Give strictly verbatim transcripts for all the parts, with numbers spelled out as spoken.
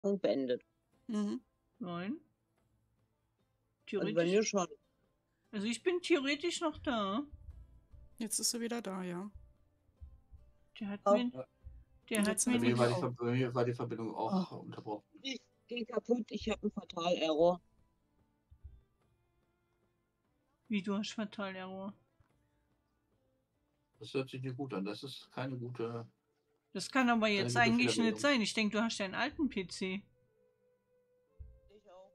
Und beendet. Mhm. Nein. Also bei Theoretisch. mir schon. Also ich bin theoretisch noch da. Jetzt ist sie wieder da, ja. Der hat Oh. mir. Der Und hat jetzt mir sind Bei wir mir, war die, auch. Ver- bei mir war die Verbindung auch Oh. unterbrochen. Ich gehe kaputt, ich habe einen Fatal-Error. Wie, du hast Fatal-Error? Das hört sich nicht gut an. Das ist keine gute. Das kann aber Keine jetzt gute eigentlich nicht Fehlermeldung. sein. Ich denke, du hast ja einen alten P C. Ich auch.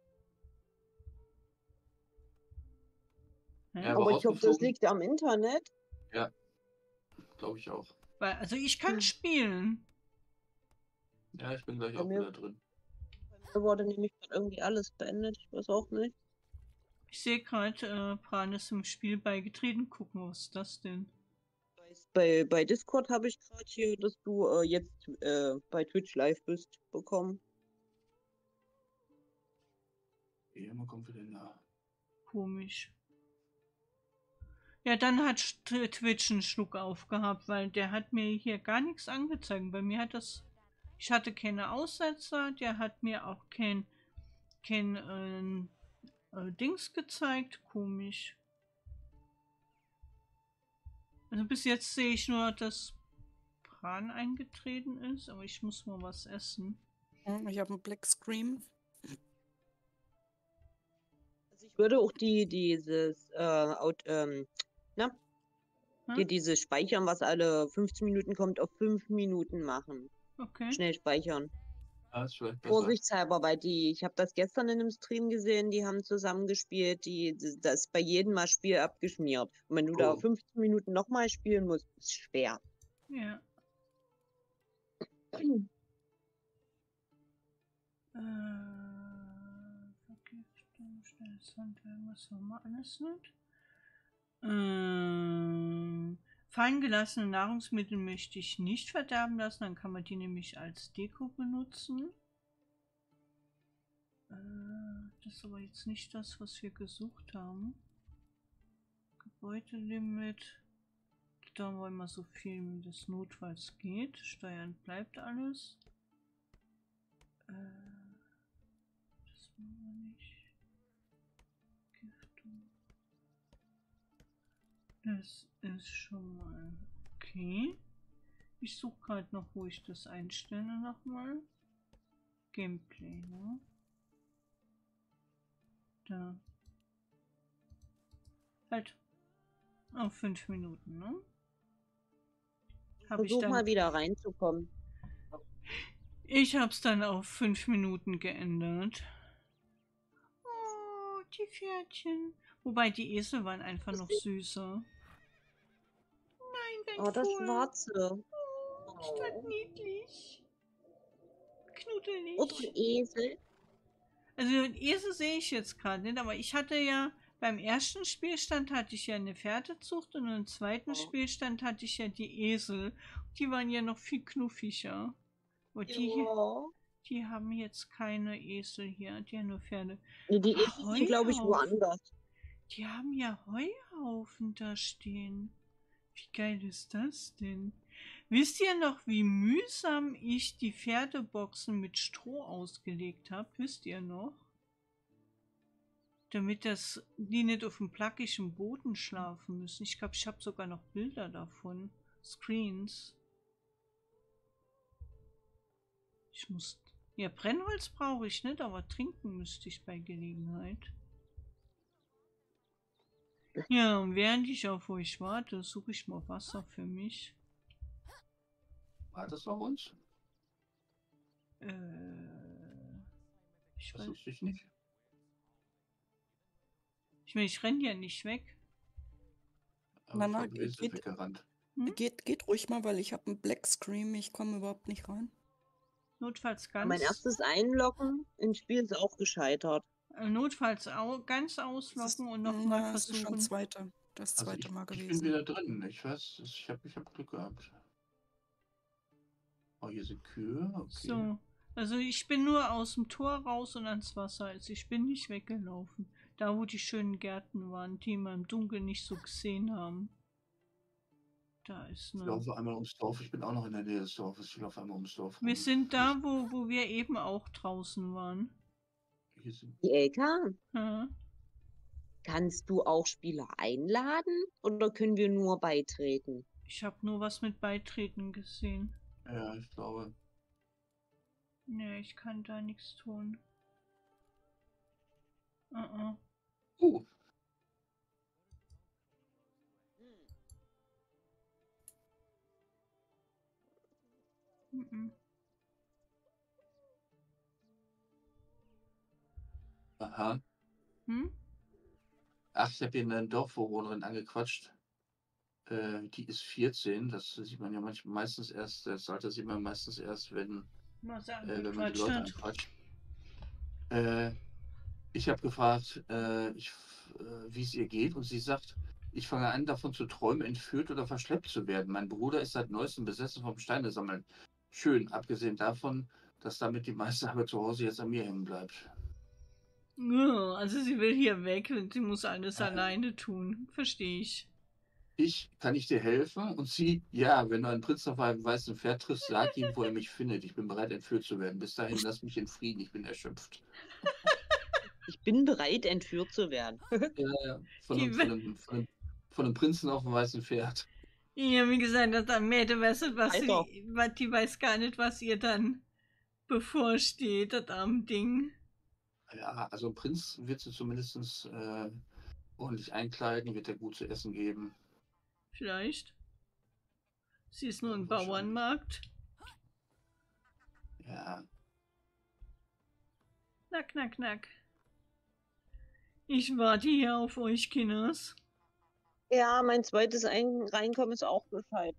Hä? Ja, Aber ich glaube, das rausgeflogen. liegt am Internet. Ja, glaube ich auch. Weil, also ich kann Hm. spielen. Ja, ich bin gleich Bei auch mir- wieder drin. Bei mir wurde nämlich grad irgendwie alles beendet. Ich weiß auch nicht. Ich sehe gerade, äh, Bran ist im Spiel beigetreten. Gucken, was ist das denn? Bei, bei Discord habe ich gerade hier, dass du äh, jetzt äh, bei Twitch live bist, bekommen. Ja, man kommt wieder nach. Komisch. Ja, dann hat St- Twitch einen Schluck aufgehabt, weil der hat mir hier gar nichts angezeigt. Bei mir hat das. Ich hatte keine Aussetzer, der hat mir auch kein, kein ähm, äh, Dings gezeigt. Komisch. Also bis jetzt sehe ich nur, dass Bran eingetreten ist, aber ich muss mal was essen. Ich habe einen Black Scream. Also ich würde auch die, dieses, äh, Out, ähm, na, Hm? hier dieses Speichern, was alle fünfzehn Minuten kommt, auf fünf Minuten machen. Okay. Schnell speichern. Ja, ist vielleicht besser. Vorsichtshalber, weil die, ich habe das gestern in einem Stream gesehen, die haben zusammengespielt, die, das ist bei jedem Mal Spiel abgeschmiert. Und wenn du da Oh. fünfzehn Minuten nochmal spielen musst, ist schwer. Ja. Äh, Vergiftung, schnelles Handwerk, was haben wir alles nicht? Ähm, fallen gelassene Nahrungsmittel möchte ich nicht verderben lassen, dann kann man die nämlich als Deko benutzen. Äh, das ist aber jetzt nicht das, was wir gesucht haben. Gebäudelimit. Da wollen wir so viel wie das notfalls geht. Steuern bleibt alles. Äh, das wollen wir nicht. Giftung. Das ist schon mal okay. Ich suche gerade noch, wo ich das einstelle nochmal. Gameplay, ne? Da. Halt. Auf fünf Minuten, ne? Hab ich Versuch dann. mal wieder reinzukommen. Ich hab's dann auf fünf Minuten geändert. Oh, die Pferdchen. Wobei die Esel waren einfach noch süßer. Nein, dein Oh, das Fohlen. Schwarze. Oh, ist das niedlich. Knuddelig. Oh, du Esel. Also den Esel sehe ich jetzt gerade nicht, aber ich hatte ja beim ersten Spielstand hatte ich ja eine Pferdezucht und im zweiten Oh. Spielstand hatte ich ja die Esel. Die waren ja noch viel knuffiger. Und die, hier, Ja. die haben jetzt keine Esel hier, die haben nur Pferde. Nee, die Ach, Esel sind, glaube ich, Heuhaufen. woanders. Die haben ja Heuhaufen da stehen. Wie geil ist das denn? Wisst ihr noch, wie mühsam ich die Pferdeboxen mit Stroh ausgelegt habe? Wisst ihr noch? Damit das, die nicht auf dem plackigen Boden schlafen müssen. Ich glaube, ich habe sogar noch Bilder davon. Screens. Ich muss. Ja, Brennholz brauche ich nicht, aber trinken müsste ich bei Gelegenheit. Ja, und während ich auf euch warte, suche ich mal Wasser für mich. War das auf uns? Äh, ich Das weiß. wusste ich nicht. Ich meine, ich renne ja nicht weg. Aber Na, ich na, glaube, wir sind geht- weggerannt. Hm? Geht, geht ruhig mal, weil ich habe einen Black Scream. Ich komme überhaupt nicht rein. Notfalls ganz. Mein erstes Einloggen ins Spiel ist auch gescheitert. äh, notfalls au ganz Das ist, ausloggen und nochmal na, es ist schon versuchen. zweite, das Also zweite ich, Mal ich bin gewesen. wieder drin. Ich weiß, ich habe ich hab Glück gehabt. Oh, hier sind Kühe. Okay. So. Also ich bin nur aus dem Tor raus und ans Wasser. Also ich bin nicht weggelaufen. Da, wo die schönen Gärten waren, die wir im Dunkeln nicht so gesehen haben. Da ist Ich eine. laufe einmal ums Dorf. Ich bin auch noch in der Nähe des Dorfes. Ich laufe einmal ums Dorf Wir rum. sind da, wo, wo wir eben auch draußen waren. Hier sind, Die Elka, Ja. kannst du auch Spieler einladen oder können wir nur beitreten? Ich habe nur was mit Beitreten gesehen. ja, ich glaube. Nee, ich kann da nichts tun. Uh -uh. Oh, Mm -mm. aha. Hm? Ach, ich habe hier eine Dorfbewohnerin angequatscht. Äh, die ist vierzehn. Das sieht man ja manchmal meistens erst, das Alter sieht man meistens erst, wenn, Was er äh, wenn man die angequatscht Leute hat. anquatscht. Äh, ich habe gefragt, äh, ich, äh, wie es ihr geht, und sie sagt, ich fange an, davon zu träumen, entführt oder verschleppt zu werden. Mein Bruder ist seit neuestem besessen vom Steinesammeln. Schön, abgesehen davon, dass damit die meiste Arbeit zu Hause jetzt an mir hängen bleibt. Ja, also sie will hier weg und sie muss alles Äh. alleine tun. Verstehe ich. Ich, kann ich dir helfen? Und sie, ja, wenn du einen Prinz auf einem weißen Pferd triffst, sag ihm, wo er mich findet. Ich bin bereit, entführt zu werden. Bis dahin, lass mich in Frieden, ich bin erschöpft. Ich bin bereit, entführt zu werden. Ja, ja, von, Die einem, von, einem, von, einem, von einem Prinzen auf einem weißen Pferd. Ja, wie gesagt, dass der Mädel weiß nicht, was Alter. sie, was- die weiß gar nicht, was ihr dann bevorsteht, das arme Ding. Ja, also ein Prinz wird sie zumindest äh, ordentlich einkleiden, wird er gut zu essen geben. Vielleicht. Sie ist nur Ja, ein wahrscheinlich. Bauernmarkt. Ja, Knack, knack, knack. Ich warte hier auf euch, Kinders. Ja, mein zweites Ein Reinkommen ist auch gescheitert.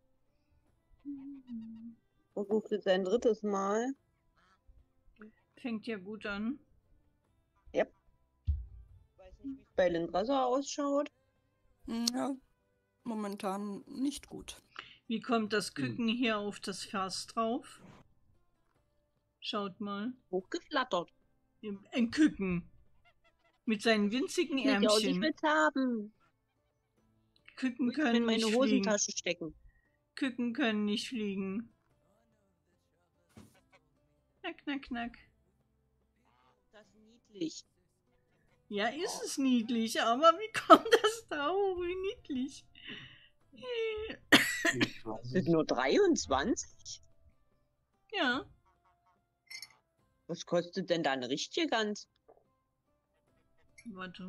Versucht jetzt ein drittes Mal. Fängt ja gut an. Ich weiß nicht, wie es bei Lindrasser ausschaut. Ja, momentan nicht gut. Wie kommt das Hm. Küken hier auf das Vers drauf? Schaut mal. Hochgeflattert. Ein Küken. Mit seinen winzigen Nicht aus, ich Ärmchen. will's haben. Küken Ich will können in meine nicht fliegen. Hosentasche stecken. Küken können nicht fliegen. Knack, knack, knack. Das ist niedlich. Ja, ist es niedlich, aber wie kommt das da hoch? Wie niedlich. ich weiß Das sind es. nur dreiundzwanzig? Ja, Was kostet denn da eine richtige Gans? warte.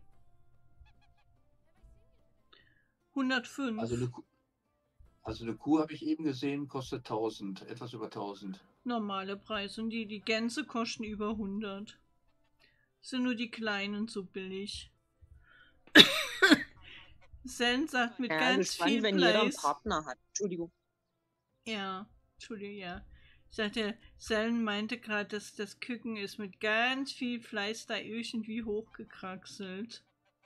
hundertfünf. Also eine, Kuh- also eine Kuh habe ich eben gesehen, kostet tausend, etwas über tausend. Normale Preis. Und die, die Gänse kosten über hundert. Sind nur die kleinen so billig. Sen sagt mit Ja, ganz gespannt, viel wenn jeder einen Preis. Partner hat. Entschuldigung. Ja, Entschuldigung, ja. Ich sagte, Selen meinte gerade, dass das Küken ist mit ganz viel Fleiß da irgendwie hochgekraxelt.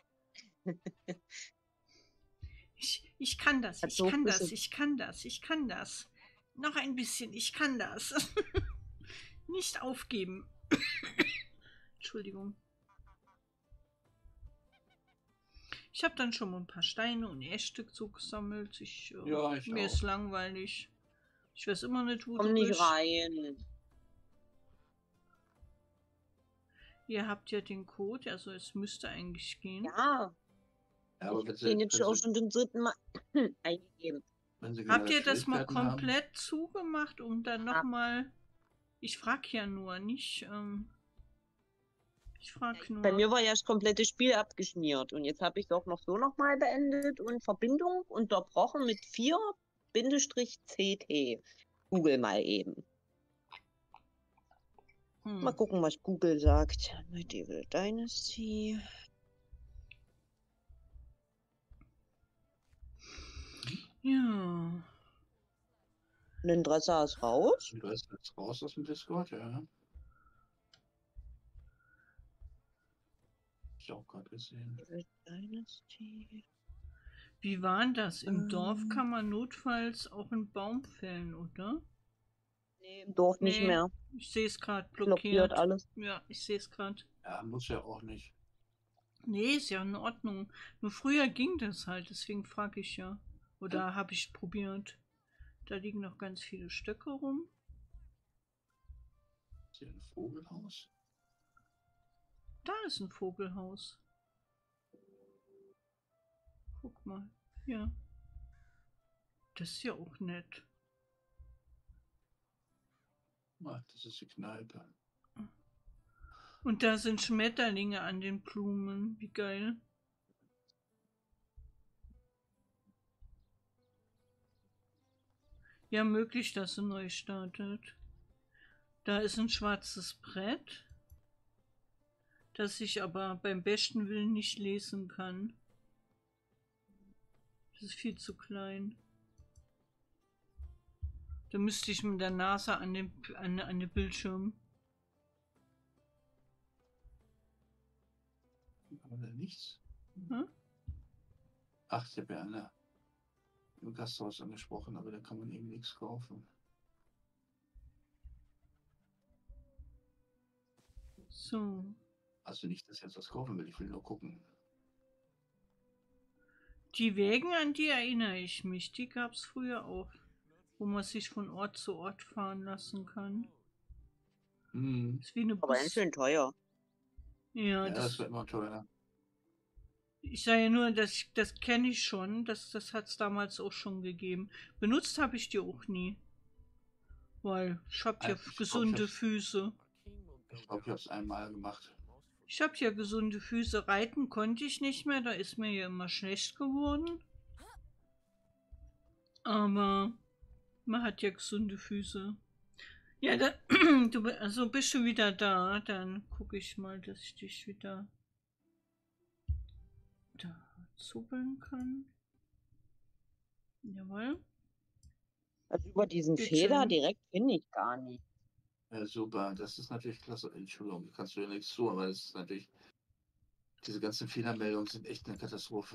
Ich, ich kann das, Hat ich so kann das, bisschen- ich kann das, ich kann das. Noch ein bisschen, ich kann das. Nicht aufgeben. Entschuldigung. Ich habe dann schon mal ein paar Steine und Äste zugesammelt. Ich, äh, Ja, ich mir auch. ist langweilig. Ich weiß immer nicht, wo Komm du nicht bist. rein. Ihr habt ja den Code, also es müsste eigentlich gehen. Ja, Ja, aber ich wenn habe sie, den jetzt wenn auch sie, schon den dritten Mal eingegeben. wenn sie Habt gerade ihr das mal Schwierigkeiten haben, komplett zugemacht, um dann Ja. nochmal... Ich frag ja nur, nicht... Ähm, ich frag nur. Bei mir war ja das komplette Spiel abgeschmiert und jetzt habe ich es auch noch so nochmal beendet und Verbindung unterbrochen mit vier C T. Google mal eben. Hm. Mal gucken, was Google sagt. Medieval Dynasty. Ja. Lindrasser ist raus. du bist jetzt raus aus dem Discord, ja. Hab ich auch gerade gesehen. Medieval Dynasty. Wie war denn das? Im Ähm. Dorf kann man notfalls auch einen Baum fällen, oder? Nee, im Dorf nicht Nee, mehr. Ich sehe es gerade Blockiert blockiert. alles. Ja, ich sehe es gerade. Ja, muss ja auch nicht. Nee, ist ja in Ordnung. Nur früher ging das halt, deswegen frage ich ja. Oder habe ich probiert. Da liegen noch ganz viele Stöcke rum. Ist hier ein Vogelhaus? Da ist ein Vogelhaus. Guck mal. Hier. Das ist ja auch nett. Ach, das ist die Kneipe. Und da sind Schmetterlinge an den Blumen. Wie geil. Ja, möglich, dass sie neu startet. Da ist ein schwarzes Brett, das ich aber beim besten Willen nicht lesen kann. Das ist viel zu klein. Da müsste ich mit der Nase an den, an, an den Bildschirm. Aber da nichts. Hm? Ach, ich habe ja Anna im Gasthaus angesprochen, aber da kann man eben nichts kaufen. So. Also nicht, dass ich jetzt was kaufen will, ich will nur gucken. Die Wägen, an die erinnere ich mich. Die gab es früher auch. Wo man sich von Ort zu Ort fahren lassen kann. Hm. Das ist wie eine Aber ganz Bus. schön teuer. Ja, Ja, das, das wird immer teurer. ich sage ja nur, das, das kenne ich schon. Das, das hat es damals auch schon gegeben. Benutzt habe ich die auch nie. Weil ich habe ja Also, ich glaub, gesunde ich hab's- Füße. Ich glaube, ich habe es einmal gemacht. Ich habe ja gesunde Füße. Reiten konnte ich nicht mehr. Da ist mir ja immer schlecht geworden. Aber man hat ja gesunde Füße. Ja, da, du bi- also bist du wieder da. Dann gucke ich mal, dass ich dich wieder da zuppeln kann. Jawohl. Also über diesen Bitte Fehler schön. direkt finde ich gar nicht. Ja, super, das ist natürlich klasse. Entschuldigung, da kannst du ja nichts zu, aber das ist natürlich. Diese ganzen Fehlermeldungen sind echt eine Katastrophe.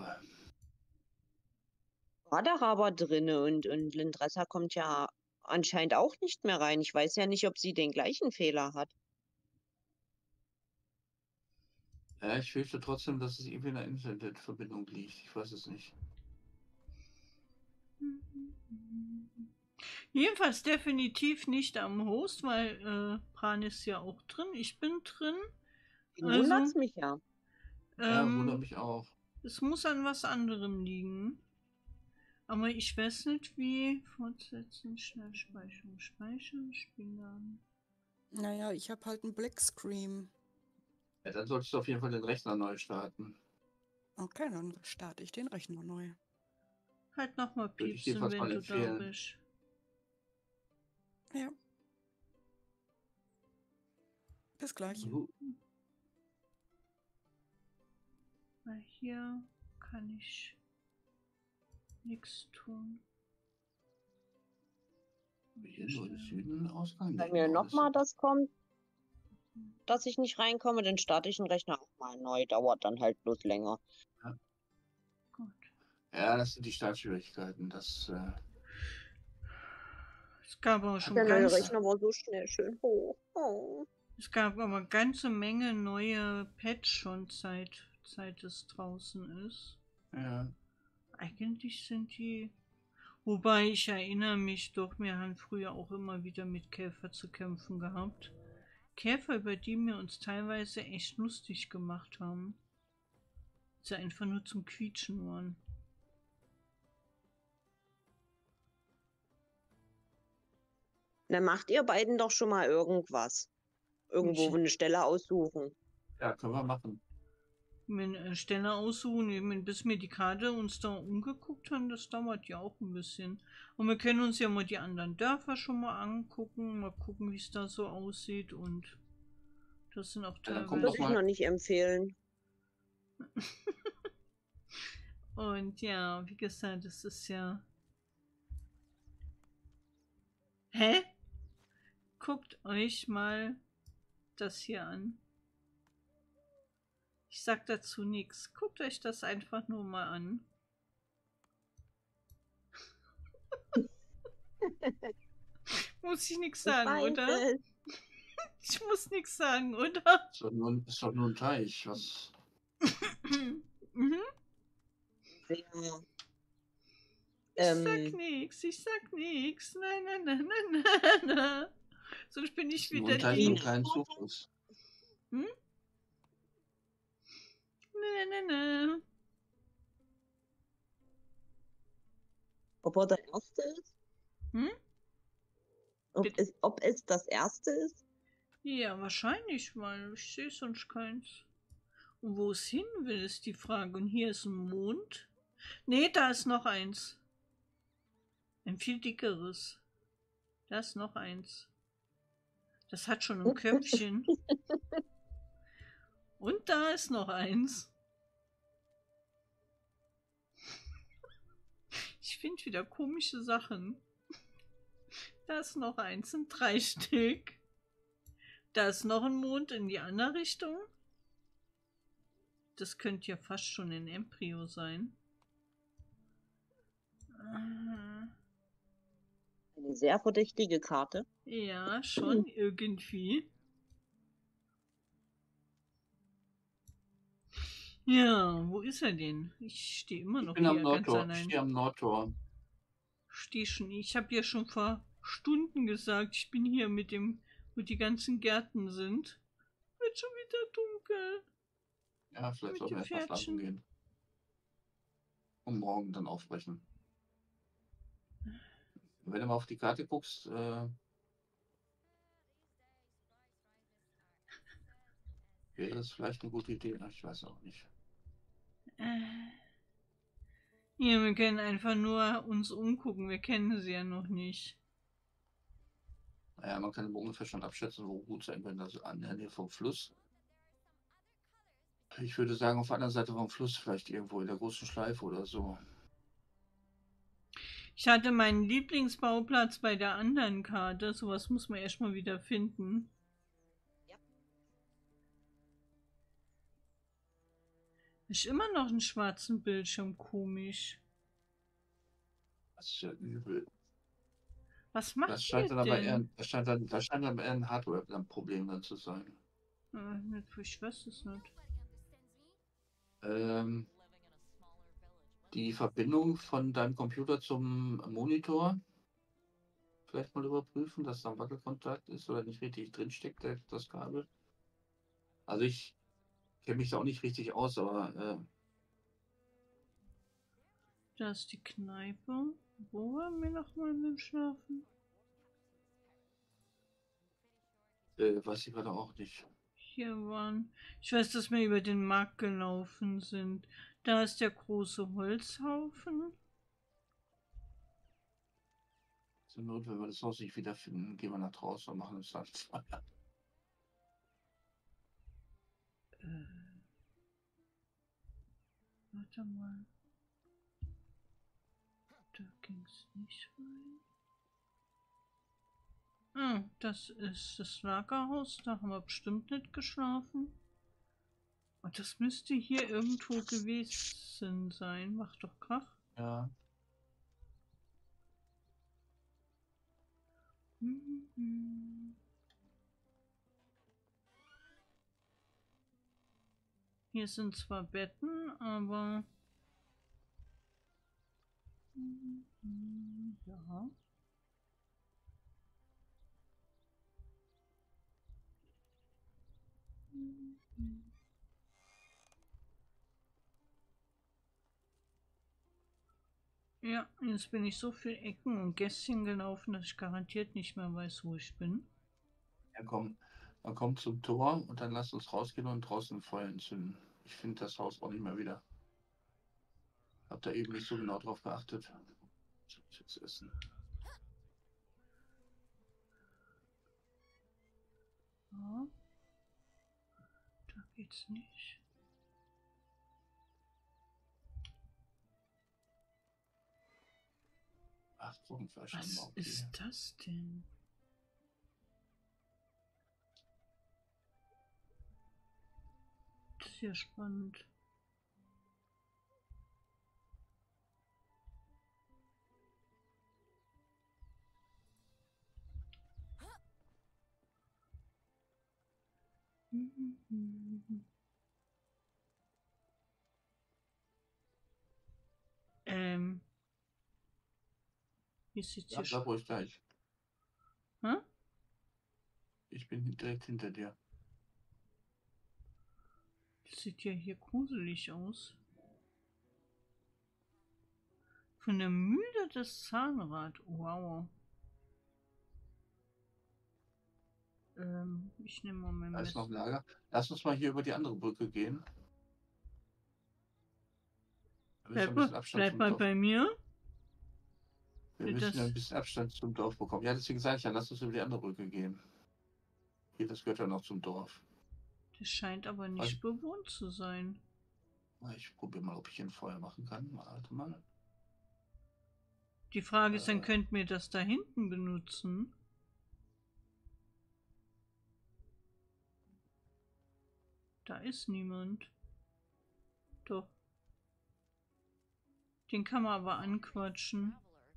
War da aber drinne und, und Lindressa kommt ja anscheinend auch nicht mehr rein. Ich weiß ja nicht, ob sie den gleichen Fehler hat. Ja, ich fürchte trotzdem, dass es irgendwie in der Internetverbindung liegt. Ich weiß es nicht. Jedenfalls definitiv nicht am Host, weil äh, Bran ist ja auch drin. Ich bin drin. Den wundert's Also, mich ja. Ja, wundert ähm, mich auch. es muss an was anderem liegen. Aber ich weiß nicht, wie. Fortsetzen, schnell speichern, speichern, Spielnamen. Naja, ich habe halt einen Blackscreen. Ja, dann solltest du auf jeden Fall den Rechner neu starten. Okay, dann starte ich den Rechner neu. Halt nochmal Würde ich piepsen, jedenfalls wenn mal du da empfehlen. bist. Ja. Bis gleich. So, Weil hier kann ich nichts tun. hier nur im Süden Ausgang. Wenn Nee, mir Norden ist nochmal super. das kommt, dass ich nicht reinkomme, dann starte ich den Rechner auch mal neu. Dauert dann halt bloß länger. Gut. Ja, das sind die Startschwierigkeiten. Das, äh, Es gab aber schon Der neue ganz, Rechner war so schnell schön hoch. Oh. es gab aber eine ganze Menge neue Patch schon seit, seit es draußen ist. ja. Eigentlich sind die. Wobei ich erinnere mich doch, wir haben früher auch immer wieder mit Käfer zu kämpfen gehabt. Käfer, über die wir uns teilweise echt lustig gemacht haben. Sie einfach nur zum Quietschen waren. Dann macht ihr beiden doch schon mal irgendwas. Irgendwo Ich- eine Stelle aussuchen. Ja, können wir machen. Wenn äh, Stelle aussuchen, eben, bis wir die Karte uns da umgeguckt haben, das dauert ja auch ein bisschen. Und wir können uns ja mal die anderen Dörfer schon mal angucken, mal gucken, wie es da so aussieht, und das sind auch Ja, dann kommt Würde doch ich mal. noch nicht empfehlen. Und ja, wie gesagt, es ist ja. Hä? Guckt euch mal das hier an. Ich sag dazu nichts. Guckt euch das einfach nur mal an. Muss ich nichts Ich sagen, weiß oder? es. Ich muss nichts sagen, oder? Ist doch nur, ein- ist doch nur ein Teich. Was? Mhm. Sehr Ich sag Ähm, nix, ich sag nix. Nein, nein, nein, nein, nein, nein. Sonst bin ich Nur wieder gleich einen die. kleinen Zufluss. Hm? Nein, nein, nein. ob er der Erste ist? Hm? Ob Bitte? es, ob es das Erste ist? Ja, wahrscheinlich, weil ich sehe sonst keins. Und wo es hin will, ist die Frage. Und hier ist ein Mond. Nee, da ist noch eins. Ein viel dickeres. Da ist noch eins. Das hat schon ein Köpfchen. Und da ist noch eins. Ich finde wieder komische Sachen. Da ist noch eins, sind drei Stück. Da ist noch ein Mond in die andere Richtung. Das könnte ja fast schon ein Embryo sein. Aha. Eine sehr verdächtige Karte. Ja, schon irgendwie. Ja, wo ist er denn? Ich stehe immer Ich noch bin am hier ganz Nordtor. Ich allein. stehe am Nordtor. Steh schon. Ich habe ja schon vor Stunden gesagt, ich bin hier mit dem, wo die ganzen Gärten sind. Wird schon wieder dunkel. Ja, vielleicht Mit sollten den wir erstmal schlafen Pferdchen. gehen. Und morgen dann aufbrechen. Wenn du mal auf die Karte guckst, äh, wäre das vielleicht eine gute Idee. Ich weiß auch nicht. Äh. Ja, wir können einfach nur uns umgucken. Wir kennen sie ja noch nicht. Naja, man kann ungefähr schon abschätzen, wo gut sein könnte. Also an der Nähe vom Fluss. Ich würde sagen, auf der anderen Seite vom Fluss, vielleicht irgendwo in der großen Schleife oder so. Ich hatte meinen Lieblingsbauplatz bei der anderen Karte. Sowas muss man erstmal wieder finden. Ja. Ist immer noch einen schwarzen Bildschirm, komisch. Das ist ja übel. Was macht Das scheint ihr dann aber eher, denn? das scheint dann, das scheint dann eher ein Hardware-Problem dann zu sein. Äh, nicht, ich weiß es nicht. Ähm, die Verbindung von deinem Computer zum Monitor vielleicht mal überprüfen, dass da ein Wackelkontakt ist oder nicht richtig drinsteckt, der- das Kabel. Also ich kenne mich da auch nicht richtig aus, aber äh, Da ist die Kneipe. Wo waren wir nochmal mit dem Schlafen? äh, weiß ich gerade auch nicht. Hier waren. Ich weiß, dass wir über den Markt gelaufen sind. Da ist der große Holzhaufen. Zur Not, wenn wir das Haus nicht wiederfinden, gehen wir nach draußen und machen uns dann Feuer. Äh, warte mal. Da ging's nicht rein. Ah, das ist das Lagerhaus. Da haben wir bestimmt nicht geschlafen. Und das müsste hier irgendwo gewesen sein. Macht doch Krach. Ja. Mhm. Hier sind zwar Betten, aber... Mhm, ja. Mhm. Ja, jetzt bin ich so viel Ecken und Gässchen gelaufen, dass ich garantiert nicht mehr weiß, wo ich bin. Ja, komm. Man kommt zum Tor und dann lasst uns rausgehen und draußen ein Feuer entzünden. Ich finde das Haus auch nicht mehr wieder. Hab da eben nicht so genau drauf geachtet. Ich muss jetzt essen. Ja. Da geht's nicht. Ach, so ein Fleisch haben wir, Was okay. ist das denn? Das ist ja spannend. Ähm. Wie sieht's Ja, hier bleib ruhig gleich. Hä? Ich bin direkt hinter dir. Sieht ja hier gruselig aus. Von der Mühle des Zahnrad. Wow. Ähm, ich nehme mal mein Da ist noch ein Messer. Lager. Lass uns mal hier über die andere Brücke gehen. Da müssen wir Bleib ein mal, bisschen Abstand bleib zum mal Dorf. bei mir. Wir Für müssen ja das, ein bisschen Abstand zum Dorf bekommen. Ja, deswegen sage ich ja, lass uns über die andere Brücke gehen. Hier, das gehört ja noch zum Dorf. das scheint aber Was? nicht bewohnt zu sein. Ich probiere mal, ob ich hier ein Feuer machen kann. Warte mal. Die Frage ist, dann Äh, könnt ihr das da hinten benutzen. Da ist niemand. Doch. Den kann man aber anquatschen.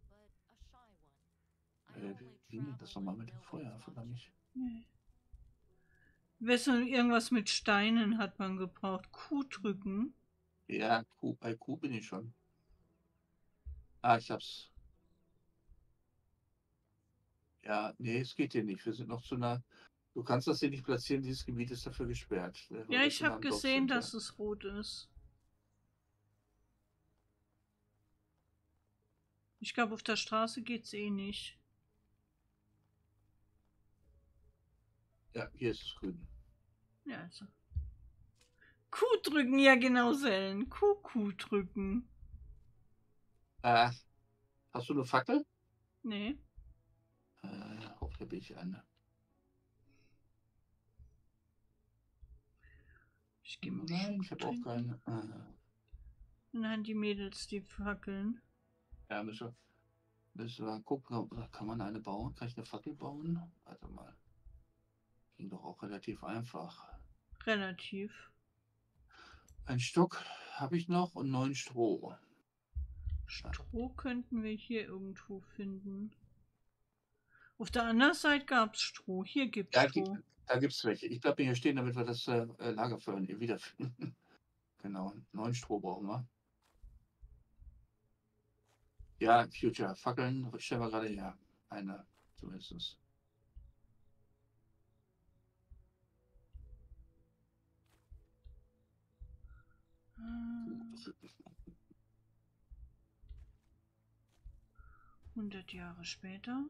äh, wie ging das nochmal mit dem Feuer? Verdammt nicht. Nee. Wissen, irgendwas mit Steinen hat man gebraucht. Q drücken. Ja, Q, bei Q bin ich schon. Ah, ich hab's. Ja, nee, es geht hier nicht. Wir sind noch zu nah. Du kannst das hier nicht platzieren. Dieses Gebiet ist dafür gesperrt. Weil Ja, wir ich zu nah habe am Dorf gesehen, sind, ja. dass es rot ist. Ich glaube, auf der Straße geht's eh nicht. Ja, hier ist es grün. Ja, also. Q drücken, ja genau, Sellen. Q, Q drücken. Äh, hast du eine Fackel? Nee. Äh, hoffentlich bin ich eine. Ich gehe mal Nein, ich Schluck habe auch trinken. keine. Äh, Dann haben die Mädels die Fackeln. ja, müssen wir, müssen wir gucken, ob, kann man eine bauen? Kann ich eine Fackel bauen? Warte mal. Ging doch auch relativ einfach. Relativ. Ein Stock habe ich noch und neun Stroh. Stroh könnten wir hier irgendwo finden. Auf der anderen Seite gab es Stroh. Hier gibt es Ja, Stroh. gibt, da gibt es welche. Ich bleibe hier stehen, damit wir das äh, Lagerfeuer wiederfinden. Genau, neun Stroh brauchen wir. Ja, Future. Fackeln stellen wir gerade her. Eine, zumindest. hundert Jahre später.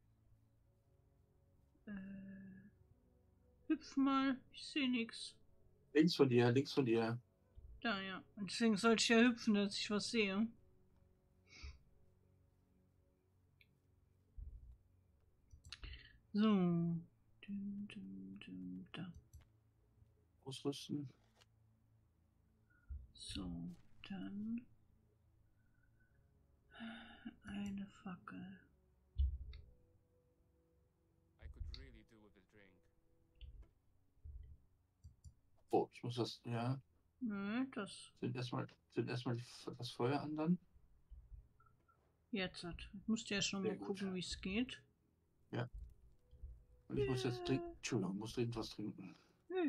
Äh, hüpf mal, ich sehe nichts. Links von dir, links von dir. Da, ja. Und deswegen sollte ich ja hüpfen, dass ich was sehe. So. Dum, dum, dum, da. Ausrüsten. So, dann eine Fackel. Oh, ich muss das, ja. Nö, das Sind erstmal, sind erstmal das Feuer an dann. jetzt hat. Ich musste ja schon Sehr mal gut. gucken, wie es geht. Ja. Und ich muss jetzt trinken. Entschuldigung, muss dringend was trinken. Ja.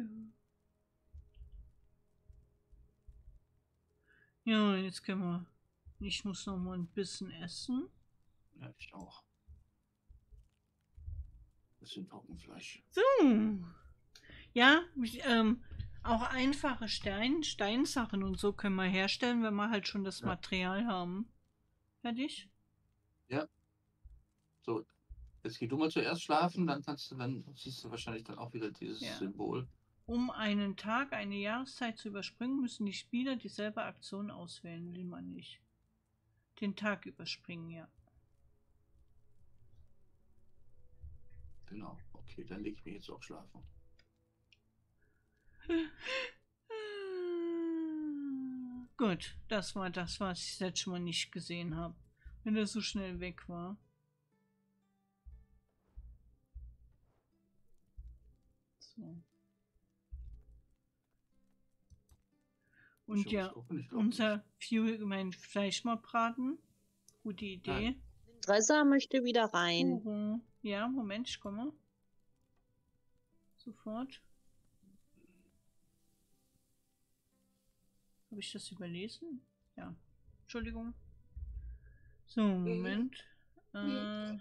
Ja, jetzt können wir. Ich muss noch mal ein bisschen essen. Ja, ich auch. Bisschen Trockenfleisch. So. Ja, ich, ähm, auch einfache Stein, Steinsachen und so können wir herstellen, wenn wir halt schon das Ja. Material haben. Fertig? Ja. So, jetzt geh du mal zuerst schlafen, dann kannst du, dann siehst du wahrscheinlich dann auch wieder dieses Ja. Symbol. Um einen Tag, eine Jahreszeit zu überspringen, müssen die Spieler dieselbe Aktion auswählen, will man nicht. Den Tag überspringen, ja. Genau. Okay, dann leg ich mich jetzt auch schlafen. Gut, das war das, was ich jetzt schon mal nicht gesehen habe. Wenn er so schnell weg war. So. Und Ich ja, hoffe, ich glaub unser Fuel, mein Fleischmarbraten. Gute Idee. Dresser möchte wieder rein. Uhu. Ja, Moment, ich komme. Sofort. Habe ich das überlesen? Ja. Entschuldigung. So, Moment. Äh,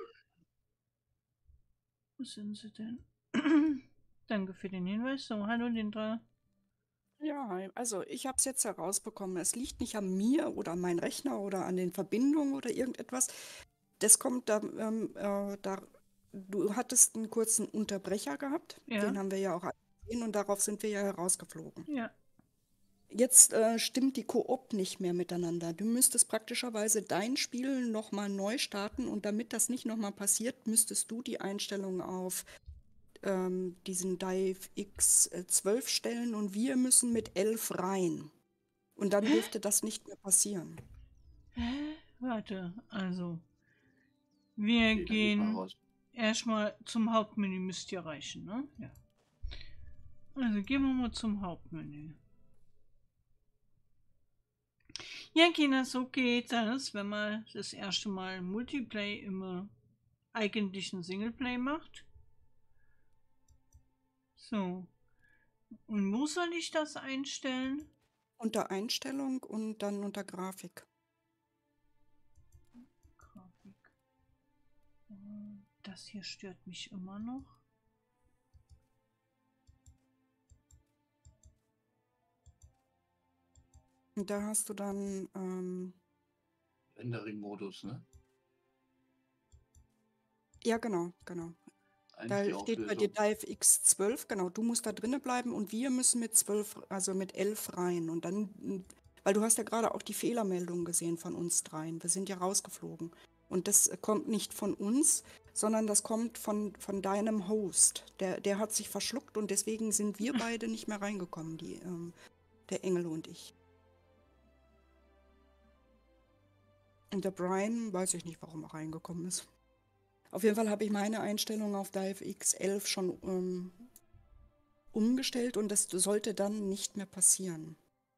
wo sind sie denn? Danke für den Hinweis. So, hallo Lindra. Ja, also ich habe es jetzt herausbekommen. Es liegt nicht an mir oder an meinem Rechner oder an den Verbindungen oder irgendetwas. Das kommt da, ähm, äh, da, du hattest einen kurzen Unterbrecher gehabt. Ja. Den haben wir ja auch gesehen und darauf sind wir ja herausgeflogen. Ja. Jetzt äh, stimmt die Koop nicht mehr miteinander. Du müsstest praktischerweise dein Spiel nochmal neu starten und damit das nicht nochmal passiert, müsstest du die Einstellungen auf ähm, diesen DivX zwölf stellen und wir müssen mit elf rein. Und dann dürfte das nicht mehr passieren. Hä? Warte, also. Wir Okay, dann geh ich mal gehen raus. erstmal zum Hauptmenü, müsst ihr reichen, ne? Ja. Also gehen wir mal zum Hauptmenü. Ja, Kinder, so geht das, wenn man das erste Mal Multiplay im eigentlichen Singleplay macht. So. Und wo soll ich das einstellen? Unter Einstellung und dann unter Grafik. Grafik. Das hier stört mich immer noch. Und da hast du dann, ähm, Rendering-Modus, ne? ja genau, genau. Eigentlich Da die steht bei dir Auflösung. DivX zwölf, genau, du musst da drinnen bleiben und wir müssen mit zwölf, also mit elf rein. Und dann, weil du hast ja gerade auch die Fehlermeldung gesehen von uns dreien. Wir sind ja rausgeflogen. Und das kommt nicht von uns, sondern das kommt von, von deinem Host. Der, der hat sich verschluckt und deswegen sind wir beide nicht mehr reingekommen, die, ähm, der Engel und ich. Und der Brian, weiß ich nicht, warum er reingekommen ist. Auf jeden Fall habe ich meine Einstellung auf DivX elf schon ähm, umgestellt und das sollte dann nicht mehr passieren.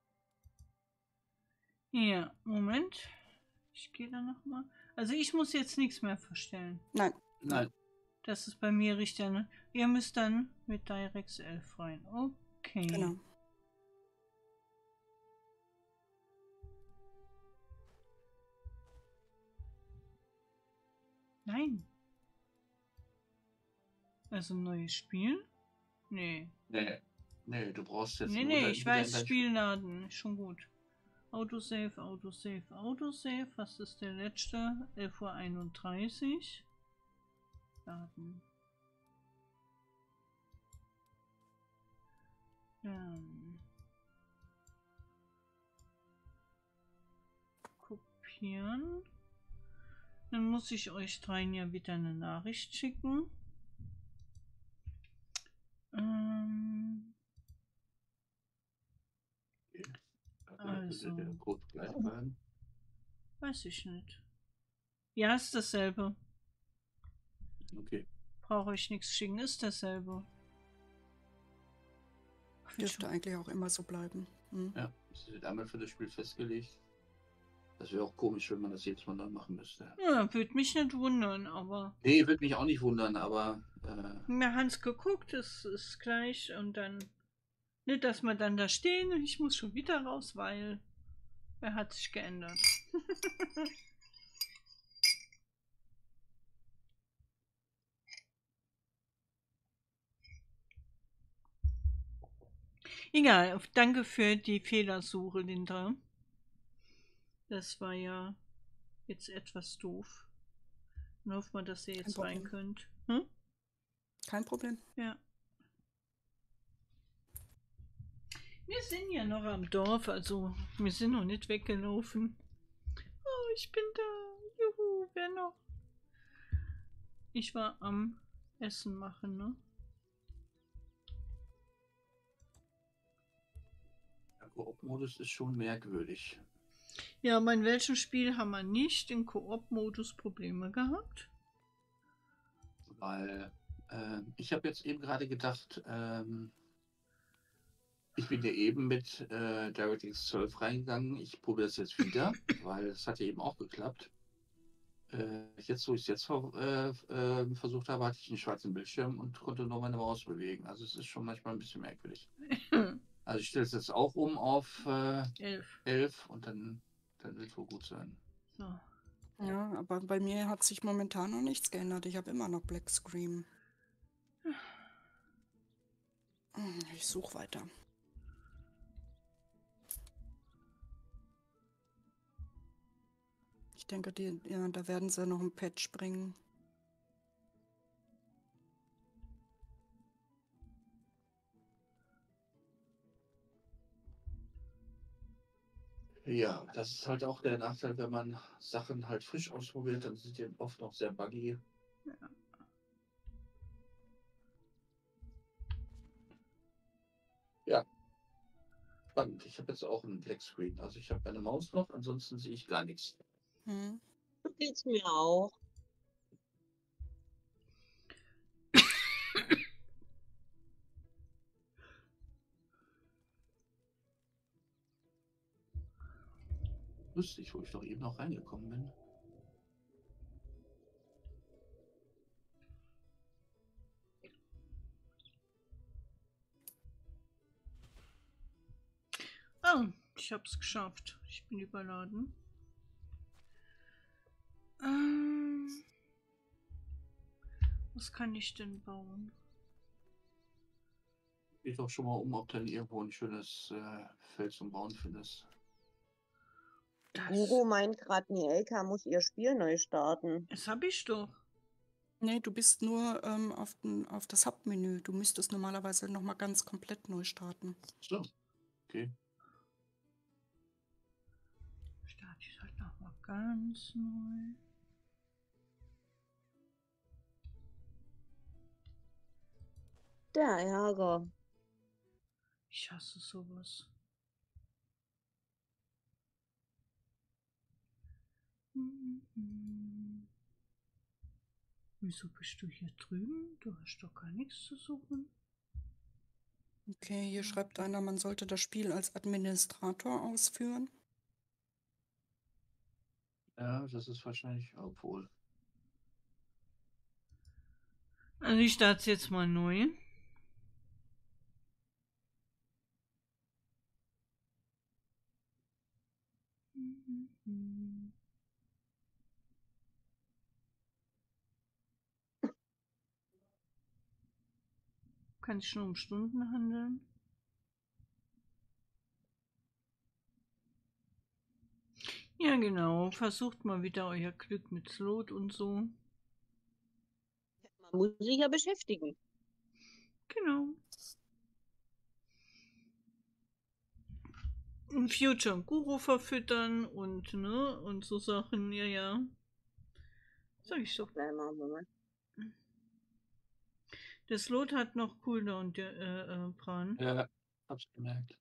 Ja, Moment. Ich gehe da nochmal. Also ich muss jetzt nichts mehr verstellen. Nein, Nein, Das ist bei mir richtig. Ne? Ihr müsst dann mit DirectX elf rein. Okay. genau. Nein. Also neues Spiel? Nee. nee, nee, du brauchst jetzt Nee, nur nee, dein- ich wieder in weiß, dein Spielladen. Schon gut. Autosave, Autosave, Autosave. Was ist der letzte? elf Uhr einunddreißig. Laden. Dann kopieren. Dann muss ich euch dreien ja wieder eine Nachricht schicken. Ähm, Also. Also. Der Code gleich bleiben. weiß ich nicht. Ja, ist dasselbe. Okay. Brauche ich nichts schicken, ist dasselbe. Ach, Dürfte eigentlich auch immer so bleiben. Hm. Ja, es wird einmal für das Spiel festgelegt. Das wäre auch komisch, wenn man das jetzt mal neu machen müsste. Ja, würde mich nicht wundern, aber Nee, würde mich auch nicht wundern, aber äh, mir Hans geguckt, es ist gleich und dann nicht, dass wir dann da stehen und ich muss schon wieder raus, weil er hat sich geändert. Egal, danke für die Fehlersuche, Linda. Das war ja jetzt etwas doof. Dann hoffen wir, dass ihr jetzt Kein rein Problem. könnt. Hm? Kein Problem. Ja. Wir sind ja noch am Dorf, also wir sind noch nicht weggelaufen. Oh, ich bin da. Juhu, wer noch? Ich war am Essen machen, ne? der Koop-Modus ist schon merkwürdig. Ja, aber in welchem Spiel haben wir nicht im Koop-Modus Probleme gehabt? Weil äh, ich habe jetzt eben gerade gedacht, ähm, ich bin ja eben mit äh, DirectX zwölf reingegangen. Ich probiere es jetzt wieder, weil es hat ja eben auch geklappt. Äh, jetzt, wo ich es jetzt ver äh, äh, versucht habe, hatte ich einen schwarzen Bildschirm und konnte nur meine Maus bewegen. Also es ist schon manchmal ein bisschen merkwürdig. Also ich stelle es jetzt auch um auf äh, Elf. elf und dann, dann wird es wohl gut sein. So. Ja, aber bei mir hat sich momentan noch nichts geändert. Ich habe immer noch Black Screen. Hm, Ich suche weiter. Ich denke, die, ja, da werden sie noch ein Patch bringen. Ja, das ist halt auch der Nachteil, wenn man Sachen halt frisch ausprobiert, dann sind die oft noch sehr buggy. Ja, spannend. Ich habe jetzt auch einen Black Screen. Also ich habe meine Maus noch, ansonsten sehe ich gar nichts. Hm. So geht's mir auch. Lustig, wo ich doch eben noch reingekommen bin. Oh, ich hab's geschafft. Ich bin überladen. Ähm, was kann ich denn bauen? Geh doch schon mal um, ob du dann irgendwo ein schönes äh, Feld zum Bauen findest. Das, Guru meint gerade, Nielka muss ihr Spiel neu starten. das hab ich doch. Nee, du bist nur ähm, auf, den, auf das Hauptmenü. Du müsstest normalerweise nochmal ganz komplett neu starten. So, okay. Starte ich halt nochmal ganz neu. Der Ärger. Ich hasse sowas. Mhm. Wieso bist du hier drüben? Du hast doch gar nichts zu suchen. Okay, hier schreibt einer, man sollte das Spiel als Administrator ausführen. Ja, das ist wahrscheinlich, obwohl. Also ich starte jetzt mal neu. Mhm. Kann ich nur um Stunden handeln? Ja, genau. Versucht mal wieder euer Glück mit Slot und so. Man muss sich ja beschäftigen. Genau. Und Future und Guru verfüttern und, ne, und so Sachen, ja, ja. Sag ich doch. Nein, machen wir mal. Der Slot hat noch Cooldown, der äh, äh, Bran. Ja, hab's gemerkt.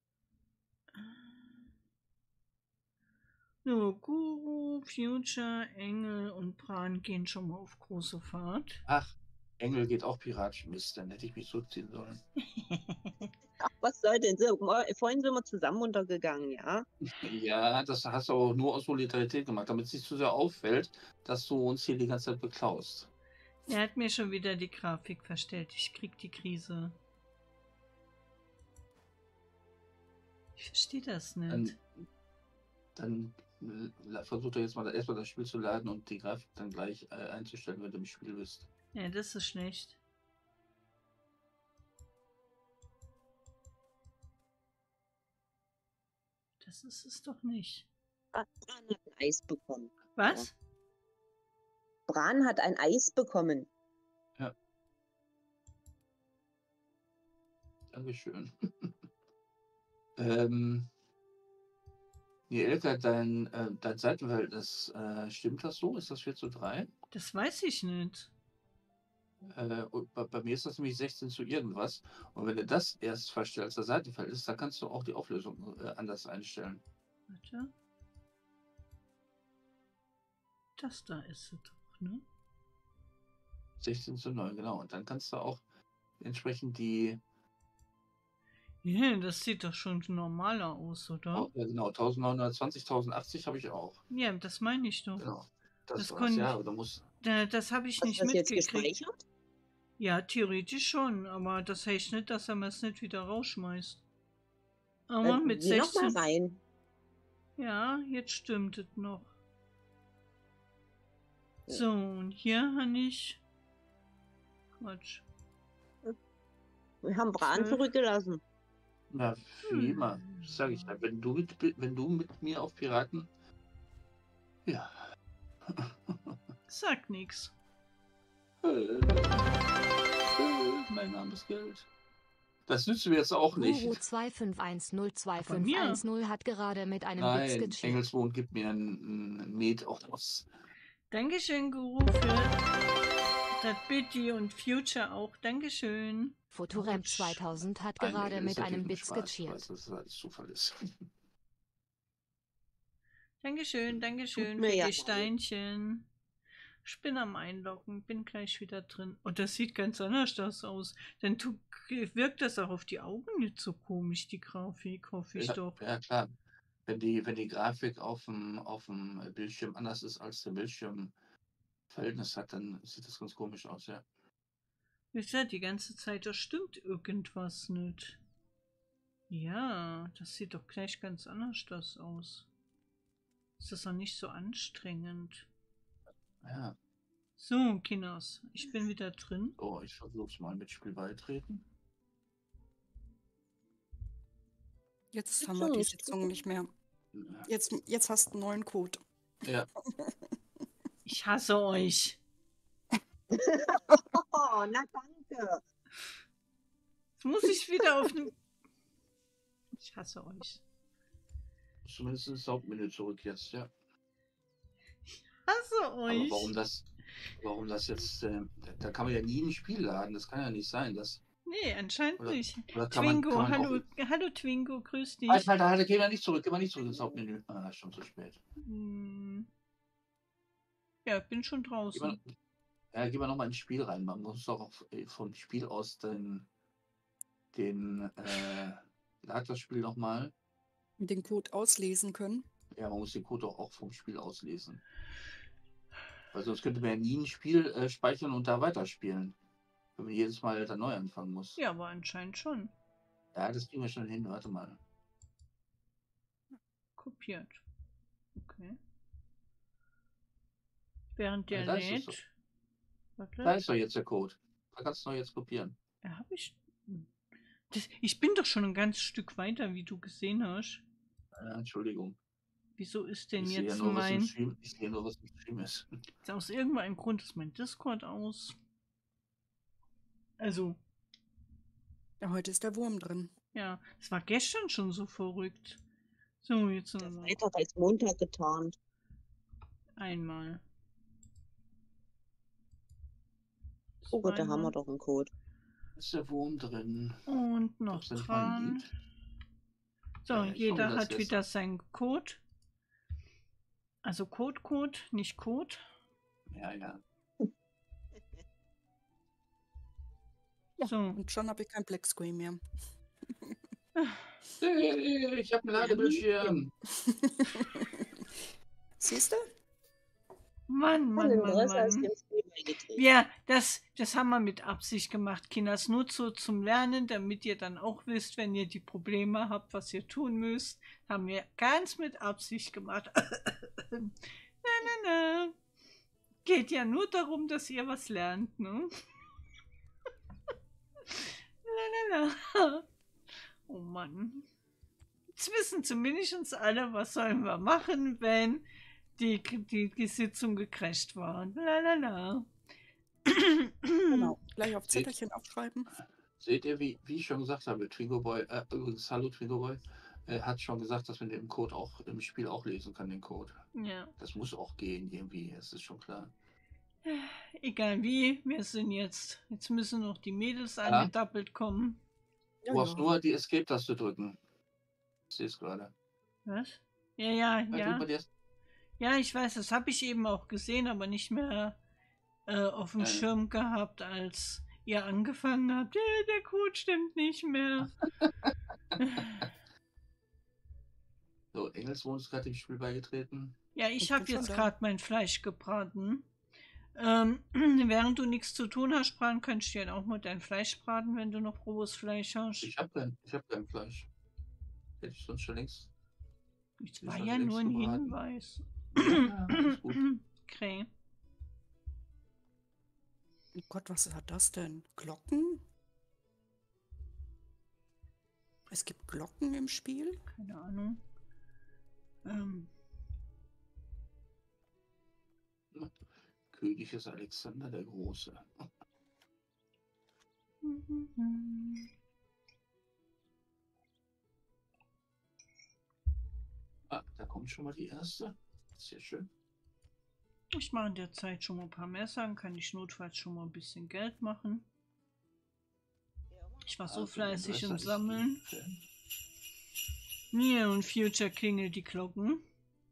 So, Guru, Future, Engel und Bran gehen schon mal auf große Fahrt. Ach, Engel geht auch Pirat. Mist, dann hätte ich mich zurückziehen sollen. Ach, was soll denn so? Vorhin sind wir zusammen untergegangen, ja? Ja, das hast du auch nur aus Solidarität gemacht, damit es nicht zu sehr auffällt, dass du uns hier die ganze Zeit beklaust. Er hat mir schon wieder die Grafik verstellt. Ich krieg die Krise. Ich verstehe das nicht. Dann, dann versuch doch jetzt mal erstmal das Spiel zu laden und die Grafik dann gleich äh, einzustellen, wenn du im Spiel bist. Ja, das ist schlecht. Das ist es doch nicht. Bran hat ein Eis bekommen. Was? Bran hat ein Eis bekommen. Ja. Dankeschön. ähm, nee, Elka, dein, äh, dein Seitenverhältnis, äh, stimmt das so? Ist das vier zu drei? Das weiß ich nicht. Äh, und bei, bei mir ist das nämlich sechzehn zu irgendwas. Und wenn du das erst verstellst, das Seitenverhältnis, dann kannst du auch die Auflösung äh, anders einstellen. Warte. Das da ist es doch, ne? sechzehn zu neun, genau. Und dann kannst du auch entsprechend die, Ja, das sieht doch schon normaler aus, oder? oh, ja, genau, neunzehnhundertzwanzig, tausendachtzig habe ich auch. Ja, das meine ich doch. Genau. Das, Das war's, kon- ja, aber du musst. Da, das habe ich Hast nicht du das jetzt mitgekriegt. gespeichert? Ja, theoretisch schon, aber das heißt nicht, dass er mir es nicht wieder rausschmeißt. Aber Äh, mit geh noch mal sechzehn. rein. Ja, jetzt stimmt es noch. So, und hier habe ich. Quatsch. Wir haben Bran Zwölf. zurückgelassen. Na, Hm. wie immer. Sag ich ja, wenn du mit, wenn du mit mir auf Piraten. Ja. Sagt nix. Äh, äh, mein Name ist Geld. Das nützt mir jetzt auch nicht. Guru zwei fünf eins null zwei Von fünf mir? eins null hat gerade mit einem Witz Nein, gecheert. Engelswohn gibt mir ein, ein Met aus. Dankeschön, Guru, für das Bitty und Future auch. Dankeschön. Fotoremp Autsch. zweitausend hat Nein, gerade Engel ist mit einem natürlich Witz Spaß. Ich gecheert. weiß, dass das alles Zufall ist. Dankeschön, Dankeschön mir für ja die leid. Steinchen. Ich bin am Einloggen, bin gleich wieder drin. Und das sieht ganz anders das aus. Dann tu, wirkt das auch auf die Augen nicht so komisch, die Grafik, hoffe ich Ja, doch. ja, klar. Wenn die, wenn die Grafik auf dem, auf dem Bildschirm anders ist als der Bildschirmverhältnis hat, dann sieht das ganz komisch aus, ja. Ich sag die ganze Zeit, da stimmt irgendwas nicht. Ja, das sieht doch gleich ganz anders das aus. Ist das doch nicht so anstrengend. Ja. So, Kinders, ich bin wieder drin. So, ich versuch's mal mit Spiel beitreten. Jetzt haben wir die Sitzung nicht mehr. Jetzt, jetzt hast du einen neuen Code. Ja, Ich hasse euch. Oh, na danke. Jetzt muss ich wieder auf den... Ich hasse euch. zumindest ins Hauptmenü zurück jetzt, ja. Hasse Aber euch. warum das, warum das jetzt, äh, da- da kann man ja nie ein Spiel laden, das kann ja nicht sein. Das, Nee, anscheinend Oder- nicht. oder kann man, Twingo, kann man hallo, auch, hallo Twingo, grüß dich. Halt, halt, halt, geh mal nicht zurück, geh mal nicht zurück ins Hauptmenü. Ah, ist schon zu spät. Hm. Ja, bin schon Geh mal, draußen. ja, geh mal nochmal ins Spiel rein. Man muss doch auf, äh, vom Spiel aus den, den, äh, lad das Spiel nochmal. Den Code auslesen können. Ja, man muss den Code auch, auch vom Spiel auslesen. Weil sonst könnte man ja nie ein Spiel äh, speichern und da weiterspielen. Wenn man jedes Mal dann neu anfangen muss. Ja, aber anscheinend schon. Ja, das kriegen wir schon hin. Warte mal. Kopiert. Okay. Während Ja, der da ist es lädt. so. Warte. Da ist doch jetzt der Code. Da kannst du noch jetzt kopieren. Ja, hab ich. Hm. Das, ich bin doch schon ein ganzes Stück weiter, wie du gesehen hast. Äh, Entschuldigung. Wieso ist denn Ich sehe ja jetzt nur, was im mein. Stream, ich sehe nur, was im Stream ist. Aus irgendeinem Grund ist mein Discord aus. Also, Ja, heute ist der Wurm drin. ja, es war gestern schon so verrückt. So, jetzt Der noch Freitag als Montag getarnt. einmal. Oh Gott, da haben Zweimal. wir doch einen Code. Ist der Wurm drin? Und noch Gab's da nicht mal ein dran. Lied? So, Ja, ich jeder hoffe, dass hat jetzt- wieder seinen Code. Also Code, Code, nicht Code. Ja, ja. So, Und schon habe ich kein Black Screen mehr. Hey, ich habe einen Ladebildschirm. Siehst du? Mann, Von Mann, dem Mann, Rest aus Mann. dem Spiel beigetreten. Ja, das, das haben wir mit Absicht gemacht, Kinders. Nur so zum Lernen, damit ihr dann auch wisst, wenn ihr die Probleme habt, was ihr tun müsst. Haben wir ganz mit Absicht gemacht. na, na, na. Geht ja nur darum, dass ihr was lernt, ne? na, na, na. Oh Mann. Jetzt wissen zumindest alle, was sollen wir machen, wenn die, die, die Sitzung gecrasht war. La la la. Genau. Gleich auf Seht- Zettelchen aufschreiben. Seht ihr, wie, wie ich schon gesagt habe, Twingo Boy, äh, übrigens, hallo Twingo Boy, äh, hat schon gesagt, dass man den Code auch im Spiel auch lesen kann, den Code. Ja, Das muss auch gehen, irgendwie, das ist schon klar. egal wie, wir sind jetzt. Jetzt müssen noch die Mädels Ja. angedappelt kommen. Ja, Du hast ja. nur die Escape-Taste drücken. Ich sehe es gerade. Was? Ja, ja, Ja, ja. drück mal die Es- Ja, ich weiß, das habe ich eben auch gesehen, aber nicht mehr äh, auf dem Ja, ja. Schirm gehabt, als ihr angefangen habt. Äh, der Code stimmt nicht mehr. So, Engelswohn ist gerade dem Spiel beigetreten. Ja, ich Ich habe bin schon jetzt da. gerade mein Fleisch gebraten. Ähm, während du nichts zu tun hast, braten, kannst du ja auch mal dein Fleisch braten, wenn du noch rohes Fleisch hast. Ich habe kein, ich hab kein Fleisch. Hätte ich sonst schon längst. Das ist war schon ja längst nur ein gebraten. Hinweis. Ja, alles gut. Okay. Oh Gott, was hat das denn? Glocken? Es gibt Glocken im Spiel? Keine Ahnung. Ähm, König ist Alexander der Große. Ah, da kommt schon mal die erste. Sehr schön. Ich mache in der Zeit schon mal ein paar Messer, dann kann ich notfalls schon mal ein bisschen Geld machen. Ich war so Also, fleißig im Messer ist Sammeln. eben. Near und Future klingelt die Glocken.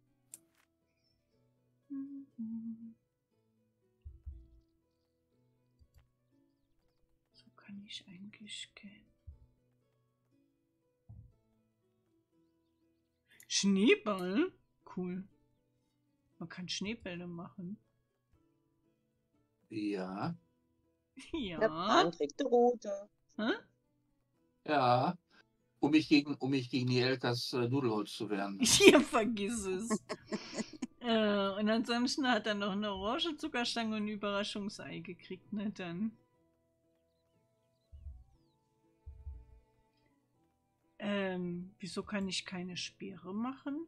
So kann ich eigentlich gehen. Schneeball? Cool. Man kann Schneebälle machen. Ja, Der Ja. Pan kriegt die rote. Hä? ja. Um mich gegen, um mich gegen die Elkas äh, Nudelholz zu wehren. Ja, vergiss es. äh, und ansonsten hat er noch eine Orange Zuckerstange und ein Überraschungsei gekriegt, ne dann. Ähm, wieso kann ich keine Speere machen?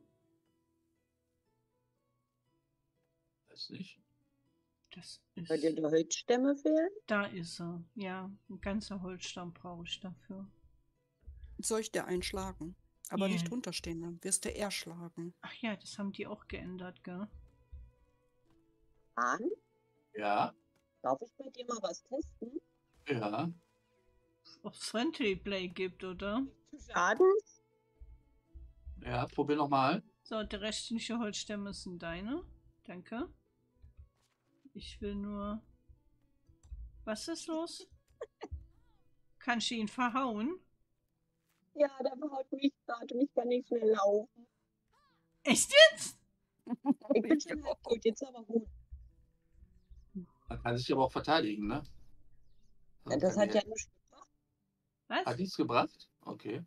Weiß nicht. Das Weil dir ist. die Holzstämme fehlen? Da ist er. Ja, ein ganzer Holzstamm brauche ich dafür. Soll ich dir einschlagen? Aber Ja. nicht drunter stehen, dann wirst du erschlagen. Ach ja, das haben die auch geändert, gell? Pan, Ja, darf ich bei dir mal was testen? ja. Ob es Friendly Play gibt, oder? Schaden? Ja, probier nochmal. So, der restliche Holzstämme sind deine. Danke. Ich will nur. Was ist los? Kannst du ihn verhauen? Ja, der haut mich gerade und ich kann nicht schnell laufen. Echt jetzt? Ich bin schon halb tot, jetzt aber gut. Man kann sich aber auch verteidigen, ne? Ja, das kann hat die- ja nichts gebracht. Was? Hat nichts gebracht? Okay.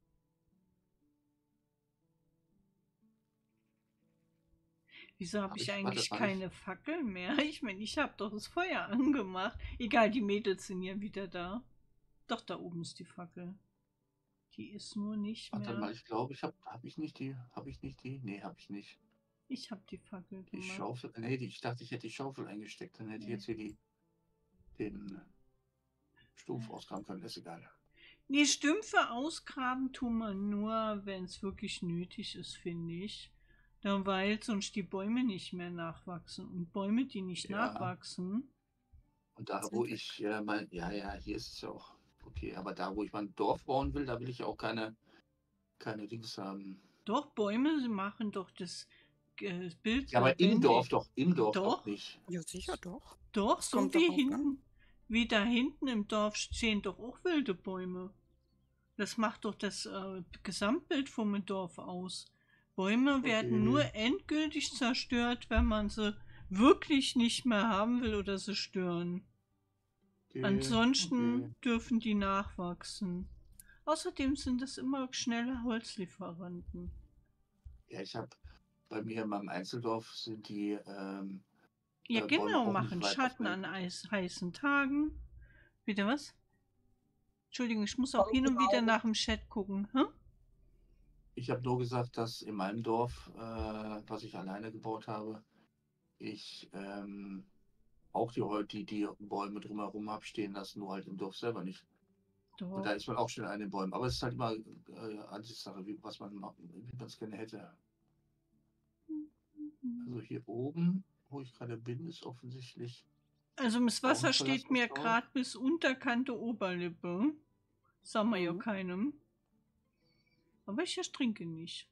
Wieso habe Hab ich ich- warte, eigentlich hab ich- keine Fackeln mehr? Ich meine, ich habe doch das Feuer angemacht. Egal, die Mädels sind ja wieder da. Doch, da oben ist die Fackel. Die ist nur nicht Warte mehr. mal, ich glaube, ich habe hab ich nicht die, habe ich nicht die? Nee, habe ich nicht. Ich habe die Fackel Die gemacht. Schaufel, nee, die, ich dachte, ich hätte die Schaufel eingesteckt, dann hätte ich Nee. jetzt hier die, den Stumpf ausgraben können, ist egal. Nee, Stümpfe ausgraben tun man nur, wenn es wirklich nötig ist, finde ich. Da, weil sonst die Bäume nicht mehr nachwachsen. Und Bäume, die nicht Ja. nachwachsen, Und da, Sind wo weg. ich äh, mein, ja, ja, hier ist es ja auch okay, aber da, wo ich mein Dorf bauen will, da will ich auch keine, keine Dings haben. doch, Bäume machen doch das äh, Bild Ja, aber im lebendig. Dorf doch, im Dorf Doch. doch nicht. Ja, sicher doch. Doch, Es so kommt wie darauf hinten, an. wie da hinten im Dorf stehen doch auch wilde Bäume. Das macht doch das äh, Gesamtbild vom Dorf aus. Bäume werden Okay. nur endgültig zerstört, wenn man sie wirklich nicht mehr haben will oder sie stören. Okay, Ansonsten okay. dürfen die nachwachsen. Außerdem sind es immer schnelle Holzlieferanten. Ja, ich habe bei mir in meinem Einzeldorf sind die, ähm, Ja, Äh, Bäume genau, auch nicht machen weit Schatten an abwenden. eis heißen Tagen. Bitte was? Entschuldigung, ich muss auch Kommt hin und wieder raus. nach dem Chat gucken. Hm? Ich habe nur gesagt, dass in meinem Dorf, äh, was ich alleine gebaut habe, ich ähm, auch die, Hol- die, die Bäume drumherum habe stehen lassen, nur halt im Dorf selber nicht. Und Doch. da ist man auch schnell an den Bäumen. Aber es ist halt immer äh, Ansichtssache, wie, was man, ma- wie man es gerne hätte. Also hier oben, wo ich gerade bin, ist offensichtlich. Also das Wasser Bauernverlass steht mir drauf. gerade bis Unterkante Oberlippe. Sagen wir ja Mhm. keinem. Aber ich ertrinke nicht.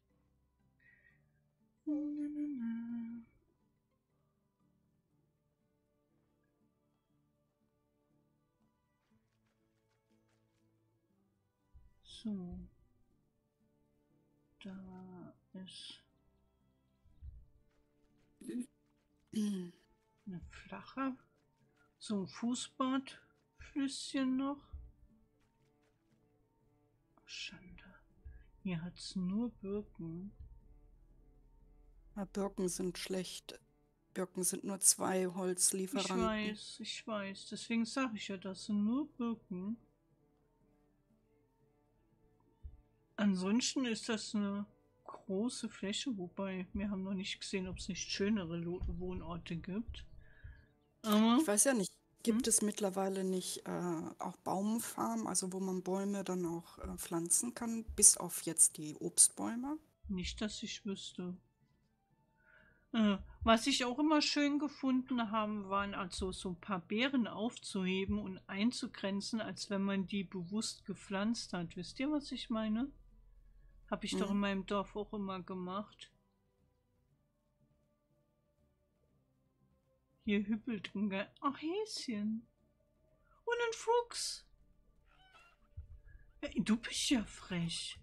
So. Da ist eine flache. So ein Fußbadflüsschen noch. Schande. Hier hat's nur Birken. Ja, Birken sind schlecht Birken sind nur zwei Ich Holzlieferanten. weiß, ich weiß. Deswegen sage ich ja, das sind nur Birken. Ansonsten ist das eine große Fläche, wobei wir haben noch nicht gesehen, ob es nicht schönere Lo Wohnorte gibt. Aber Ich weiß ja nicht, gibt Hm? es mittlerweile nicht äh, auch Baumfarmen, also wo man Bäume dann auch äh, pflanzen kann, bis auf jetzt die Obstbäume? nicht, dass ich wüsste. Äh, was ich auch immer schön gefunden haben, waren also so ein paar Beeren aufzuheben und einzugrenzen, als wenn man die bewusst gepflanzt hat. Wisst ihr, was ich meine? Habe ich doch in Mhm. meinem Dorf auch immer gemacht. Hier hüppelt ein Ge Ach, Häschen. Und ein Fuchs. Ja, du bist ja frech.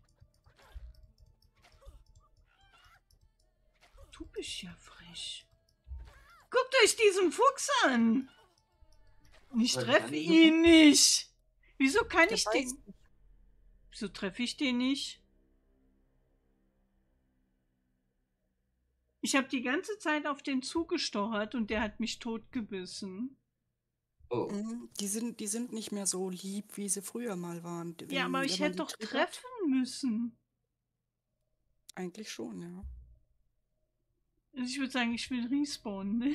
Du bist ja frech. Guckt euch diesen Fuchs an. Und ich Weil ich treffe angesucht- ihn nicht. Wieso kann Der ich beißt den... Wieso treffe ich den nicht? Ich habe die ganze Zeit auf den zugestochert und der hat mich totgebissen. Oh, Mhm. Die sind, die sind nicht mehr so lieb, wie sie früher mal waren. Ja, Wenn, aber wenn ich man hätte die doch triggert, treffen müssen. eigentlich schon, ja. Also ich würde sagen, ich will respawnen.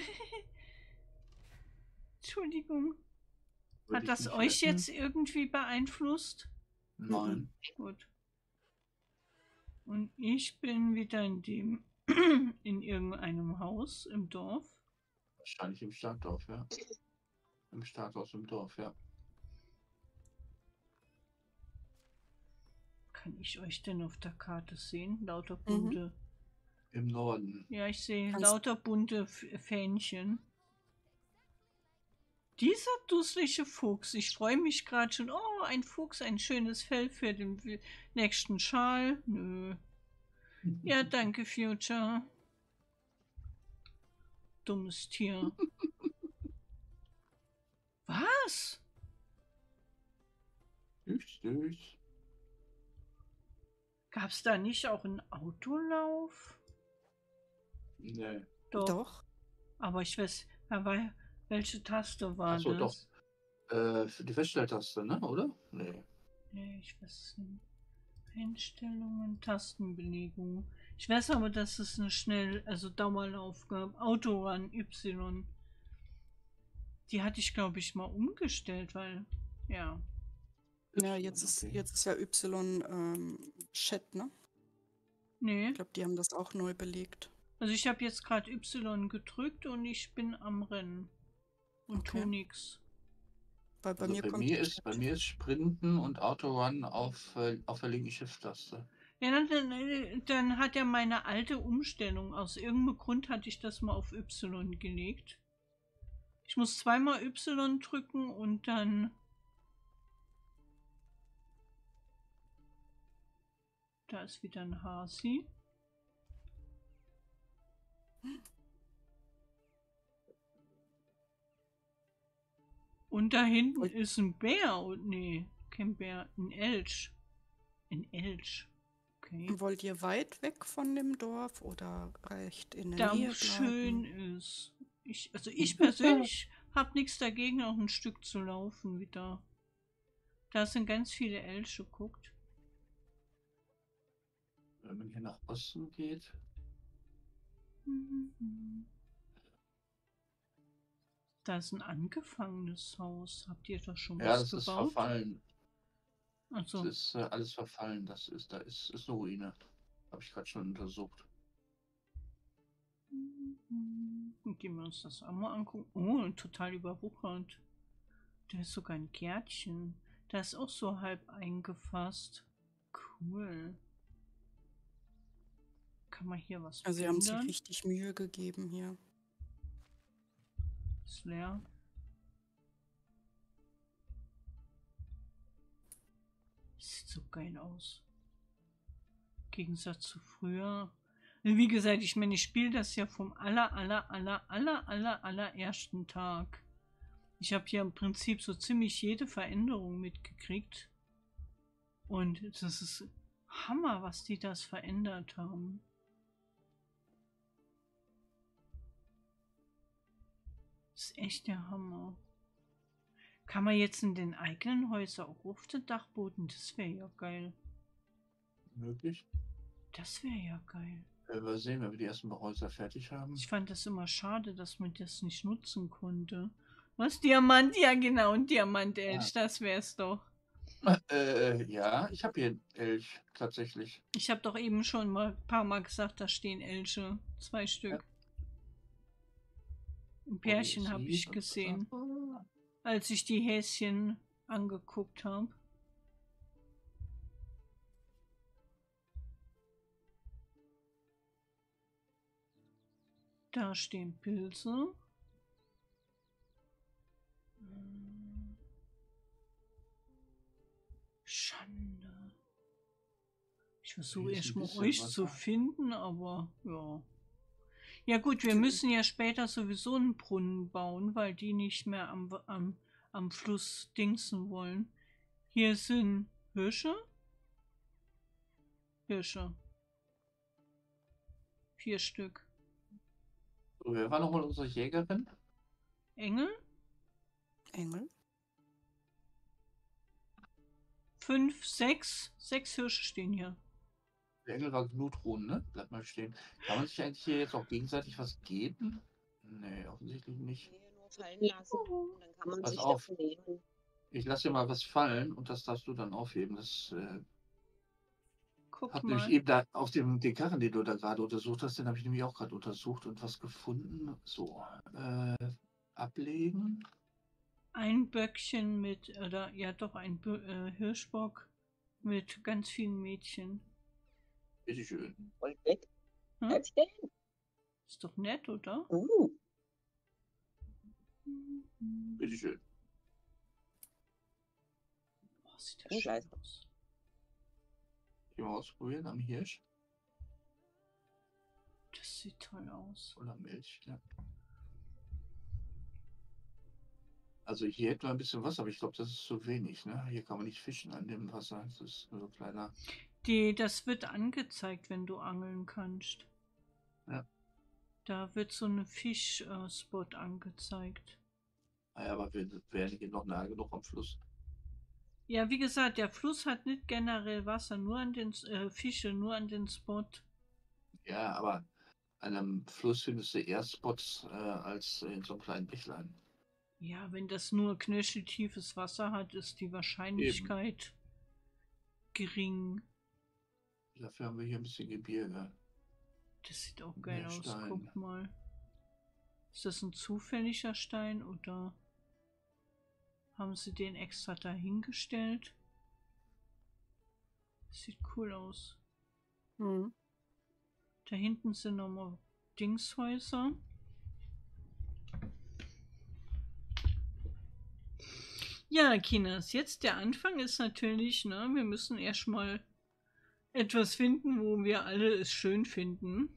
Entschuldigung. würde Hat ich das nicht euch retten. jetzt irgendwie beeinflusst? Nein. Gut. Und ich bin wieder in dem in irgendeinem Haus im Dorf. Wahrscheinlich im Startdorf, ja. Im Starthaus im Dorf, ja. Kann ich euch denn auf der Karte sehen? Lauter Mhm. bunte. Im Norden. Ja, ich sehe Kannst- lauter bunte F- Fähnchen. Dieser dusselige Fuchs. Ich freue mich gerade schon. Oh, ein Fuchs, ein schönes Fell für den wi- nächsten Schal. Nö. Ja, danke, Future. Dummes Tier. Was? Süß, süß. Gab's da nicht auch einen Autolauf? Nee. Doch. Doch. Aber ich weiß, aber welche Taste war Ach so, das? Äh, für die Feststelltaste, ne? Oder? Nee. Nee, ich weiß es nicht. Einstellungen, Tastenbelegung. Ich weiß aber, dass es eine schnell, also Dauerlauf gab. Autorun Y. Die hatte ich, glaube ich, mal umgestellt, weil, ja. Ja, Y, jetzt ist, okay. jetzt ist ja Y ähm, Chat, ne? Nee. Ich glaube, die haben das auch neu belegt. Also ich habe jetzt gerade Y gedrückt und ich bin am Rennen. Und Okay. tu nix. Weil bei Also mir bei kommt mir die ist, Chat. bei mir ist Sprinten und Autorun auf, äh, auf der linken Shift-Taste. Ja, dann, dann, dann hat er meine alte Umstellung. Aus irgendeinem Grund hatte ich das mal auf Y gelegt. Ich muss zweimal Y drücken und dann... Da ist wieder ein Hasi. Und da hinten Ui. ist ein Bär. Und nee, kein Bär, ein Elch. Ein Elch. Okay. Wollt ihr weit weg von dem Dorf oder recht in der Da Nähe wo schön bleiben? ist. Ich, also ich persönlich habe nichts dagegen, auch ein Stück zu laufen wieder. Da sind ganz viele Elche, guckt. Wenn man hier nach Osten geht. Da ist ein angefangenes Haus. Habt ihr da schon Ja, was das ist gebaut? verfallen. Also, Das ist äh, alles verfallen. Das ist, da ist, ist eine Ruine. Habe ich gerade schon untersucht. gehen wir uns das auch mal angucken. Oh, total überwuchert. Da ist sogar ein Gärtchen. Da ist auch so halb eingefasst. Cool. Kann man hier was Also sie haben sich plündern? richtig Mühe gegeben hier. Ist leer. Sieht so geil aus. Im Gegensatz zu früher. Wie gesagt, ich meine, ich spiele das ja vom aller, aller, aller, aller, aller, allerersten Tag. Ich habe hier im Prinzip so ziemlich jede Veränderung mitgekriegt. Und das ist Hammer, was die das verändert haben. Das ist echt der Hammer. Kann man jetzt in den eigenen Häusern auch auf den Dachboden? Das wäre ja geil. Möglich. Das wäre ja geil. Werden wir sehen, wenn wir die ersten Häuser fertig haben. Ich fand das immer schade, dass man das nicht nutzen konnte. Was? Diamant? Ja, genau, ein Diamantelch, das wär's doch. Äh, ja, ich habe hier einen Elch, tatsächlich. Ich habe doch eben schon mal ein paar Mal gesagt, da stehen Elche. Zwei Stück. Ja. Ein Pärchen habe ich gesehen, als ich die Häschen angeguckt habe. Da stehen Pilze. Schande. Ich versuche Hier ist ein erstmal bisschen euch zu Wasser. finden, aber ja. Ja gut, wir müssen ja später sowieso einen Brunnen bauen, weil die nicht mehr am, am, am Fluss dingsen wollen. Hier sind Hirsche. Hirsche. Vier Stück. So, wer war nochmal unsere Jägerin? Engel. Engel. Fünf, sechs. Sechs Hirsche stehen hier. Der Engel war Glutrun, ne? Bleib mal stehen. Kann man sich eigentlich hier jetzt auch gegenseitig was geben? Nee, offensichtlich nicht. Nee, nur fallen lassen. Dann kann man Pass sich auf. das nehmen. Ich lasse dir mal was fallen und das darfst du dann aufheben. Das äh, Guck hat mal. nämlich eben da auf dem den Karren, den du da gerade untersucht hast, den habe ich nämlich auch gerade untersucht und was gefunden. So, äh, ablegen. Ein Böckchen mit, oder ja doch, ein Bö äh, Hirschbock mit ganz vielen Mädchen. Bitteschön. Und weg. Hm? Erzähl. Ist doch nett, oder? Uh. Bitteschön. Oh, sieht das Oh, schön leise. aus. Hier mal ausprobieren am Hirsch Das sieht toll aus. oder Milch. Ja. Also hier hätten wir ein bisschen Wasser, aber ich glaube, das ist zu wenig. Ne? Hier kann man nicht fischen an dem Wasser. Das ist nur so kleiner. Die, das wird angezeigt, wenn du angeln kannst. Ja. Da wird so ein Fischspot äh, angezeigt. Naja, aber wir wären hier noch nahe genug am Fluss. Ja, wie gesagt, der Fluss hat nicht generell Wasser, nur an den äh, Fische, nur an den Spot. Ja, aber an einem Fluss findest du eher Spots äh, als in so einem kleinen Bächlein. Ja, wenn das nur knöcheltiefes Wasser hat, ist die Wahrscheinlichkeit gering. Dafür haben wir hier ein bisschen Gebirge. Das sieht auch geil Mehr aus, Stein. guck mal. Ist das ein zufälliger Stein oder haben sie den extra dahingestellt? Sieht cool aus. Hm. Da hinten sind nochmal Dingshäuser. Ja, Kinas, jetzt der Anfang ist natürlich, ne, wir müssen erstmal etwas finden, wo wir alle es schön finden.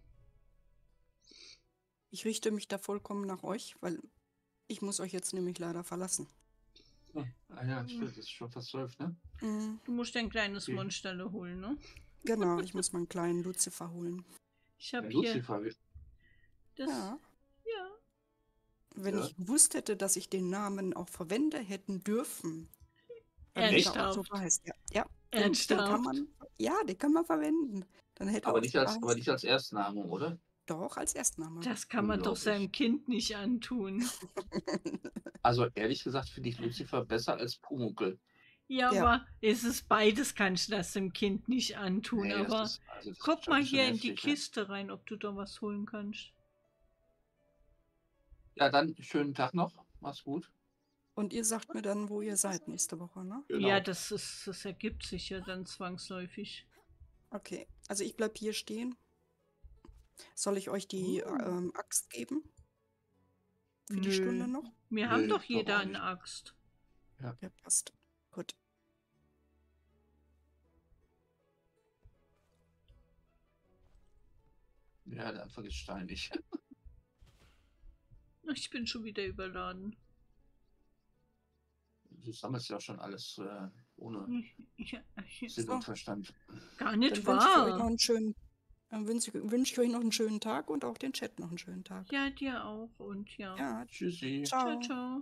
Ich richte mich da vollkommen nach euch, weil ich muss euch jetzt nämlich leider verlassen. Oh, ah ja, stimmt, das ist schon fast zwölf, ne? Mhm. Du musst ein kleines Okay. Monsterle holen, ne? Genau, ich muss meinen kleinen Lucifer holen. Ich habe Ja, hier Lucifer, wir- das. Ja. Ja. Wenn Ja. ich gewusst hätte, dass ich den Namen auch verwenden hätten dürfen. Damit er auch so Ernsthaft. heißt. Ja, ja. Den, den Ernsthaft. kann man, ja, den kann man verwenden. Dann hätte er aber, auch nicht so als, aber geheißen. nicht als Erstname, oder? Doch, als Erstname. Das kann man doch Unglaublich. seinem Kind nicht antun. Also ehrlich gesagt finde ich Lucifer besser als Pumuckl. Ja, Ja. aber es ist beides, kannst du das dem Kind nicht antun. Nee, das aber ist- also das guck ist schon mal ein bisschen hier in die heftig, ja. Kiste rein, ob du da was holen kannst. Ja, dann schönen Tag noch. Mach's gut. Und ihr sagt mir dann, wo ihr seid nächste Woche, ne? Genau. Ja, das, ist, das ergibt sich ja dann zwangsläufig. Okay, also ich bleib hier stehen. Soll ich euch die Uh. ähm, Axt geben? Für die Nö. Stunde noch? Wir Nö, haben doch doch jeder auch eine nicht. Axt. Ja, passt. Gut. Ja, der Anfang ist steinig. Ich bin schon wieder überladen. Du sammelst ja auch schon alles äh, ohne Ja, Sinn So. und Verstand. gar Dann nicht wünsche ich euch noch wahr. einen schönen Dann wünsche ich, wünsch ich euch noch einen schönen Tag und auch den Chat noch einen schönen Tag. Ja, dir auch und ja. Ja, Tschüssi. Ciao, ciao. ciao.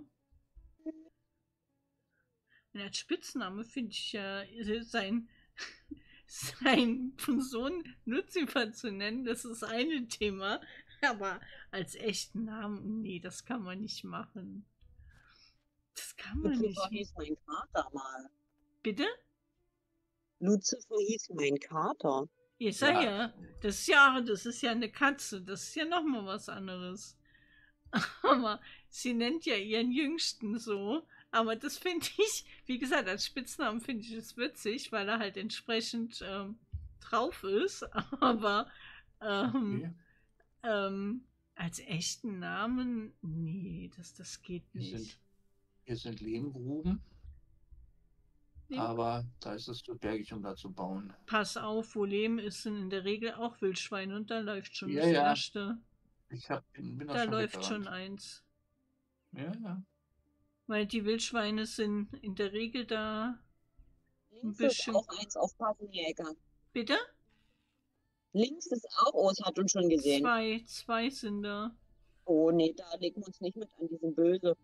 Und als Spitzname finde ich ja äh, sein, sein Sohn Lucifer zu nennen, das ist eine Thema. Aber als echten Namen, nee, das kann man nicht machen. Das kann man nicht. Lucifer hieß mein Kater mal. Bitte? Lucifer hieß mein Kater. Ich sag Ja. ja, das ist ja, das ist ja eine Katze, das ist ja nochmal was anderes. Aber sie nennt ja ihren Jüngsten so. Aber das finde ich, wie gesagt, als Spitznamen finde ich es witzig, weil er halt entsprechend ähm, drauf ist. Aber ähm, Okay. ähm, als echten Namen, nee, das, das geht Hier nicht. sind, hier sind Lehmgruben, Lehm- aber da ist es zu bergig, um da zu bauen. Pass auf, wo Lehm ist, sind in der Regel auch Wildschweine und da läuft schon Ja, das ja. erste. Ich hab, bin, bin Da da schon läuft schon weggerannt. eins. Ja, ja. Weil die Wildschweine sind in der Regel da. Links bisschen- ist auch eins aufpassen, Jäger. Bitte? Links ist auch, oh, das hat uns schon gesehen. Zwei, zwei sind da. Oh nee, da legen wir uns nicht mit an, die sind böse.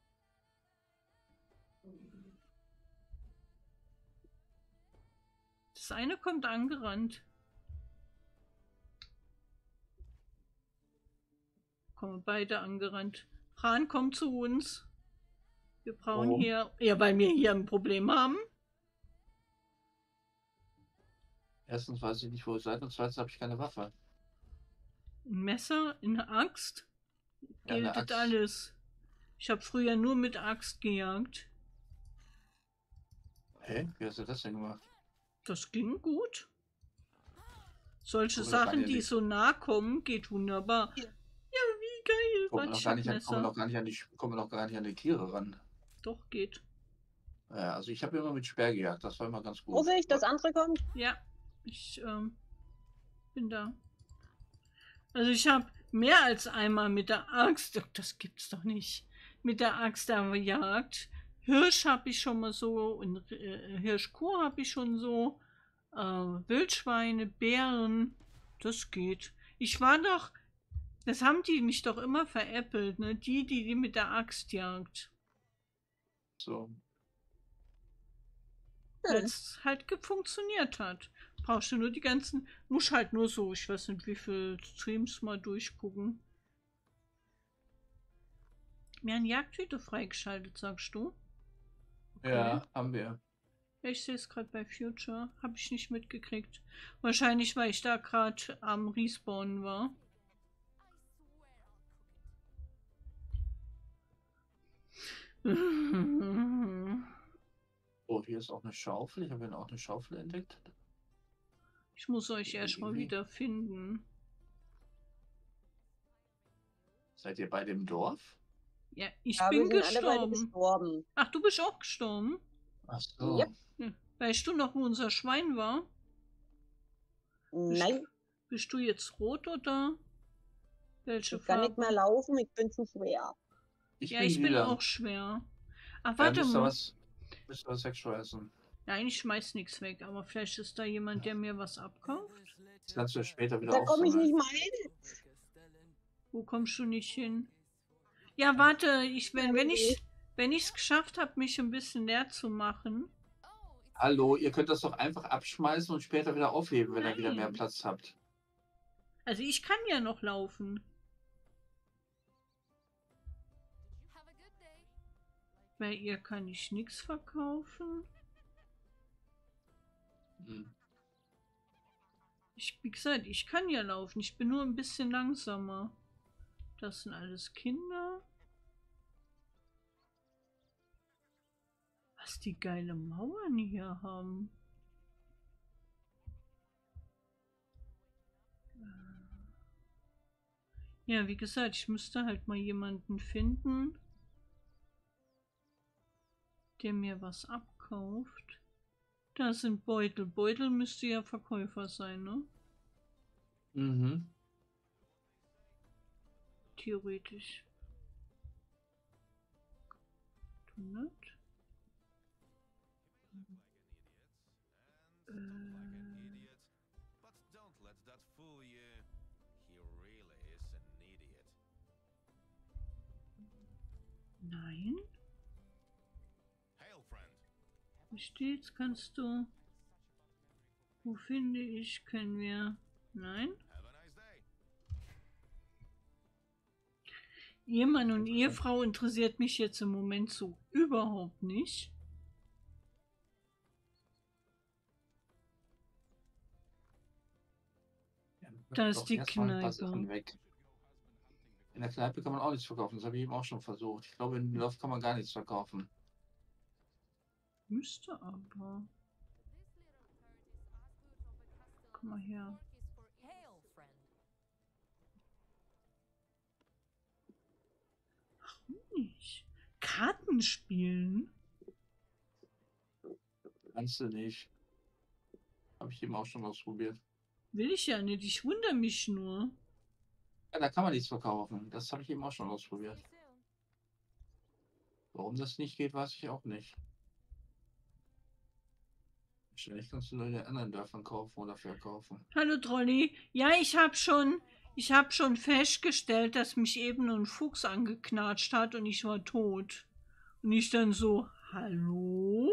Das eine kommt angerannt. Kommen beide angerannt. Hahn, komm zu uns. Wir brauchen Warum? hier. Ja, weil wir hier ein Problem haben. Erstens weiß ich nicht, wo ihr seid, und zweitens habe ich keine Waffe. Ein Messer, eine Axt. Ja, eine Gilt Axt. alles. Ich habe früher nur mit Axt gejagt. Hä? Wie hast du das denn gemacht? Das ging gut. Solche Guck mal, das Sachen, kann ja die nicht. so nah kommen, geht wunderbar. Ja. Ja, wie geil. Kommen wir Warte, noch ich gar hab nicht, an, kommen wir Messer. noch gar nicht an die, kommen wir noch gar nicht an die Tiere ran. Doch, geht. Ja, also ich habe immer mit Speer gejagt, das war immer ganz gut. Vorsicht, das andere kommt. Ja, ich ähm, bin da. Also ich habe mehr als einmal mit der Axt, doch, das gibt's doch nicht, mit der Axt da gejagt. Hirsch habe ich schon mal so, und äh, Hirschkuh habe ich schon so, äh, Wildschweine, Bären, das geht. Ich war doch, das haben die mich doch immer veräppelt, ne? Die, die, die mit der Axt jagt. So. Weil es halt ge- funktioniert hat. Brauchst du nur die ganzen, muss halt nur so, ich weiß nicht, wie viele Streams mal durchgucken. Wir haben Jagdhüte freigeschaltet, sagst du? Okay. Ja, haben wir. Ja, ich sehe es gerade bei Future. Habe ich nicht mitgekriegt. Wahrscheinlich, weil ich da gerade am Respawnen war. Oh, hier ist auch eine Schaufel. Ich habe hier auch eine Schaufel entdeckt. Ich muss euch erstmal wieder finden. Seid ihr bei dem Dorf? Ja, ich Ja, bin wir sind alle beide gestorben. gestorben. Ach, du bist auch gestorben? Ach so. Yep. Ja. Weißt du noch, wo unser Schwein war? Nein, Bist du jetzt rot oder welche ich kann nicht Farbe? mehr laufen, ich bin zu schwer. Ich Ja, bin ich bin lila. auch schwer. Ach, Ja, warte müsst ihr mal. was, müsst ihr was wegschmeißen. Nein, ich schmeiß nichts weg, aber vielleicht ist da jemand, der mir was abkauft. Das kannst du später wieder Da komme ich aufsammeln. nicht mal hin. Wo kommst du nicht hin? Ja, warte, ich, wenn, wenn ich wenn ich es geschafft habe, mich ein bisschen leer zu machen. Hallo, ihr könnt das doch einfach abschmeißen und später wieder aufheben, wenn ihr wieder mehr Nein. Platz habt. Also ich kann ja noch laufen. Bei ihr kann ich nichts verkaufen. Hm. Ich, wie gesagt, ich kann ja laufen. Ich bin nur ein bisschen langsamer. Das sind alles Kinder. Was die geile Mauern hier haben. Ja, wie gesagt, ich müsste halt mal jemanden finden, der mir was abkauft. Da sind Beutel. Beutel müsste ja Verkäufer sein, ne? Mhm. Theoretisch. hundert. Äh, Nein. Wie steht's? Kannst du... Wo finde ich? Können wir... Nein. Ehemann und Ehefrau interessiert mich jetzt im Moment so überhaupt nicht. Ja, Da ist doch die erstmal ein paar Sachen Kneipe. weg. In der Kneipe kann man auch nichts verkaufen. Das habe ich eben auch schon versucht. Ich glaube, in Dorf kann man gar nichts verkaufen. Müsste aber. Komm mal her. Warum nicht? Karten spielen? Kannst du nicht. Habe ich eben auch schon ausprobiert. Will ich ja nicht. Ich wundere mich nur. Ja, da kann man nichts verkaufen. Das habe ich eben auch schon ausprobiert. Warum das nicht geht, weiß ich auch nicht. Wahrscheinlich kannst du nur in den anderen Dörfern kaufen oder verkaufen. Hallo Trolli. Ja, ich habe schon, ich habe schon festgestellt, dass mich eben ein Fuchs angeknatscht hat und ich war tot. Und ich dann so, hallo?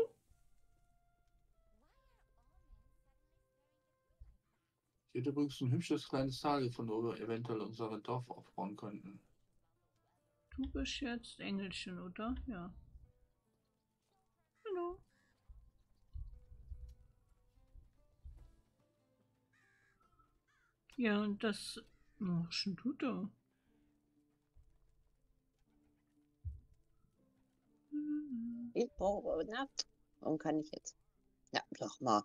Ich hätte übrigens ein hübsches kleines Tal gefunden, wo wir eventuell unser Dorf aufbauen könnten. Du bist jetzt Engelchen, oder? Ja. Hallo. Ja, und das... Oh, schon tut er. Ich brauche, na, warum kann ich jetzt? Ja, sag mal.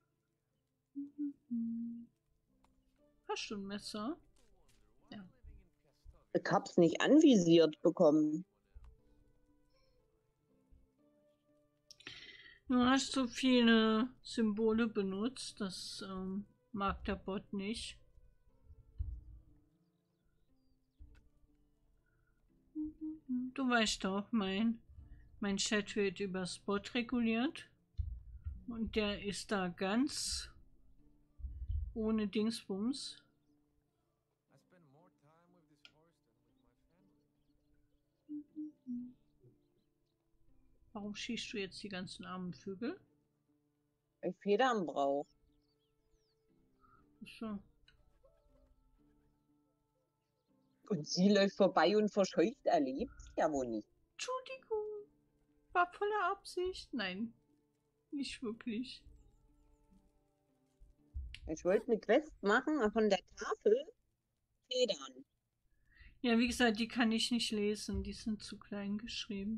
Hast du ein Messer? Ja. Ich hab's nicht anvisiert bekommen. Du hast so viele Symbole benutzt, das ähm, mag der Bot nicht. Du weißt doch, mein, mein Chat wird über Spot reguliert und der ist da ganz ohne Dingsbums. Warum schießt du jetzt die ganzen armen Vögel? Weil ich Federn brauche. So. Und sie läuft vorbei und verscheucht, erlebt ja wohl nicht. Entschuldigung, war voller Absicht. Nein, nicht wirklich. Ich wollte eine Quest machen von der Tafel Federn. Ja, wie gesagt, die kann ich nicht lesen, die sind zu klein geschrieben.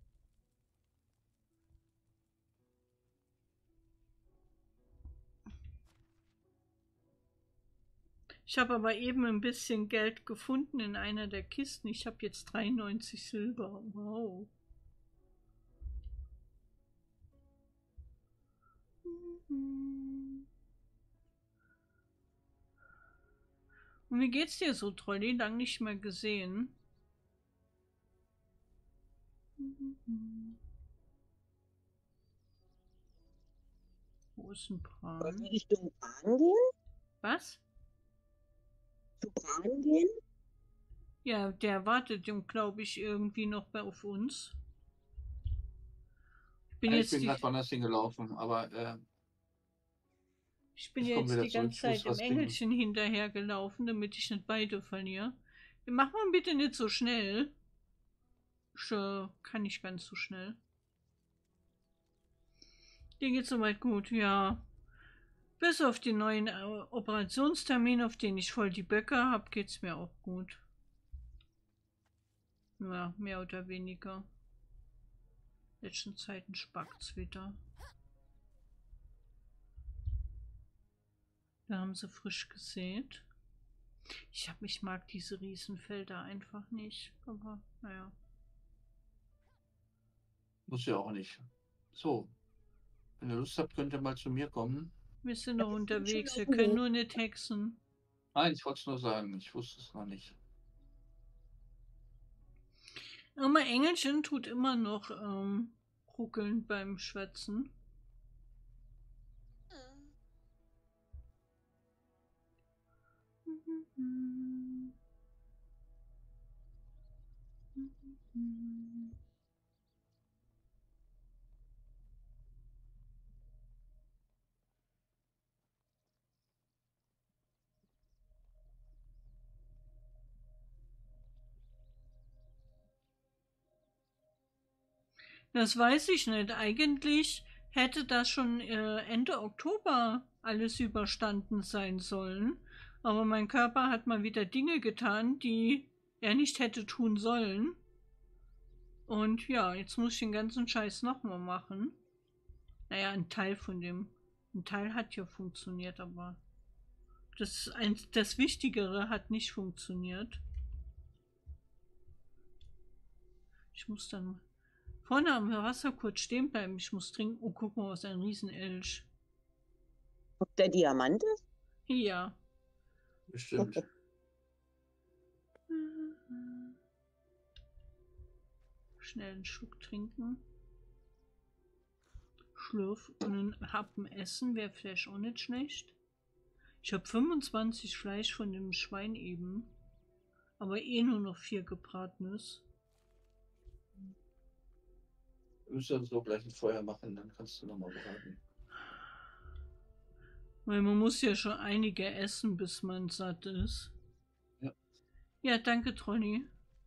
Ich habe aber eben ein bisschen Geld gefunden in einer der Kisten. Ich habe jetzt dreiundneunzig Silber. Wow. Und wie geht's dir so, Trolli? Lang nicht mehr gesehen. Wo ist ein Wollen Bran? wir Richtung Bahn gehen? Was? Zu Bahn gehen? Ja, der wartet, glaube ich, irgendwie noch bei auf uns. Ich bin Ja, ich jetzt bin die, gerade woanders hingelaufen, aber äh, ich bin ich komme jetzt wieder die zurück. ganze Ich muss Zeit im was trinken. Engelchen hinterher gelaufen, damit ich nicht beide verliere. Mach mal bitte nicht so schnell. Ich äh, kann nicht ganz so schnell. Dir geht's soweit gut, ja. Bis auf den neuen äh, Operationstermin, auf den ich voll die Böcke habe, geht's mir auch gut. Ja, mehr oder weniger. Letzten Zeiten spackt's wieder. Da haben sie frisch gesät. Ich hab, ich mag diese Riesenfelder einfach nicht. Aber naja. Muss ja auch nicht. So, wenn ihr Lust habt, könnt ihr mal zu mir kommen. Wir sind noch Ja, wir sind schon unterwegs. auf Wir dem können Weg. nur nicht hexen. Nein, ich wollte es nur sagen. Ich wusste es noch nicht. Aber Engelchen tut immer noch ähm, ruckeln beim Schwätzen. Das weiß ich nicht. Eigentlich hätte das schon äh, Ende Oktober alles überstanden sein sollen. Aber mein Körper hat mal wieder Dinge getan, die er nicht hätte tun sollen. Und ja, jetzt muss ich den ganzen Scheiß nochmal machen. Naja, ein Teil von dem. Ein Teil hat ja funktioniert, aber das, ein, das Wichtigere hat nicht funktioniert. Ich muss dann vorne am Wasser kurz stehen bleiben. Ich muss trinken. Oh, guck mal, was ein Riesenelch. Ob der Diamant ist? Ja. Bestimmt. Schnell einen Schluck trinken. Schlürf und einen Happen essen wäre vielleicht auch nicht schlecht. Ich habe fünfundzwanzig Fleisch von dem Schwein eben. Aber eh nur noch vier gebratenes. Wir müssen so gleich ein Feuer machen, dann kannst du nochmal braten. Weil man muss ja schon einige essen, bis man satt ist. Ja. Ja, danke, Trolli.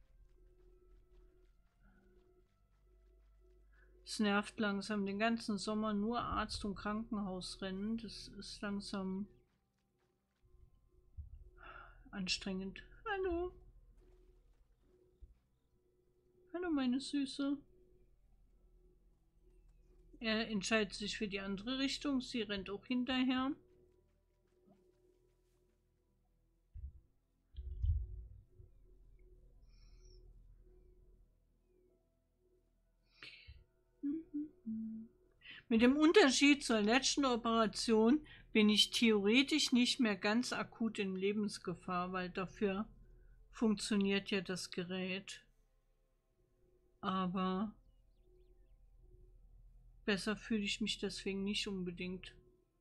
Es nervt langsam, den ganzen Sommer nur Arzt und Krankenhaus rennen. Das ist langsam anstrengend. Hallo. Hallo, meine Süße. Er entscheidet sich für die andere Richtung. Sie rennt auch hinterher. Mit dem Unterschied zur letzten Operation bin ich theoretisch nicht mehr ganz akut in Lebensgefahr, weil dafür funktioniert ja das Gerät. Aber besser fühle ich mich deswegen nicht unbedingt.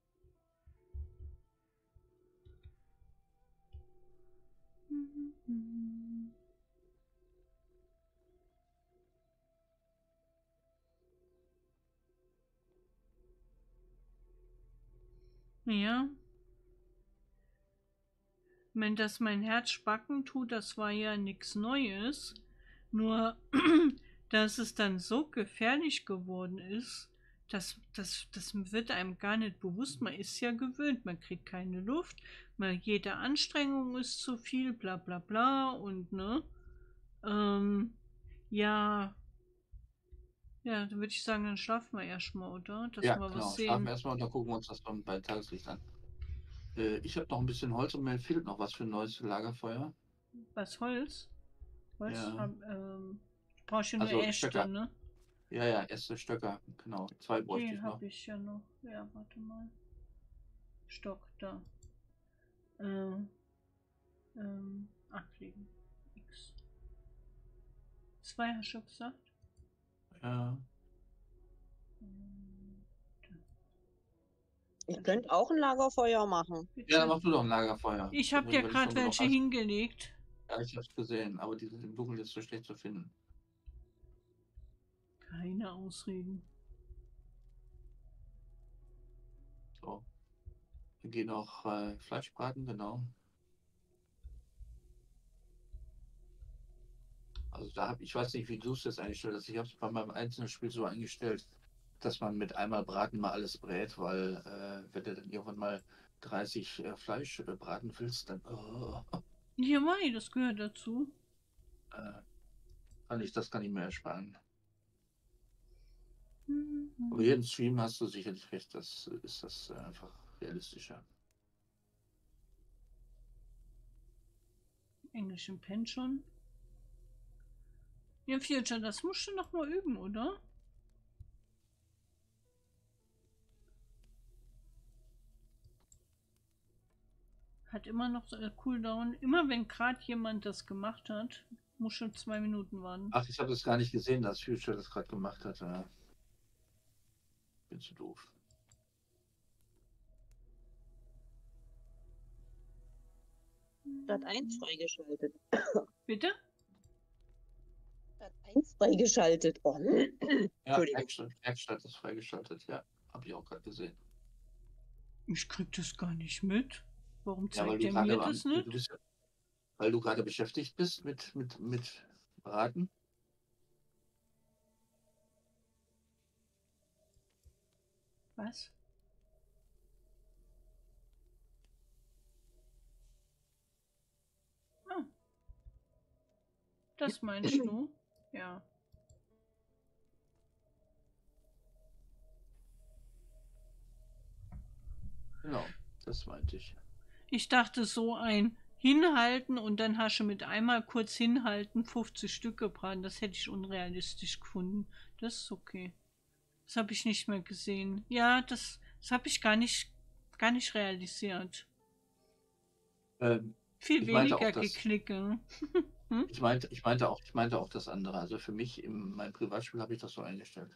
Ja. Wenn das mein Herz spacken tut, das war ja nichts Neues. Nur, dass es dann so gefährlich geworden ist, das, das, das wird einem gar nicht bewusst. Man ist ja gewöhnt, man kriegt keine Luft, man, jede Anstrengung ist zu viel, bla bla bla und ne. Ähm, ja. Ja, dann würde ich sagen, dann schlafen wir erstmal, oder? Dass Ja, wir genau. was sehen. Schlafen wir erstmal und dann gucken wir uns das dann bei Tageslicht an. Äh, ich habe noch ein bisschen Holz und mir fehlt noch was für ein neues Lagerfeuer. Was, Holz? Holz? Ja. Hab, ähm, brauche ich ja nur Also Äste, Stöcker. ne? Ja, ja, erste Stöcker. Genau. Zwei bräuchte Die ich noch. habe ich ja noch. Ja, warte mal. Stock da. Ähm, ähm, ablegen. X. Zwei hast du gesagt? Ja. Ähm, Ich könnte auch ein Lagerfeuer machen. bitte. Ja, dann mach du doch ein Lagerfeuer. Ich habe Wenn dir du gerade schon genug welche hast. hingelegt. Ja, ich hab's gesehen, aber die sind im Dunkeln jetzt so schlecht zu finden. Keine Ausreden. So. Wir gehen noch äh, Fleisch braten, genau. Also da habe ich weiß nicht, wie du es jetzt eingestellt hast. Ich habe es bei meinem einzelnen Spiel so eingestellt, dass man mit einmal braten mal alles brät, weil äh, wenn du dann irgendwann mal dreißig äh, Fleisch äh, braten willst, dann oh, Ja, Mai, das gehört dazu. äh, kann ich das kann ich mir ersparen. Mhm. Aber hier im Stream hast du sicherlich recht, das ist das äh, einfach realistischer. Englisch im Pen schon. Ja, Future, das musst du noch mal üben, oder? Hat immer noch äh, Cooldown. Immer wenn gerade jemand das gemacht hat, muss schon zwei Minuten warten. Ach, ich habe das gar nicht gesehen, dass Future das gerade gemacht hat. Ja. Bin zu doof. Stadt eins freigeschaltet. Bitte? Stadt eins freigeschaltet. Oh. Ja, Entschuldigung. Werkstatt, Werkstatt ist freigeschaltet, ja. Habe ich auch gerade gesehen. Ich krieg das gar nicht mit. Warum Ja, weil zeigt du er mir gerade das am- nicht? du bist, ja- weil du gerade beschäftigt bist mit, mit, mit Braten. Was? Ah, das meinst du? Ja. Genau, das meinte ich. Ich dachte so ein hinhalten und dann hast du mit einmal kurz hinhalten fünfzig Stück gebrannt. Das hätte ich unrealistisch gefunden. Das ist okay. Das habe ich nicht mehr gesehen. Ja, das, das habe ich gar nicht, gar nicht realisiert. Ähm, Viel ich meinte weniger auch das, Geklicke. Hm? ich meinte, ich meinte auch, ich meinte auch das andere. Also für mich, in meinem Privatspiel habe ich das so eingestellt.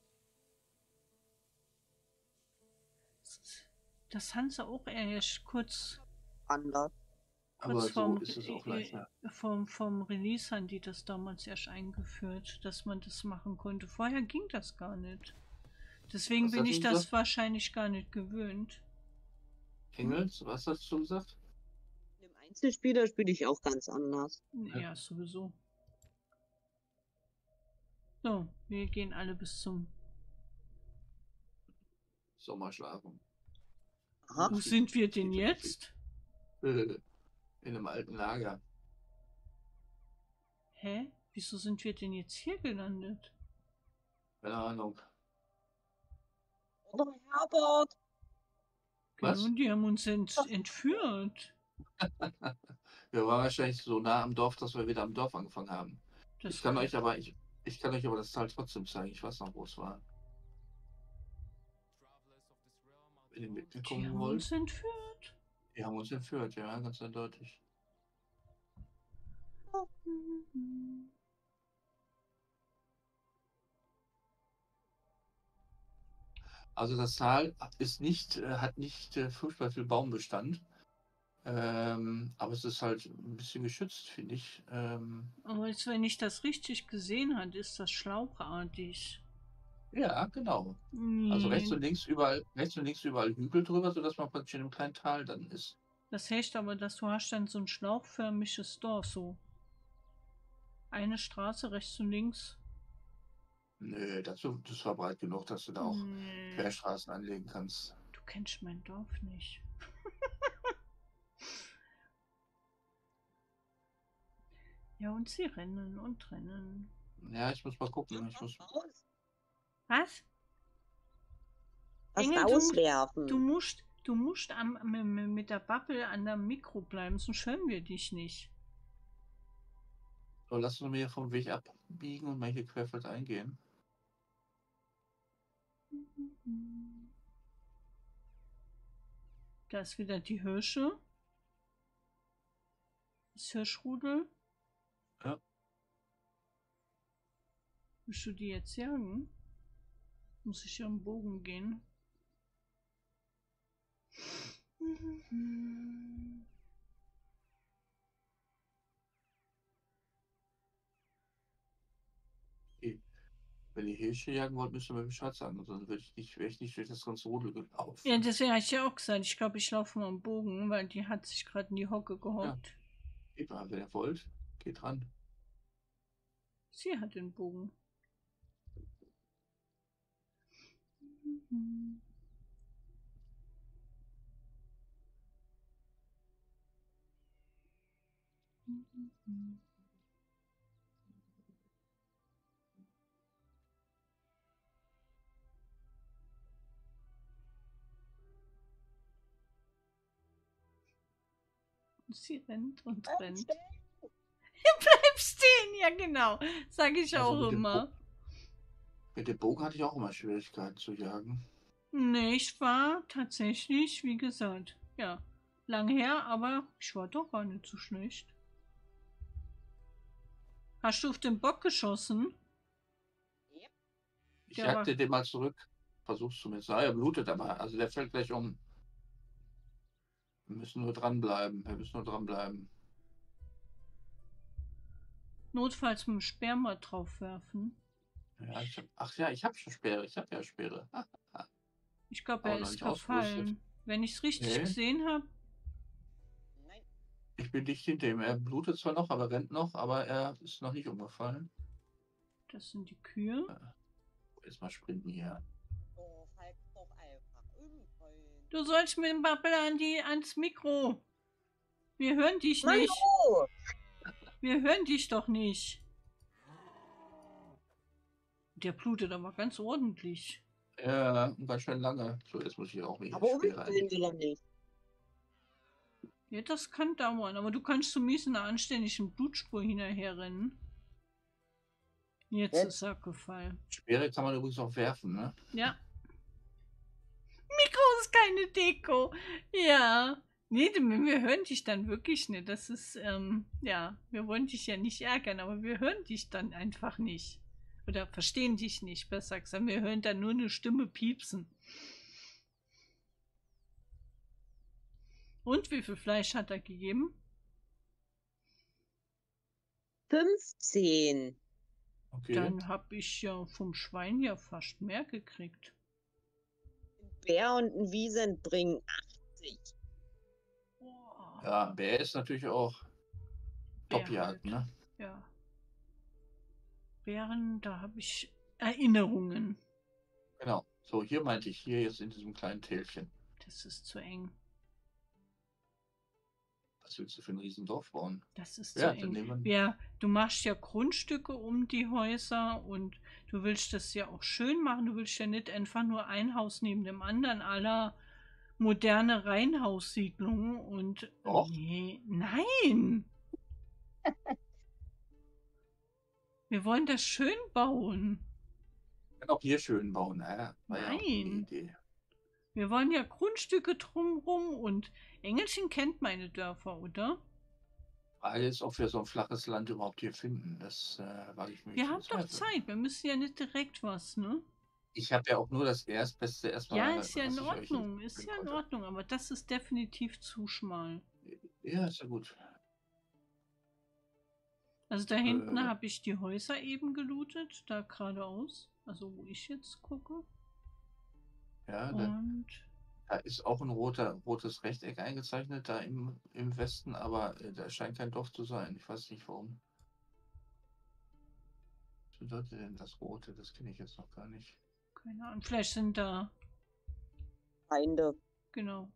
Das haben sie auch erst kurz, Anders. Aber kurz so vorm, ist es auch äh, leichter. vom, vom Release haben die das damals erst eingeführt, dass man das machen konnte. Vorher ging das gar nicht. Deswegen Was bin hast ich du das gesagt? wahrscheinlich gar nicht gewöhnt. Engels, was hast du gesagt? Im Einzelspieler spiele ich auch ganz anders. Ja, sowieso. So, wir gehen alle bis zum... Sommerschlafen. Aha. Wo sind wir denn Definitiv. jetzt? In einem alten Lager. Hä? Wieso sind wir denn jetzt hier gelandet? Keine Ahnung. Oder Herbert? Was? Genau, die haben uns ent entführt. Wir waren wahrscheinlich so nah am Dorf, dass wir wieder am Dorf angefangen haben. Das Ich kann euch aber, ich, ich kann euch aber das Tal trotzdem zeigen. Ich weiß noch, wo es war. Wenn ihr mit mir die kommen haben wollt. uns entführt. Die haben uns entführt, ja, ganz eindeutig. Also das Tal ist nicht, äh, hat nicht äh, furchtbar viel Baumbestand. Ähm, aber es ist halt ein bisschen geschützt, finde ich. Ähm, Aber jetzt, wenn ich das richtig gesehen habe, ist das schlauchartig. ja, genau. Nee, Also rechts und links überall, rechts und links überall Hügel drüber, sodass man praktisch in einem kleinen Tal dann ist. das heißt aber, dass du hast dann so ein schlauchförmiges Dorf, so eine Straße rechts und links. Nö, dazu, das war breit genug, dass du da auch Nee, Querstraßen anlegen kannst. du kennst mein Dorf nicht. Ja, und sie rennen und rennen. Ja, ich muss mal gucken. Ich muss, Raus. Was? Was Engel, du, rauswerfen. du musst, du musst am, m- m- mit der Bubble an der Mikro bleiben, sonst hören wir dich nicht. so, lass uns mal hier vom Weg abbiegen und mal hier querfeld eingehen. Da ist wieder die Hirsche. Das Hirschrudel. Ja. Willst du die jetzt jagen? Muss ich am Bogen gehen? Wenn ihr Hirsche jagen wollt, müsst ihr mir Bescheid sagen. Sonst würde ich nicht, wäre ich nicht durch das ganze Rudel gelaufen. Ja, deswegen habe ich ja auch gesagt, ich glaube, ich laufe mal am Bogen, weil die hat sich gerade in die Hocke gehockt. Geht mal, wenn ihr wollt, geht ran. Sie hat den Bogen. Sie rennt und rennt. Bleib stehen, ja genau. Sag ich Also auch mit dem immer. Mit dem Bogen hatte ich auch immer Schwierigkeiten zu jagen. Nee, ich war tatsächlich, wie gesagt, ja, lang her, aber ich war doch gar nicht so schlecht. Hast du auf den Bock geschossen? Ich Der jagte war- den mal zurück. Versuch's zumindest. Ah, er blutet aber. Also der fällt gleich um. Wir müssen nur dranbleiben. Wir müssen nur dranbleiben. Notfalls mit dem Speer mal drauf werfen. Ja, ich hab, ach ja, ich habe schon Speere. Ich habe ja Speere. Ah, Ich glaube, Aber er noch ist nicht ausgerüstet. gefallen. Wenn ich es richtig Nee. gesehen habe. Nein. ich bin dicht hinter ihm. Er blutet zwar noch, aber rennt noch, aber er ist noch nicht umgefallen. Das sind die Kühe. Jetzt mal sprinten hier. So, Falk, doch ein. Du sollst mit dem Babbel an die, ans Mikro. Wir hören dich Manu! nicht. Wir hören dich doch nicht. Der blutet aber ganz ordentlich. Ja, ganz schön lange. So, jetzt muss ich auch wieder Aber schwerer umdrehen will er nicht. Ja, das kann dauern, aber du kannst zumindest einer anständigen Blutspur hinterherrennen. Jetzt Jetzt? ist er gefallen. Schwere kann man übrigens auch werfen, ne? Ja. Mikro ist keine Deko. Ja. Nee, wir hören dich dann wirklich nicht. Das ist, ähm, ja, wir wollen dich ja nicht ärgern, aber wir hören dich dann einfach nicht. Oder verstehen dich nicht, besser gesagt. Wir hören dann nur eine Stimme piepsen. Und wie viel Fleisch hat er gegeben? fünfzehn. Okay. Dann habe ich ja vom Schwein ja fast mehr gekriegt. Ein Bär und ein Wiesent bringen achtzig. Boah, Ja, Bär ist natürlich auch Bär Top-Jagd, halt. ne? Ja. Bären, da habe ich Erinnerungen. Genau. So, hier meinte ich, hier jetzt in diesem kleinen Tälchen. Das ist zu eng. Was willst du für ein Riesendorf bauen? Das ist Ja, zu dann eng. nehmen wir. Ja, du machst ja Grundstücke um die Häuser und du willst das ja auch schön machen. Du willst ja nicht einfach nur ein Haus neben dem anderen aller moderne Reihenhaussiedlungen und Doch. nee, nein. Wir wollen das schön bauen. Wir können auch hier schön bauen. Ja, war ja auch eine Nein. Idee. Wir wollen ja Grundstücke drumrum und Engelchen kennt meine Dörfer, oder? Frage ist, ob wir so ein flaches Land überhaupt hier finden. Das äh, wage ich mir Wir zu haben doch bezweifeln. Zeit. Wir müssen ja nicht direkt was, ne? Ich habe ja auch nur das Erstbeste erstmal. Ja, ist ja was in ich euch Ordnung. Ist empfehlen ja in konnte. Ordnung, aber das ist definitiv zu schmal. Ja, ist ja gut. Also da hinten Äh. habe ich die Häuser eben gelootet, da geradeaus. Also wo ich jetzt gucke. Ja, da, Und da ist auch ein roter, rotes Rechteck eingezeichnet, da im, im Westen, aber äh, da scheint kein Dorf zu sein. Ich weiß nicht warum. Was bedeutet denn das Rote? Das kenne ich jetzt noch gar nicht. keine Ahnung, vielleicht sind da, Feinde. genau.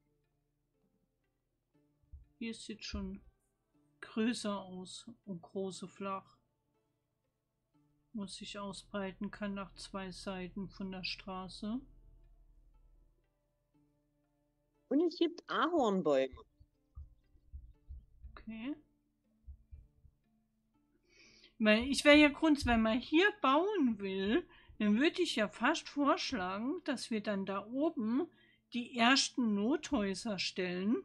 Hier sieht schon größer aus und große flach. Muss sich ausbreiten kann nach zwei Seiten von der Straße. Und es gibt Ahornbäume. Okay. Weil ich wäre ja grundsätzlich, wenn man hier bauen will, dann würde ich ja fast vorschlagen, dass wir dann da oben die ersten Nothäuser stellen,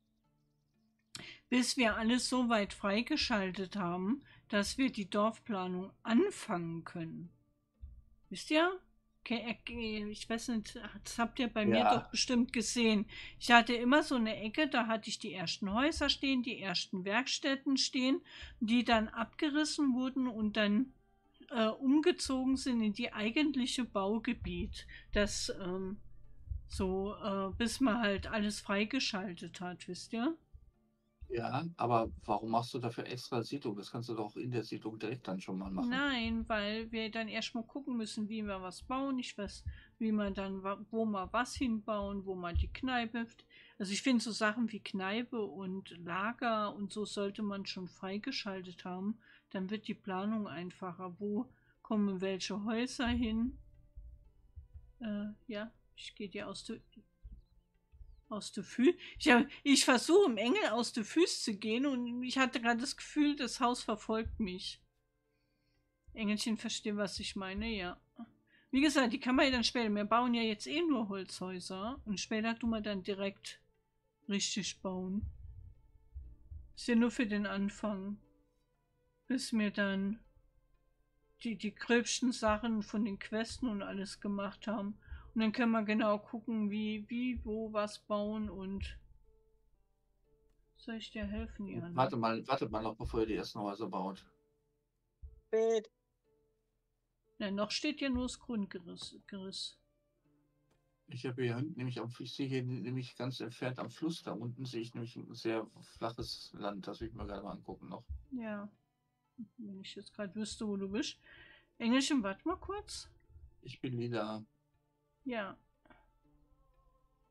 bis wir alles so weit freigeschaltet haben, dass wir die Dorfplanung anfangen können. Wisst ihr? Okay, okay, ich weiß nicht, das habt ihr bei mir Ja. doch bestimmt gesehen. Ich hatte immer so eine Ecke, da hatte ich die ersten Häuser stehen, die ersten Werkstätten stehen, die dann abgerissen wurden und dann äh, umgezogen sind in die eigentliche Baugebiet. Das ähm, so, äh, bis man halt alles freigeschaltet hat, wisst ihr? Ja, aber warum machst du dafür extra Siedlung? Das kannst du doch in der Siedlung direkt dann schon mal machen. Nein, weil wir dann erstmal gucken müssen, wie wir was bauen. Ich weiß, wie man dann, wa- wo man was hinbauen, wo man die Kneipe. Also ich finde so Sachen wie Kneipe und Lager und so sollte man schon freigeschaltet haben. Dann wird die Planung einfacher. Wo kommen welche Häuser hin? Äh, ja, ich gehe dir aus der aus der Füße. Ich, hab- ich versuche im Engel aus der Füße zu gehen und ich hatte gerade das Gefühl, das Haus verfolgt mich. Engelchen verstehen, was ich meine, ja. Wie gesagt, die kann man ja dann später. Wir bauen ja jetzt eh nur Holzhäuser und später tun wir dann direkt richtig bauen. Ist ja nur für den Anfang. Bis wir dann die, die gröbsten Sachen von den Questen und alles gemacht haben. Und dann können wir genau gucken, wie, wie, wo, was bauen und soll ich dir helfen, Jan? Warte mal, warte mal noch, bevor ihr die ersten Häuser baut. Spät. Na, noch steht ja nur das Grundgeriss. Geriss. Ich habe hier hinten nämlich am, ich sehe hier nämlich ganz entfernt am Fluss, da unten sehe ich nämlich ein sehr flaches Land, das will ich mir gerade mal angucken noch. Ja. Wenn ich jetzt gerade wüsste, wo du bist. Engelchen, warte mal kurz. Ich bin wieder. Ja.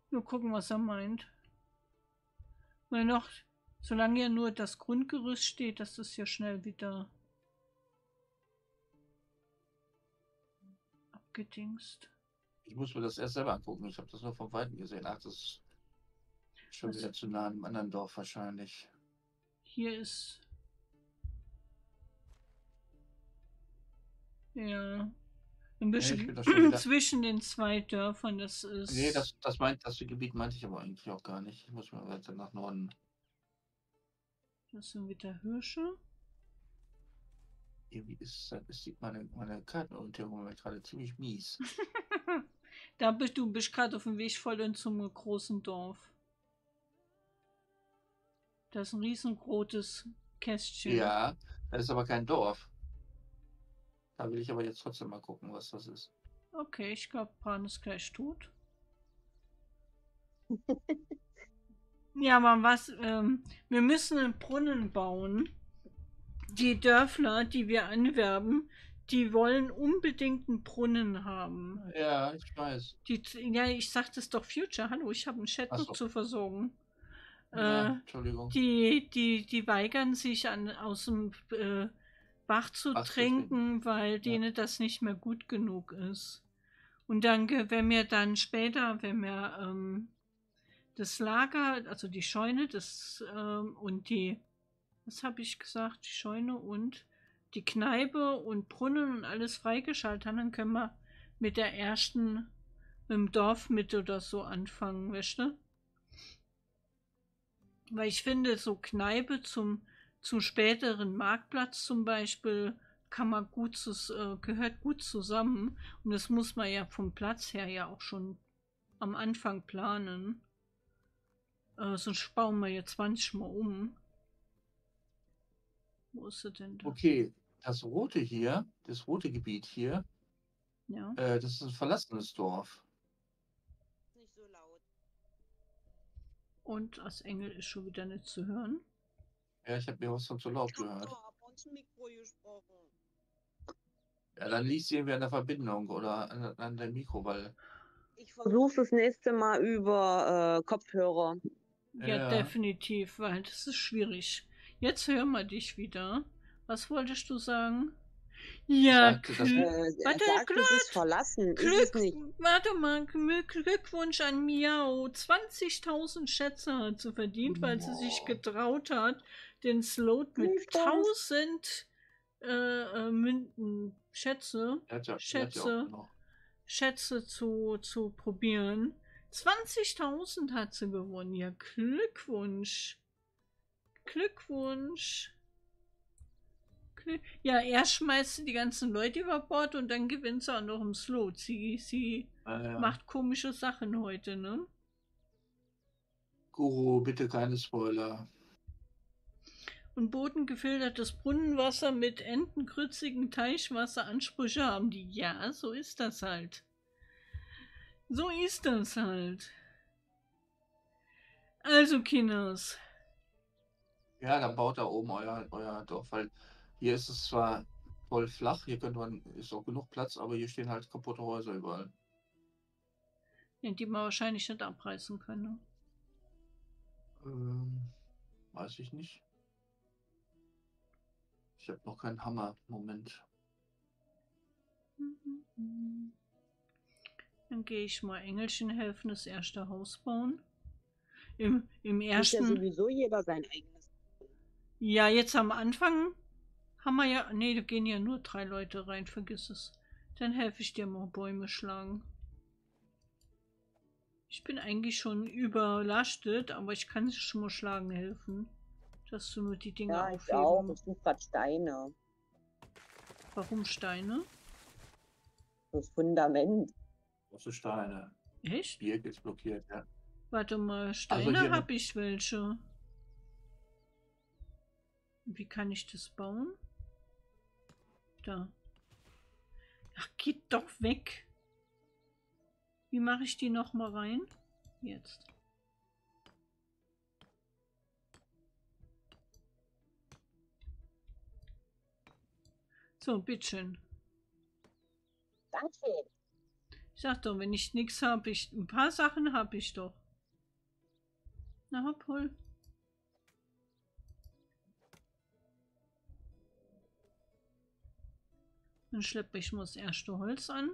Nur gucken, was er meint. Weil noch, solange ja nur das Grundgerüst steht, das ist ja schnell wieder abgedingst. Ich muss mir das erst selber angucken. Ich habe das nur vom Weiten gesehen. Ach, das ist schon Was? wieder zu nah einem anderen Dorf wahrscheinlich. Hier ist... Ja. Ein Nee, bisschen ich bin da schon wieder. zwischen den zwei Dörfern, das ist... Nee, das, das, meint, das Gebiet meinte ich aber eigentlich auch gar nicht. Ich muss mal weiter nach Norden. Das sind wieder Hirsche. Irgendwie ist, ist die, meine, meine Kartenorientierung im Moment gerade ziemlich mies. Da bist du bist gerade auf dem Weg voll in zum großen Dorf. Das ist ein riesengroßes Kästchen. Ja, das ist aber kein Dorf. Da will ich aber jetzt trotzdem mal gucken, was das ist. Okay, ich glaube, Pan ist gleich tot. Ja, aber was, ähm, wir müssen einen Brunnen bauen. Die Dörfler, die wir anwerben, die wollen unbedingt einen Brunnen haben. Ja, ich weiß. Die, ja, ich sagte es doch Future. Hallo, ich habe einen Chat Ach noch so. zu versorgen. Ja, Äh, Entschuldigung. die, die, die weigern sich an, aus dem äh, Bach zu Bach zu trinken, trinken. weil Ja. denen das nicht mehr gut genug ist. Und dann, ge- wenn wir dann später, wenn wir ähm, das Lager, also die Scheune das, ähm, und die, was habe ich gesagt, die Scheune und die Kneipe und Brunnen und alles freigeschaltet haben, dann können wir mit der ersten, mit dem Dorfmitte oder so anfangen, weißt du? Weil ich finde, so Kneipe zum, zum späteren Marktplatz zum Beispiel kann man gut zus- äh, gehört gut zusammen. Und das muss man ja vom Platz her ja auch schon am Anfang planen. Äh, sonst bauen wir ja zwanzig Mal um. Wo ist sie denn da? Okay, das rote hier, das rote Gebiet hier, Ja. äh, das ist ein verlassenes Dorf. Nicht so laut. Und das Engel ist schon wieder nicht zu hören. Ja, ich habe mir was von zu laut Ich hab gehört. doch aber ins Mikro gesprochen. Ja, dann liegt es irgendwie an der Verbindung oder an, an dem Mikro, weil Ich versuche das nächste Mal über äh, Kopfhörer. Ja, Ja. definitiv, weil das ist schwierig. Jetzt hören wir dich wieder. Was wolltest du sagen? Ja, sagte, dass- Glück. Äh, er Warte, sagt, es ist verlassen. Ist Glück, es nicht. warte mal, Glück- Glückwunsch an Miau. zwanzigtausend Schätze hat sie verdient, weil sie sich Boah. getraut hat, den Slot mit Glückwunsch. tausend äh, äh, Münzen, Schätze, er hat ja, er hat ja Schätze, auch noch. Schätze zu, zu probieren. zwanzigtausend hat sie gewonnen. Ja, Glückwunsch. Glückwunsch. Glück- Ja, erst schmeißt sie die ganzen Leute über Bord und dann gewinnt sie auch noch im Slot. Sie, sie Äh, macht komische Sachen heute, ne? Guru, bitte keine Spoiler. Und bodengefiltertes Brunnenwasser mit entengrützigen Teichwasser Ansprüche haben die. Ja, so ist das halt. So ist das halt. Also, Kinders. Ja, dann baut da oben euer, euer Dorf, weil hier ist es zwar voll flach, hier könnte man, ist auch genug Platz, aber hier stehen halt kaputte Häuser überall. Ja, die man wahrscheinlich nicht abreißen können. Ähm, weiß ich nicht. Ich habe noch keinen Hammer. Moment. Dann gehe ich mal Engelchen helfen, das erste Haus bauen. Im, im Muss ja ersten. sowieso jeder sein eigenes. Ja, jetzt am Anfang haben wir ja. Nee, da gehen ja nur drei Leute rein, vergiss es. Dann helfe ich dir mal Bäume schlagen. Ich bin eigentlich schon überlastet, aber ich kann dir schon mal schlagen helfen. Dass du nur die Dinge Ja, ich auch. aufheben. Ich suche gerade Steine. Warum Steine? Das Fundament. Große Steine. Echt? Birk ist blockiert, ja. Warte mal, Steine hier- habe ich welche. Wie kann ich das bauen? Da. Ach, geht doch weg. Wie mache ich die noch mal rein? Jetzt. So, bitteschön. Danke. Ich sag doch, wenn ich nichts habe, ich ein paar Sachen habe ich doch. Na hopp, hol. Dann schleppe ich mal das erste Holz an.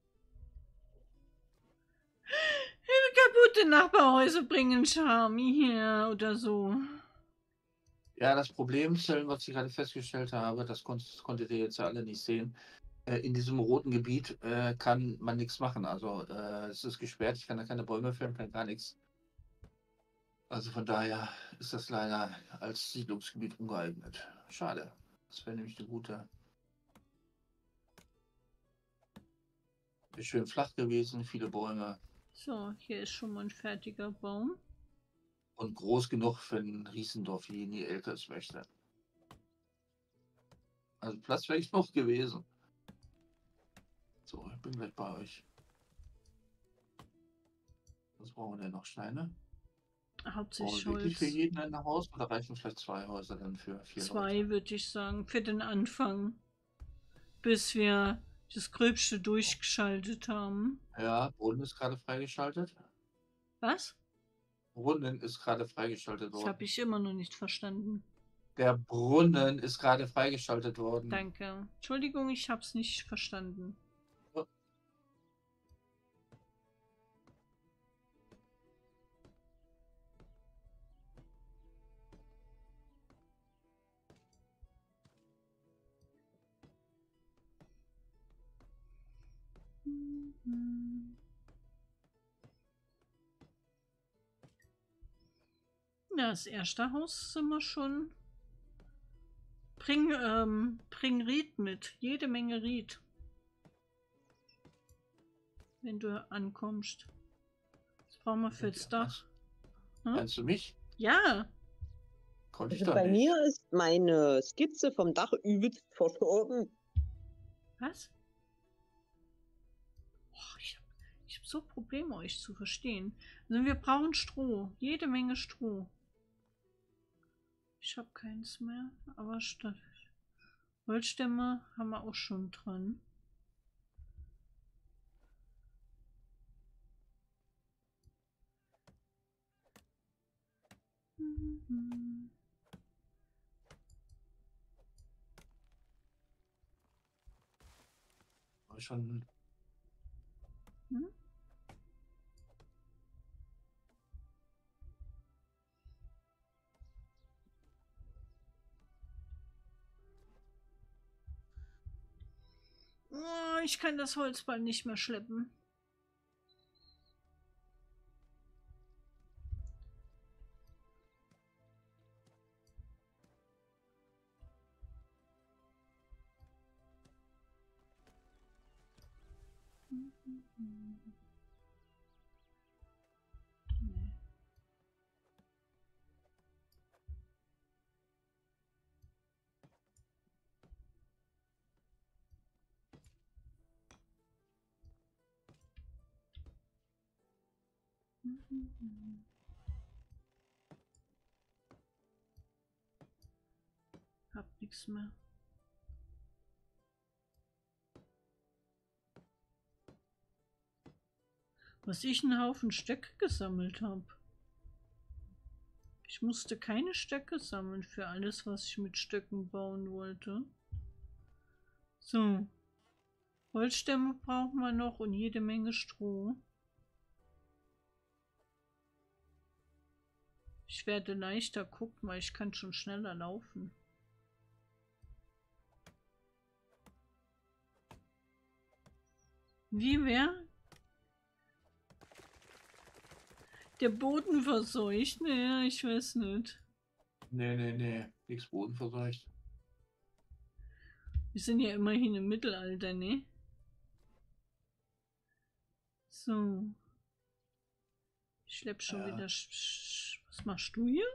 Kaputte Nachbarhäuser bringen Charmy hier oder so. Ja, das Problem, Sven, was ich gerade festgestellt habe, das konnt, konntet ihr jetzt ja alle nicht sehen. Äh, in diesem roten Gebiet äh, kann man nichts machen. Also äh, es ist gesperrt, ich kann da keine Bäume fällen, kann gar nichts. Also von daher ist das leider als Siedlungsgebiet ungeeignet. Schade. Das wäre nämlich eine gute. Ist schön flach gewesen, viele Bäume. So, hier ist schon mal ein fertiger Baum. Und groß genug für ein Riesendorf, wie nie Elke es möchte. Also Platz wäre ich noch gewesen. So, ich bin gleich bei euch. Was brauchen wir denn noch? Steine? Hauptsächlich Brauchen wir wirklich für Holz. jeden ein Haus oder reichen vielleicht zwei Häuser dann für vier Zwei Leute? würde ich sagen, für den Anfang. Bis wir das Gröbste durchgeschaltet haben. Ja, Brunnen ist gerade freigeschaltet. Was? Brunnen ist gerade freigeschaltet Das worden. habe ich immer noch nicht verstanden. Der Brunnen ist gerade freigeschaltet worden. Danke. Entschuldigung, ich habe es nicht verstanden. Ja. Mhm. Ja, das erste Haus sind wir schon. Bring, ähm, bring Ried mit. Jede Menge Ried. Wenn du ankommst. Das brauchen wir fürs Dach. Hm? Meinst du mich? Ja. Konnte ich Also doch bei nicht. mir ist meine Skizze vom Dach übelst verschoben. Was? Oh, ich habe ich hab so Probleme, euch zu verstehen. Also wir brauchen Stroh. Jede Menge Stroh. Ich habe keins mehr. Aber statt Holzstämme haben wir auch schon dran. Mhm. War schon. Hm? Oh, ich kann das Holzbein nicht mehr schleppen. Nee. Hab nichts mehr. Was ich einen Haufen Stöcke gesammelt habe. Ich musste keine Stöcke sammeln für alles, was ich mit Stöcken bauen wollte. So. Holzstämme brauchen wir noch und jede Menge Stroh. Ich werde leichter gucken, weil ich kann schon schneller laufen. Wie wär? Der Boden verseucht? Naja, ich weiß nicht. Nee, nee, nee. Nichts bodenverseucht. Wir sind ja immerhin im Mittelalter, ne? So. Ich schlepp schon Ja. wieder. Was machst du hier?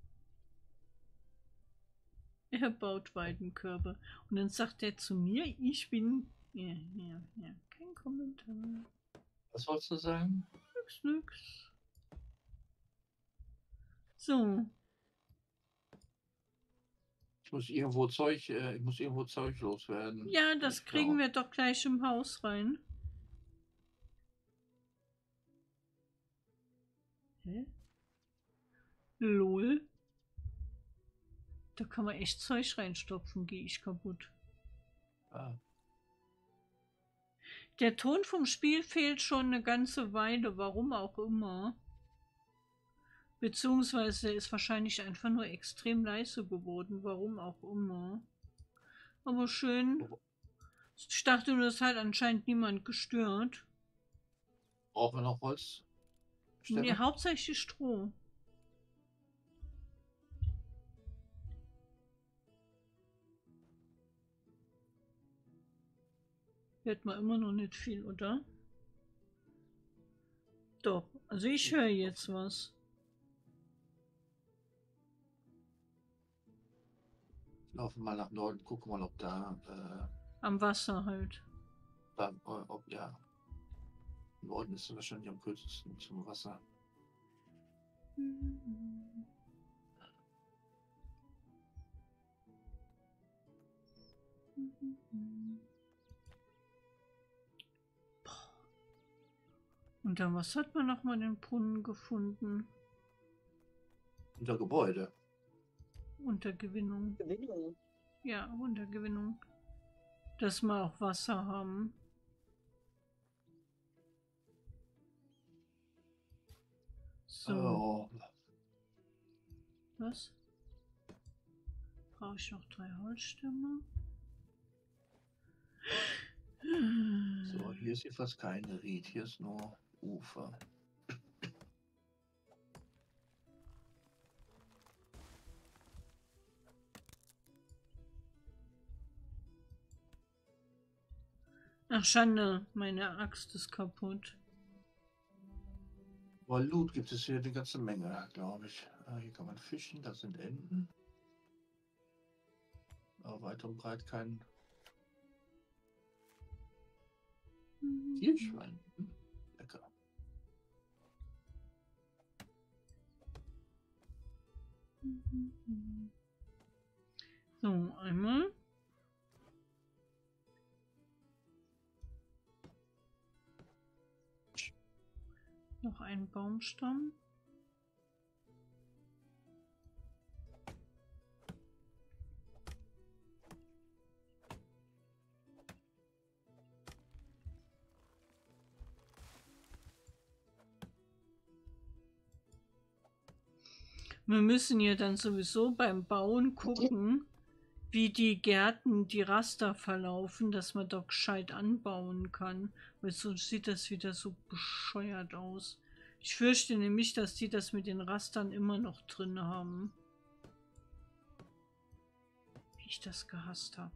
Er baut Weidenkörbe. Und dann sagt er zu mir, ich bin. Ja, ja, ja. Kein Kommentar. Was wolltest du sagen? Nix, nix. So. Ich muss irgendwo Zeug, äh, ich muss irgendwo Zeug loswerden. Ja, das Ich kriegen glaub. wir doch gleich im Haus rein. Lol. Da kann man echt Zeug reinstopfen, gehe ich kaputt. Ah. Der Ton vom Spiel fehlt schon eine ganze Weile, warum auch immer. Beziehungsweise ist wahrscheinlich einfach nur extrem leise geworden, warum auch immer. Aber schön. Ich dachte nur, das hat anscheinend niemand gestört. Brauchen wir noch Holz? Nee, hauptsächlich Stroh. Hört man immer noch nicht viel, oder? Doch, also ich höre jetzt was. Laufen mal nach Norden, gucken mal, ob da, äh, Am Wasser halt. da äh, ob ja. Im Norden ist es wahrscheinlich am kürzesten zum Wasser. Und dann, was hat man nochmal den Brunnen gefunden? Unter Gebäude. Untergewinnung. Gewinnung. Ja, Untergewinnung. Dass wir auch Wasser haben. So. Oh. Was? Brauche ich noch drei Holzstämme? So, hier ist jedenfalls kein Ried, hier ist nur Ufer. Ach Schande, meine Axt ist kaputt. Aber Loot gibt es hier eine ganze Menge, glaube ich. Ah, hier kann man fischen, das sind Enten. Aber weit und breit kein Tierschwein. Hm, lecker. So, einmal. Noch ein Baumstamm. Wir müssen ja dann sowieso beim Bauen gucken, wie die Gärten, die Raster verlaufen, dass man doch gescheit anbauen kann. Weil sonst sieht das wieder so bescheuert aus. Ich fürchte nämlich, dass die das mit den Rastern immer noch drin haben. Wie ich das gehasst habe.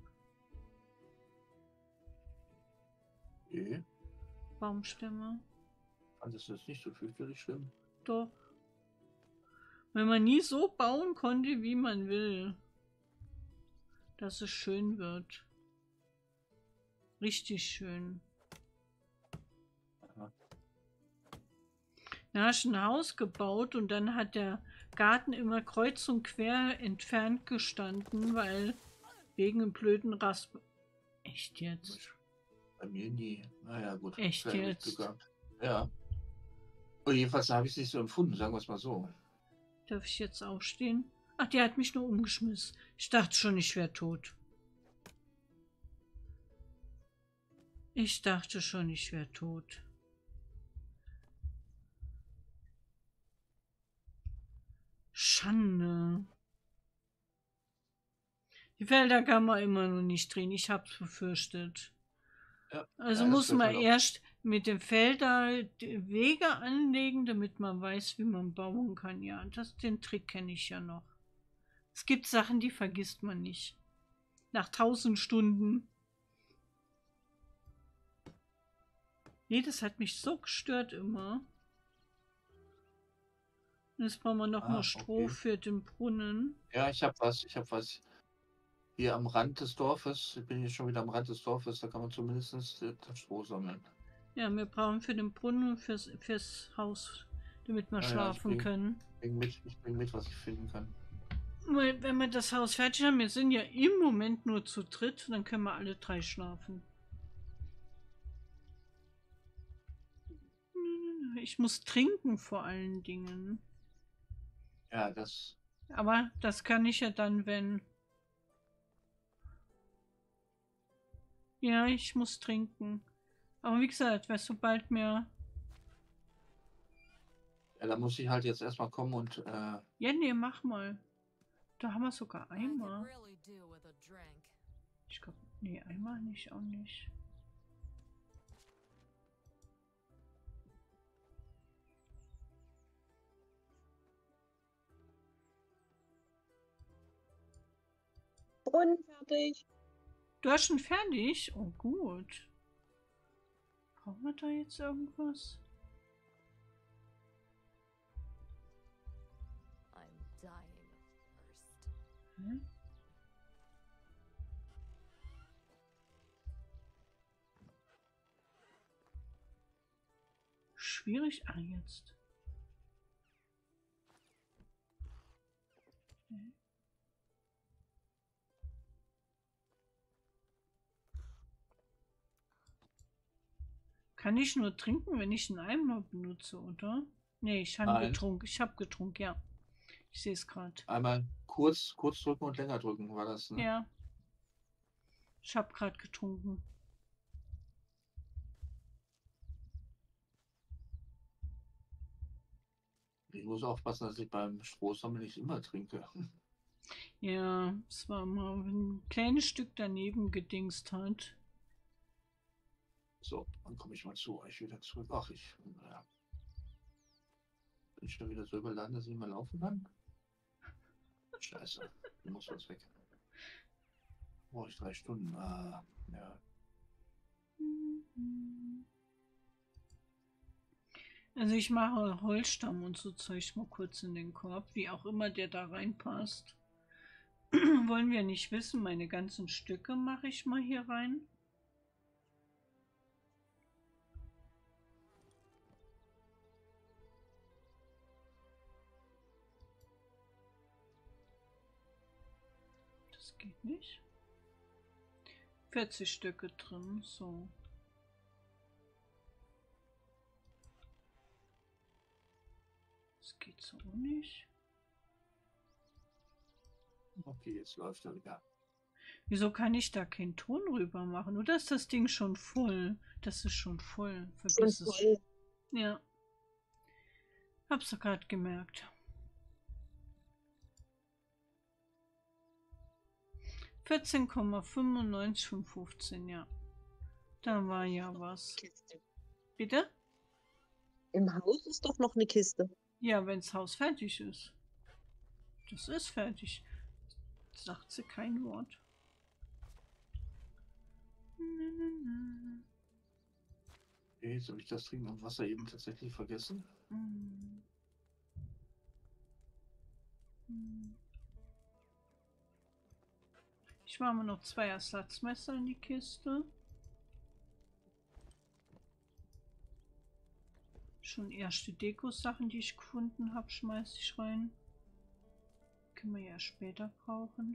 Okay. Baumstämme. Fandest du das nicht so fürchterlich schlimm? Doch. Wenn man nie so bauen konnte, wie man will. Dass es schön wird. Richtig schön. Aha. Da hast du ein Haus gebaut und dann hat der Garten immer kreuz und quer entfernt gestanden, weil wegen einem blöden Rasp... Echt jetzt? Bei mir nie. Naja, gut. Echt Vielleicht hab ich jetzt? Glück gehabt. Ja. Und jedenfalls habe ich es nicht so empfunden, sagen wir es mal so. Darf ich jetzt aufstehen? Ach, der hat mich nur umgeschmissen. Ich dachte schon, ich wäre tot. Ich dachte schon, ich wäre tot. Schande. Die Felder kann man immer noch nicht drehen. Ich hab's befürchtet. Ja. Also Ja, das muss wird man halt auch- erst mit dem Felder die Wege anlegen, damit man weiß, wie man bauen kann. Ja, das, den Trick kenne ich ja noch. Es gibt Sachen, die vergisst man nicht. Nach tausend Stunden. Nee, das hat mich so gestört immer. Jetzt brauchen wir noch Ah, mal Stroh okay. für den Brunnen. Ja, ich habe was, ich habe was. Hier am Rand des Dorfes, ich bin hier schon wieder am Rand des Dorfes, da kann man zumindest das Stroh sammeln. Ja, wir brauchen für den Brunnen und fürs, fürs Haus, damit wir Ah ja, ich schlafen bring- können. Ich bring mit, ich bring mit, was ich finden kann. Weil, wenn wir das Haus fertig haben, wir sind ja im Moment nur zu dritt, dann können wir alle drei schlafen. Ich muss trinken vor allen Dingen. Ja, das. Aber das kann ich ja dann, wenn... Ja, ich muss trinken. Aber wie gesagt, wer sobald mir... Ja, da muss ich halt jetzt erstmal kommen und. Äh, Ja, nee, mach mal. Da haben wir sogar I could Eimer. really do with a drink. Ich glaube, nee, Eimer nicht, auch nicht. Brunnen fertig. Du hast schon fertig? Oh, gut. Brauchen wir da jetzt irgendwas? I'm dying of thirst. Hä? Schwierig. Ah, jetzt. Okay. Kann ich nur trinken, wenn ich einen Eimer benutze, oder? Nee, ich habe Nein. getrunken. Ich habe getrunken, ja. Ich sehe es gerade. Einmal kurz, kurz drücken und länger drücken, war das, ne? Ja. Ich habe gerade getrunken. Ich muss aufpassen, dass ich beim Strohsammel nicht immer trinke. Ja, es war mal ein kleines Stück daneben gedingst hat. So, dann komme ich mal zu euch wieder zurück. Ach, ich naja. Bin schon wieder so überladen, dass ich nicht mehr laufen kann. Scheiße, hier muss was weg. Brauche ich drei Stunden. Ah, ja. Also ich mache Holzstamm und so Zeug mal kurz in den Korb, wie auch immer der da reinpasst. Wollen wir nicht wissen, meine ganzen Stücke mache ich mal hier rein. Das geht nicht. vierzig Stücke drin, so. Das geht so nicht. Okay, jetzt läuft er wieder. Wieso kann ich da keinen Ton rüber machen? Oder ist das Ding schon voll? Das ist schon voll. Vergiss Schon es. voll. Ja. Hab's doch gerade gemerkt. vierzehn Komma fünfundneunzig von fünfzehn, ja. Da war ja was. Kiste. Bitte? Im Haus ist doch noch eine Kiste. Ja, wenn's Haus fertig ist. Das ist fertig. Sagt sie kein Wort. Okay, jetzt habe ich das Trinken und Wasser eben tatsächlich vergessen. Hm. Hm. Ich mache mal noch zwei Ersatzmesser in die Kiste. Schon erste Deko-Sachen, die ich gefunden habe, schmeiße ich rein. Können wir ja später brauchen.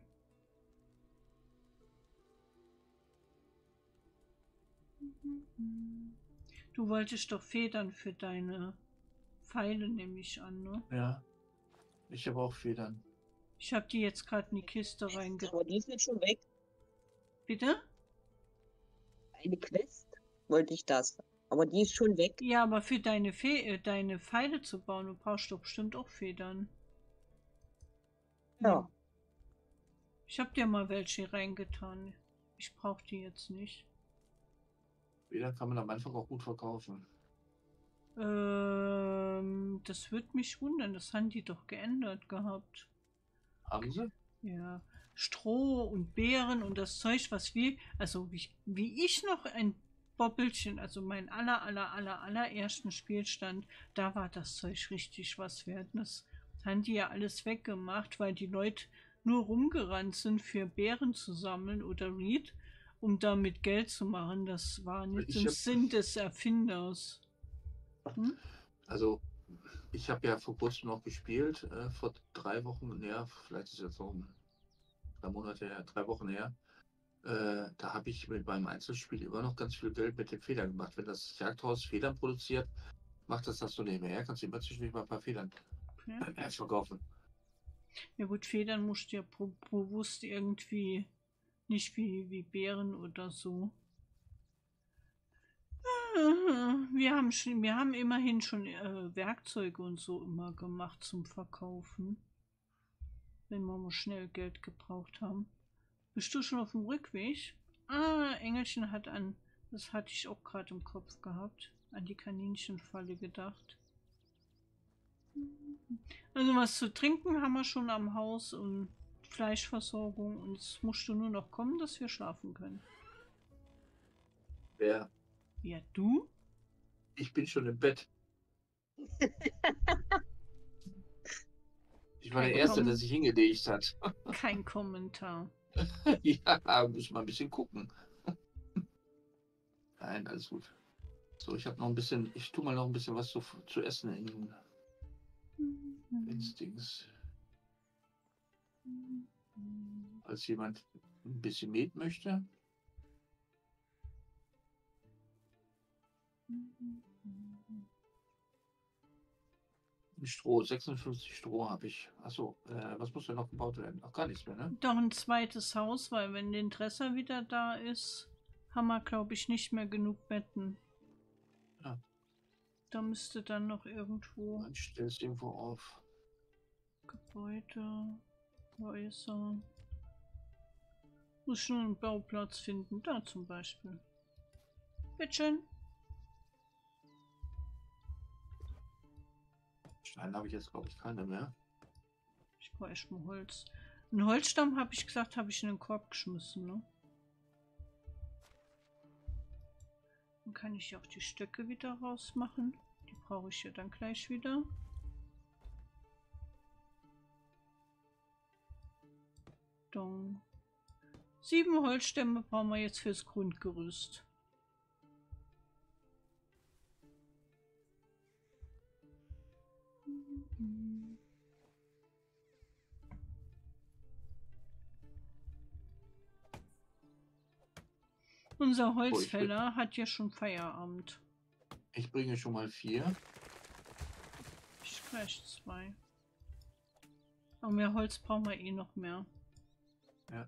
Du wolltest doch Federn für deine Pfeile, nehme ich an, ne? Ja. Ich habe auch Federn. Ich habe die jetzt gerade in die Kiste reingetan. Aber die ist jetzt schon weg. Bitte? Eine Quest wollte ich das. Aber die ist schon weg. Ja, aber für deine, Fe äh, deine Pfeile zu bauen, du brauchst doch bestimmt auch Federn. Ja. Ich habe dir mal welche reingetan. Ich brauche die jetzt nicht. Federn kann man am Anfang auch gut verkaufen. Ähm, das würde mich wundern. Das haben die doch geändert gehabt. Haben sie? Ja. Stroh und Beeren und das Zeug, was wir, also wie, wie ich noch ein Bobbelchen, also mein aller, aller, aller, allerersten Spielstand, da war das Zeug richtig was wert. Das haben die ja alles weggemacht, weil die Leute nur rumgerannt sind, für Beeren zu sammeln oder Reed, um damit Geld zu machen. Das war nicht Ich im hab- Sinn des Erfinders. Hm? Also, ich habe ja vor kurzem noch gespielt, äh, vor drei Wochen, ja, vielleicht ist es jetzt noch drei Monate her, drei Wochen her. Äh, da habe ich mit meinem Einzelspiel immer noch ganz viel Geld mit den Federn gemacht. Wenn das Jagdhaus Federn produziert, macht das das so nebenher, kannst du immer zwischendurch mal ein paar Federn Okay. äh, verkaufen. Ja gut, Federn musst du ja pro bewusst irgendwie nicht wie, wie Beeren oder so. Wir haben schon, wir haben immerhin schon äh, Werkzeuge und so immer gemacht zum Verkaufen. Wenn wir mal schnell Geld gebraucht haben. Bist du schon auf dem Rückweg? Ah, Engelchen hat an, das hatte ich auch gerade im Kopf gehabt, an die Kaninchenfalle gedacht. Also was zu trinken haben wir schon am Haus und Fleischversorgung und jetzt musst du nur noch kommen, dass wir schlafen können. Wer? Ja, du? Ich bin schon im Bett. Ich war Kein der Erste, Kom- der sich hingelegt hat. Kein Kommentar. Ja, müssen wir ein bisschen gucken. Nein, alles gut. So, ich habe noch ein bisschen, ich tue mal noch ein bisschen was zu, zu essen in, ins Dings. Als jemand ein bisschen Met möchte. Stroh, sechsundfünfzig Stroh habe ich. Achso, äh, was muss denn noch gebaut werden? Ach, gar nichts mehr, ne? Doch ein zweites Haus, weil wenn der Interesse wieder da ist, haben wir, glaube ich, nicht mehr genug Betten. Ja. Da müsste dann noch irgendwo Dann stell es irgendwo auf. Gebäude, Häuser. Muss schon einen Bauplatz finden, da zum Beispiel. Bitteschön. Stein habe ich jetzt, glaube ich, keine mehr. Ich brauche echt mal Holz. Einen Holzstamm, habe ich gesagt, habe ich in den Korb geschmissen, ne? Dann kann ich auch die Stöcke wieder rausmachen. Die brauche ich ja dann gleich wieder. Dong. Sieben Holzstämme brauchen wir jetzt fürs Grundgerüst. Unser Holzfäller hat ja schon Feierabend. Ich bringe schon mal vier. Ich gleich zwei. Aber mehr Holz brauchen wir eh noch mehr. Ja.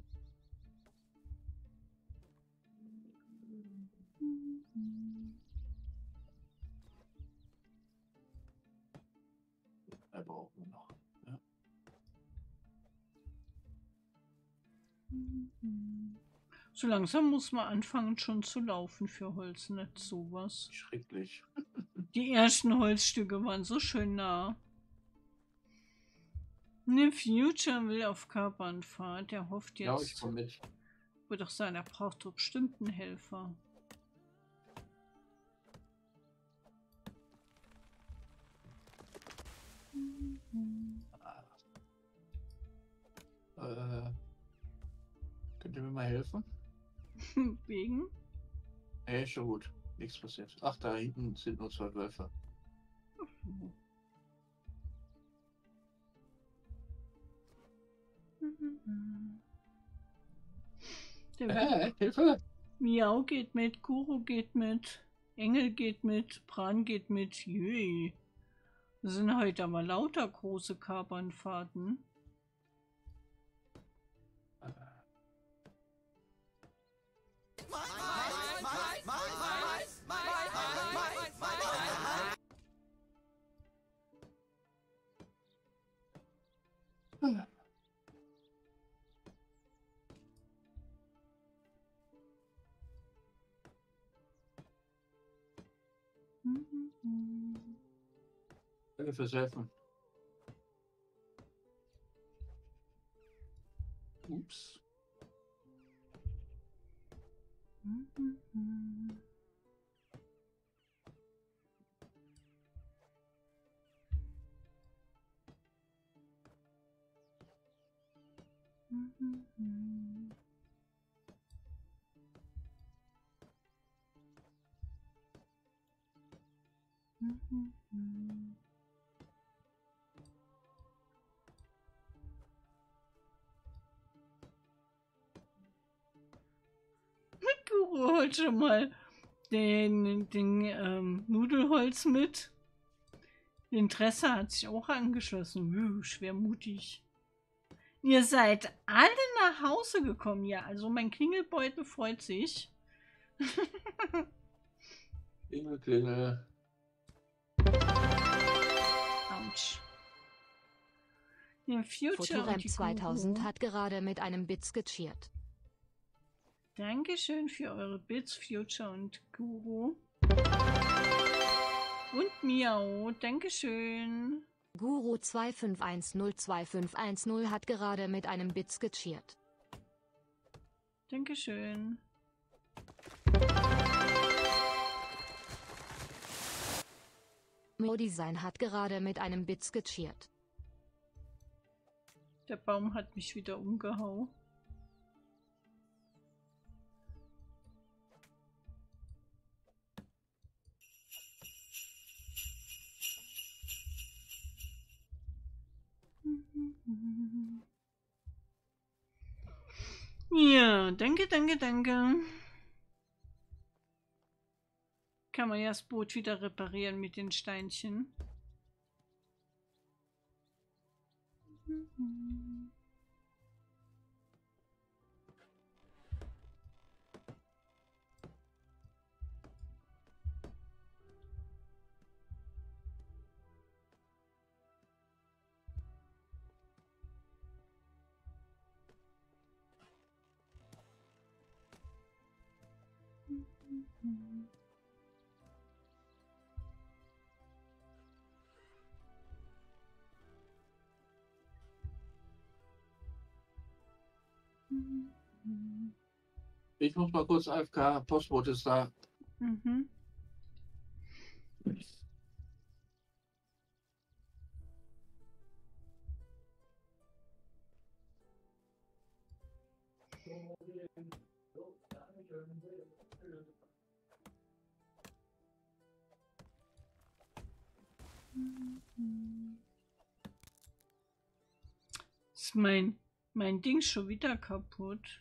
Da brauchen wir noch. Ja. So langsam muss man anfangen schon zu laufen für Holz, nicht sowas. Schrecklich. Die ersten Holzstücke waren so schön nah. Ne, Future will auf Kabanfahrt. Der hofft Ja, ich jetzt. komme mit. Wird doch sein, er braucht doch bestimmt einen Helfer. Äh, könnt ihr mir mal helfen? Wegen? Nee, schon gut. Nichts passiert. Ach, da hinten sind nur zwei Wölfe. Der Äh, Hilfe! Miau geht mit, Kuro geht mit, Engel geht mit, Bran geht mit. Jui. Das sind heute aber lauter große Kabanfahrten. Danke fürs Helfen. Ups. Kuro holt schon mal den, den ähm, Nudelholz mit. Interesse hat sich auch angeschlossen. Wuh, schwermutig. Ihr seid alle nach Hause gekommen. Ja, also mein Klingelbeutel freut sich. Klingel, klingel. Autsch. Der Future und Fotoremp die zweitausend Guru. hat gerade mit einem Bit skizziert. Dankeschön für eure Bits, Future und Guru. Und Miau, Dankeschön. Guru zwei fünf eins null zwei fünf eins null hat gerade mit einem Bit skizziert. Dankeschön. Modesign hat gerade mit einem Bit skizziert. Der Baum hat mich wieder umgehauen. Ja, danke, danke, danke. Kann man ja das Boot wieder reparieren mit den Steinchen. Ich muss mal kurz A F K, Postbote ist da. Mhm. Ist mein, mein Ding schon wieder kaputt?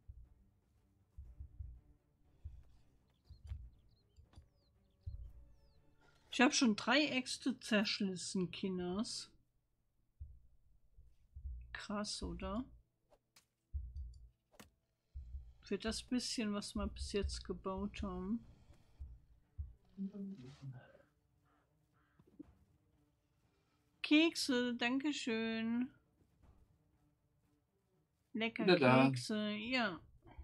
Ich habe schon drei Äxte zerschlissen, Kinders. Krass, oder? Für das bisschen, was wir bis jetzt gebaut haben. Kekse, dankeschön. Lecker Wieder da. Kekse, ja.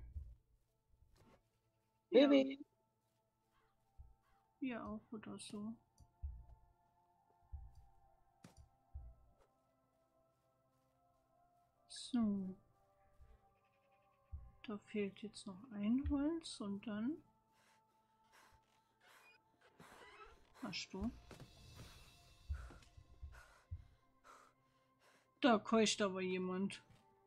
Baby. Hier auch oder so. So. Da fehlt jetzt noch ein Holz und dann. Hast du? Da keucht aber jemand.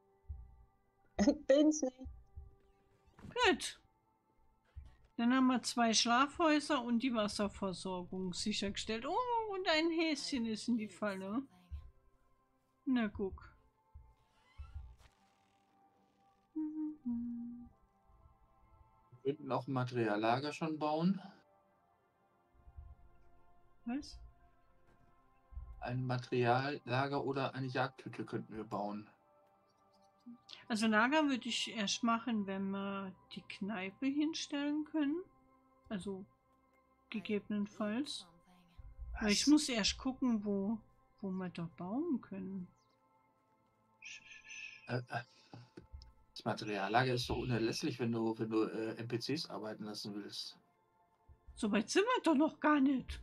Bin's nicht. Gut. Dann haben wir zwei Schlafhäuser und die Wasserversorgung sichergestellt. Oh, und ein Häschen ist in die Falle. Na guck. Wir könnten auch ein Materiallager schon bauen. Was? Ein Materiallager oder eine Jagdhütte könnten wir bauen. Also Lager würde ich erst machen, wenn wir die Kneipe hinstellen können. Also gegebenenfalls. Weil ich muss erst gucken, wo, wo wir da bauen können. Äh, äh, das Materiallager ist doch unerlässlich, wenn du, wenn du äh, N P Cs arbeiten lassen willst. So weit sind wir doch noch gar nicht.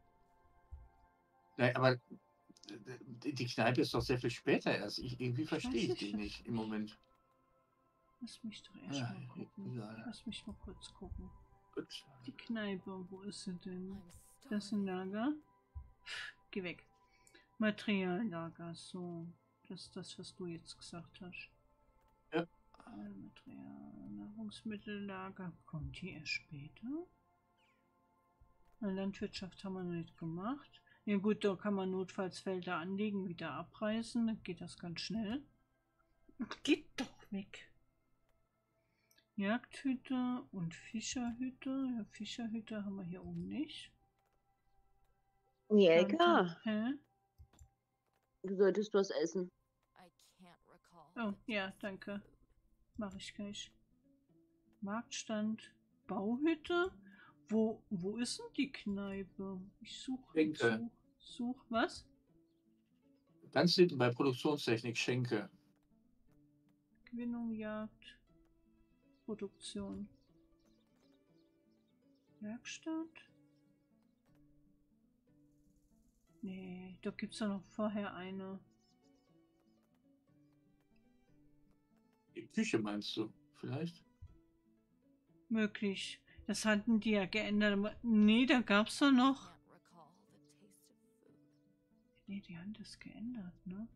Nee, aber äh, die die Kneipe ist doch sehr viel später erst. Ich, irgendwie Ich verstehe weiß ich nicht, die was- nicht im Moment. Lass mich doch erst Ja, mal gucken. egal. Lass mich mal kurz gucken. Gut. Die Kneipe, wo ist sie denn? I'm Das ist ein Lager. Geh weg. Materiallager, so. Das ist das, was du jetzt gesagt hast. Ja. Äh, Material, Nahrungsmittellager. Kommt die erst später? Na, Landwirtschaft haben wir noch nicht gemacht. Ja gut, da kann man notfalls Felder anlegen, wieder abreißen. Dann geht das ganz schnell. Geht doch weg. Jagdhütte und Fischerhütte. Ja, Fischerhütte haben wir hier oben nicht. Jelka, Hä? du solltest was essen. I can't recall. Oh, the ja, taste of danke. food. Mach ich gleich. Marktstand, Bauhütte. Wo, wo ist denn die Kneipe? Ich suche, Schenke. such, such, was? Ganz hinten bei Produktionstechnik Schenke. Gewinnung, Jagd, Produktion. Werkstatt? Nee, da gibt's ja noch vorher eine. Die Küche meinst du vielleicht? Möglich. Das hatten die ja geändert. aber- Nee, da gab's doch noch. Can't recall the taste of food. Nee, die haben das geändert, ne?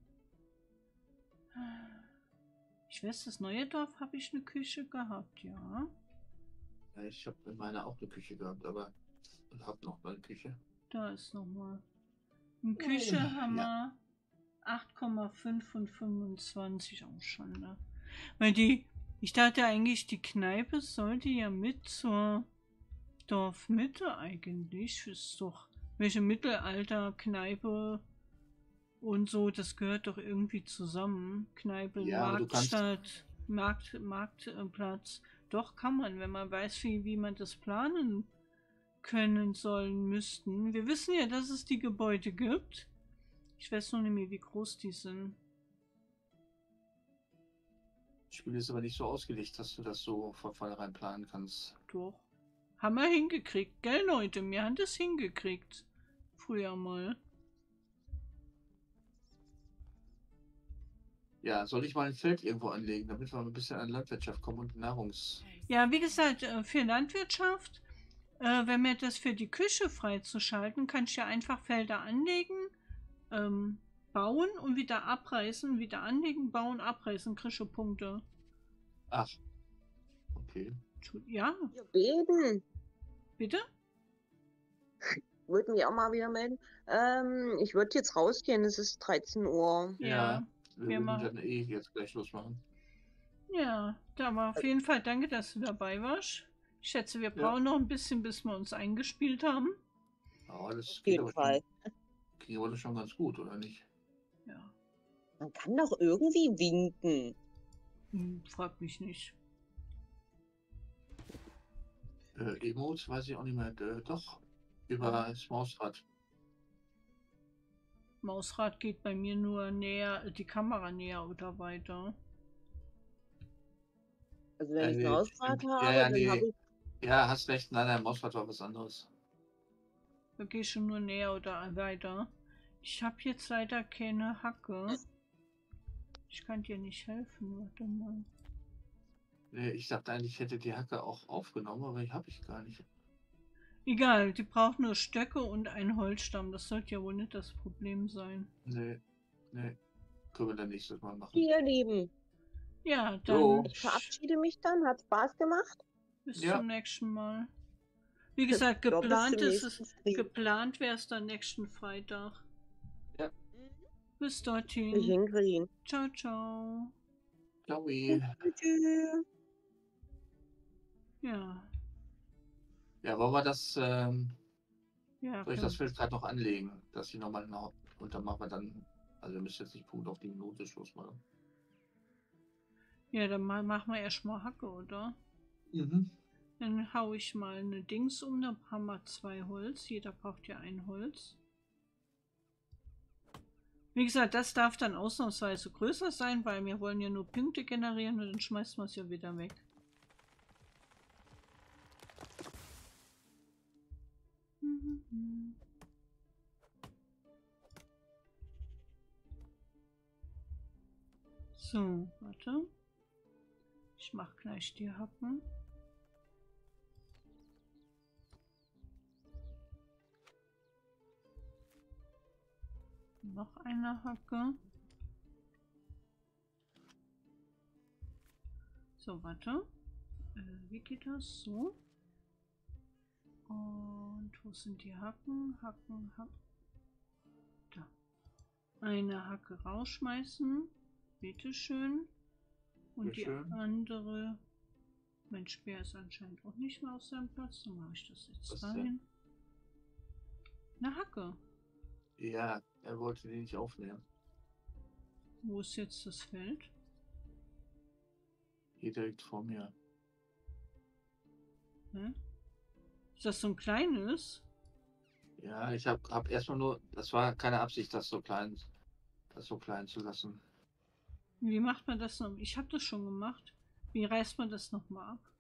Ich weiß, das neue Dorf habe ich eine Küche gehabt, ja. Ja, ich habe in meiner auch eine Küche gehabt, aber ich habe noch eine Küche. Da ist nochmal. In Küche haben wir acht Komma fünf und fünfundzwanzig auch schon, ne? Weil die, ich dachte eigentlich, die Kneipe sollte ja mit zur Dorfmitte eigentlich. Ist doch, welche Mittelalter-Kneipe und so, das gehört doch irgendwie zusammen. Kneipe, Ja, aber du kannst- Marktstadt, Markt, Marktplatz. Doch kann man, wenn man weiß, wie, wie man das planen können sollen müssten. Wir wissen ja, dass es die Gebäude gibt. Ich weiß noch nicht mehr, wie groß die sind. Das Spiel ist aber nicht so ausgelegt, dass du das so von vornherein planen kannst. Doch. Haben wir hingekriegt, gell Leute? Wir haben das hingekriegt. Früher mal. Ja, soll ich mal ein Feld irgendwo anlegen, damit wir ein bisschen an Landwirtschaft kommen und Nahrungs... Ja, wie gesagt, äh, für Landwirtschaft, äh, wenn mir das für die Küche freizuschalten, kann ich ja einfach Felder anlegen, ähm, bauen und wieder abreißen, wieder anlegen, bauen, abreißen, krische Punkte. Ach, okay. Tu- Ja, Ja, beten. bitte? Würde mich auch mal wieder melden. Ähm, ich würde jetzt rausgehen, es ist dreizehn Uhr. Ja, wir wir würden machen- dann eh jetzt gleich losmachen. ja, da war auf jeden Fall danke, dass du dabei warst. Ich schätze, wir brauchen noch ein bisschen, bis wir uns eingespielt haben. Aber das Auf geht jeden aber Fall. schon, ging aber schon ganz gut, oder nicht? Ja, Man kann doch irgendwie winken. hm, frag mich nicht. Äh, Emotes weiß ich auch nicht mehr. Äh, doch, über das Mausrad. Mausrad geht bei mir nur näher, die Kamera näher oder weiter. Also wenn Äh, ich nee, ein Mausrad stimmt. habe, Ja, ja, dann nee. habe ich. Ja, hast recht. Nein, nein, Mausrad war was anderes. Da gehe ich schon nur näher oder weiter. Ich habe jetzt leider keine Hacke. Ich kann dir nicht helfen, warte mal. Nee, ich dachte eigentlich, ich hätte die Hacke auch aufgenommen, aber die habe ich gar nicht. Egal, die braucht nur Stöcke und einen Holzstamm. Das sollte ja wohl nicht das Problem sein. Nee, nee. Können wir dann nächstes Mal machen. Ihr Lieben, Ja, Jo. dann ich verabschiede mich dann. Hat Spaß gemacht. bis Ja. zum nächsten Mal. Wie gesagt, Ja, bis geplant zum ist nächsten es. Stream. Geplant wäre es dann nächsten Freitag. Bis Ich dorthin. hinkriegen. Ciao, ciao. Ciao. Tschüss. Ja. Ja, wollen wir das, ähm, Ja, soll ich können- das Feld gerade noch anlegen, dass ich nochmal nach, und dann machen wir dann, also ihr müsst jetzt nicht Punkt auf die Minute Schluss machen. ja, dann ma- machen wir erstmal Hacke, oder? Mhm. Dann hau ich mal eine Dings um, dann haben wir zwei Holz. Jeder braucht ja ein Holz. Wie gesagt, das darf dann ausnahmsweise größer sein, weil wir wollen ja nur Punkte generieren und dann schmeißen wir es ja wieder weg. Mhm. So, warte. Ich mach gleich die Hacken. Noch eine Hacke. So, warte. Äh, wie geht das? So. Und wo sind die Hacken? Hacken, Hacken. Da. Eine Hacke rausschmeißen. Bitteschön. Und Bitteschön. die andere. Mein Speer ist anscheinend auch nicht mehr auf seinem Platz. Dann mache ich das jetzt Was rein. denn? Eine Hacke. Ja, er wollte den nicht aufnehmen. Wo ist jetzt das Feld? Hier direkt vor mir. Hä? Ist das so ein kleines? Ja, ich habe hab erstmal nur, das war keine Absicht, das so klein, das so klein zu lassen. Wie macht man das noch? Ich habe das schon gemacht. Wie reißt man das nochmal ab?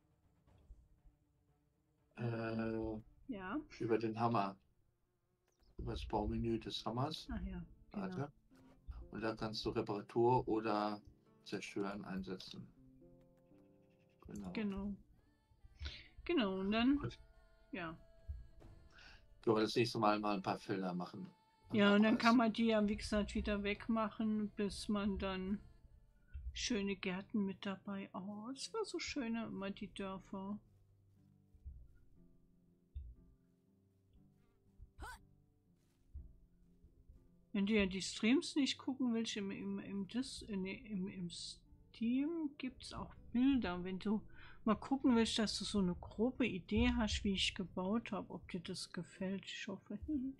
Äh, Ja. über den Hammer. Über das Baumenü des Hammers. Ach ja, genau. Warte. Und da kannst du Reparatur oder Zerstören einsetzen. Genau. Genau. Genau, und dann, Gut. ja. Können wir das nächste Mal mal ein paar Felder machen. Ja, und dann kann man die ja, wie gesagt, wieder wegmachen, bis man dann schöne Gärten mit dabei. Oh, es war so schön immer, die Dörfer. Wenn du ja die Streams nicht gucken willst, im, im, im, Dis, äh, nee, im, im Steam gibt es auch Bilder. Wenn du mal gucken willst, dass du so eine grobe Idee hast, wie ich gebaut habe, ob dir das gefällt, ich hoffe.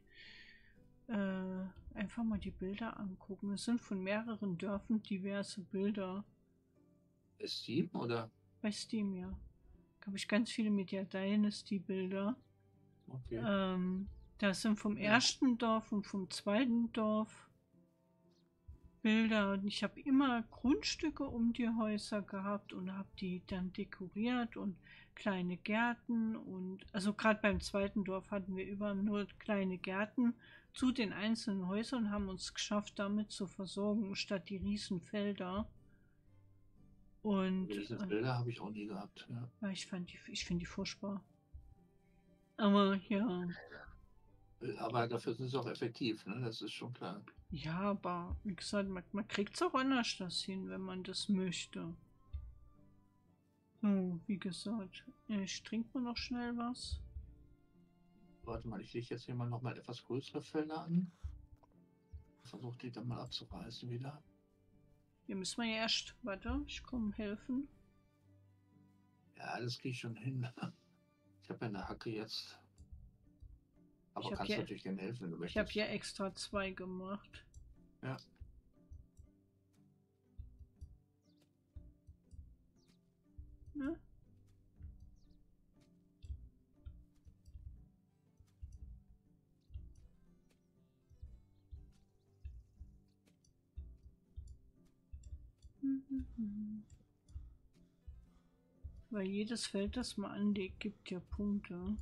äh, einfach mal die Bilder angucken. Es sind von mehreren Dörfern diverse Bilder. Bei Steam oder? Bei Steam, ja. Da habe ich ganz viele Media Dynasty-Bilder. Okay. Ähm, das sind vom Ja. ersten Dorf und vom zweiten Dorf Bilder. Und ich habe immer Grundstücke um die Häuser gehabt und habe die dann dekoriert und kleine Gärten. Und also gerade beim zweiten Dorf hatten wir überall nur kleine Gärten zu den einzelnen Häusern und haben uns geschafft, damit zu versorgen, statt die Riesenfelder. Und Diese äh, Bilder habe ich auch nie gehabt. Ja. ja, ich fand die, ich finde die furchtbar. Aber ja, Aber dafür sind sie auch effektiv, ne? Das ist schon klar. ja, aber wie gesagt, man, man kriegt es auch anders das hin, wenn man das möchte. So, wie gesagt, ich trinke mal noch schnell was. Warte mal, ich lege jetzt hier mal noch mal etwas größere Felder an. Versuche die dann mal abzureißen wieder. Hier müssen wir ja erst, warte, ich komme helfen. Ja, das kriege ich schon hin. Ich habe ja eine Hacke jetzt. Aber Ich hab kannst hier- natürlich gerne helfen, wenn du Ich habe möchtest. hier extra zwei gemacht. Ja. Ne? Mhm. Weil jedes Feld, das man anlegt, gibt ja Punkte.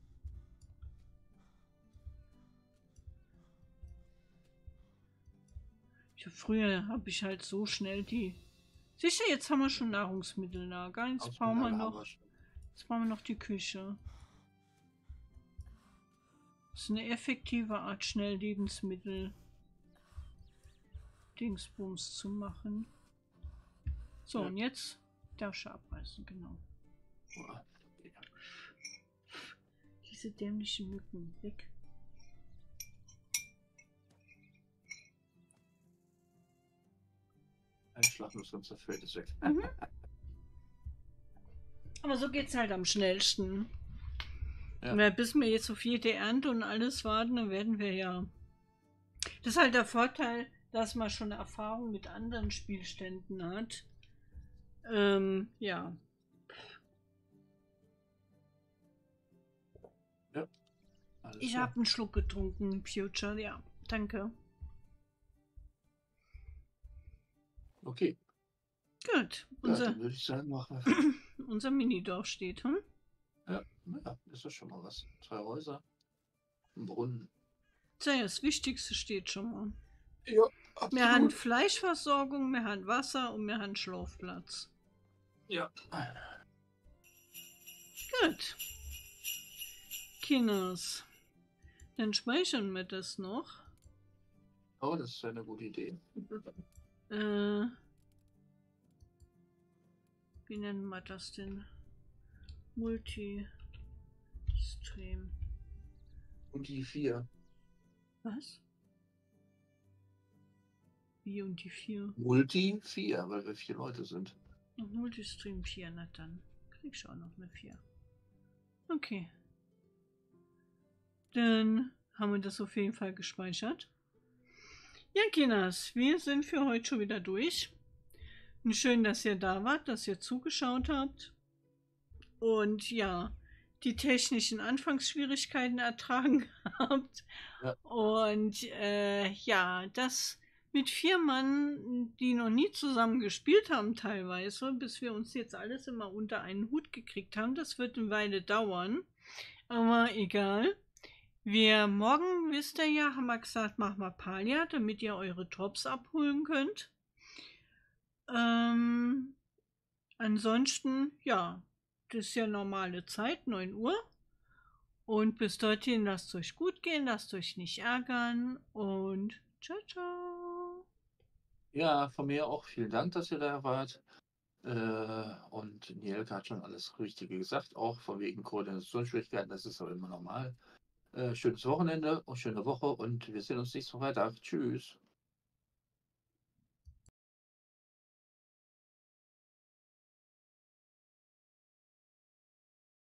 Ich hab, früher habe ich halt so schnell die... Sicher, jetzt haben wir schon Nahrungsmittellager. Jetzt brauchen wir Außenlager haben noch, wir schon. jetzt brauchen wir noch die Küche. Das ist eine effektive Art, schnell Lebensmittel Dingsbums zu machen. So, Ja. und jetzt darfst du abreißen, genau. Boah, ja. Diese dämlichen Mücken, weg. Ein Schlag muss sonst das Feld ist weg. Mhm. Aber so geht's halt am schnellsten. Ja. Weil bis wir jetzt auf jede Ernte und alles warten, dann werden wir ja. Das ist halt der Vorteil, dass man schon Erfahrung mit anderen Spielständen hat. Ähm, ja. Alles Ich klar. habe einen Schluck getrunken, Future, ja. Danke. Okay. Gut. Ja, Unser, dann würde ich sagen, machen wir. unser Minidorf steht, hm? Ja, ja, ist das schon mal was. Zwei Häuser, ein Brunnen. Tja, das Wichtigste steht schon mal. Ja, Wir haben Fleischversorgung, wir haben Wasser und wir haben Schlafplatz. Ja. Gut. Kinders. Dann speichern wir das noch. Oh, das ist eine gute Idee. Äh, wie nennen wir das denn? Multi-Stream. Und die vier. Was? Wie und die vier? Multi vier, weil wir vier Leute sind. Und Multistream vier, na dann krieg ich auch noch eine vier. Okay. Dann haben wir das auf jeden Fall gespeichert. Ja, Kinas, wir sind für heute schon wieder durch. Und schön, dass ihr da wart, dass ihr zugeschaut habt. Und ja, die technischen Anfangsschwierigkeiten ertragen habt. Ja. Und äh, ja, das mit vier Mann, die noch nie zusammen gespielt haben teilweise, bis wir uns jetzt alles immer unter einen Hut gekriegt haben, das wird eine Weile dauern. Aber egal. Wir morgen, wisst ihr ja, haben wir gesagt, machen wir Palia, damit ihr eure Drops abholen könnt. Ähm, ansonsten, ja, das ist ja normale Zeit, neun Uhr. Und bis dorthin lasst euch gut gehen, lasst euch nicht ärgern und ciao, ciao. Ja, von mir auch vielen Dank, dass ihr da wart. Äh, und Nielke hat schon alles Richtige gesagt, auch von wegen Koordinationsschwierigkeiten, das ist aber immer normal. Äh, schönes Wochenende und schöne Woche und wir sehen uns nächsten Freitag. Tschüss.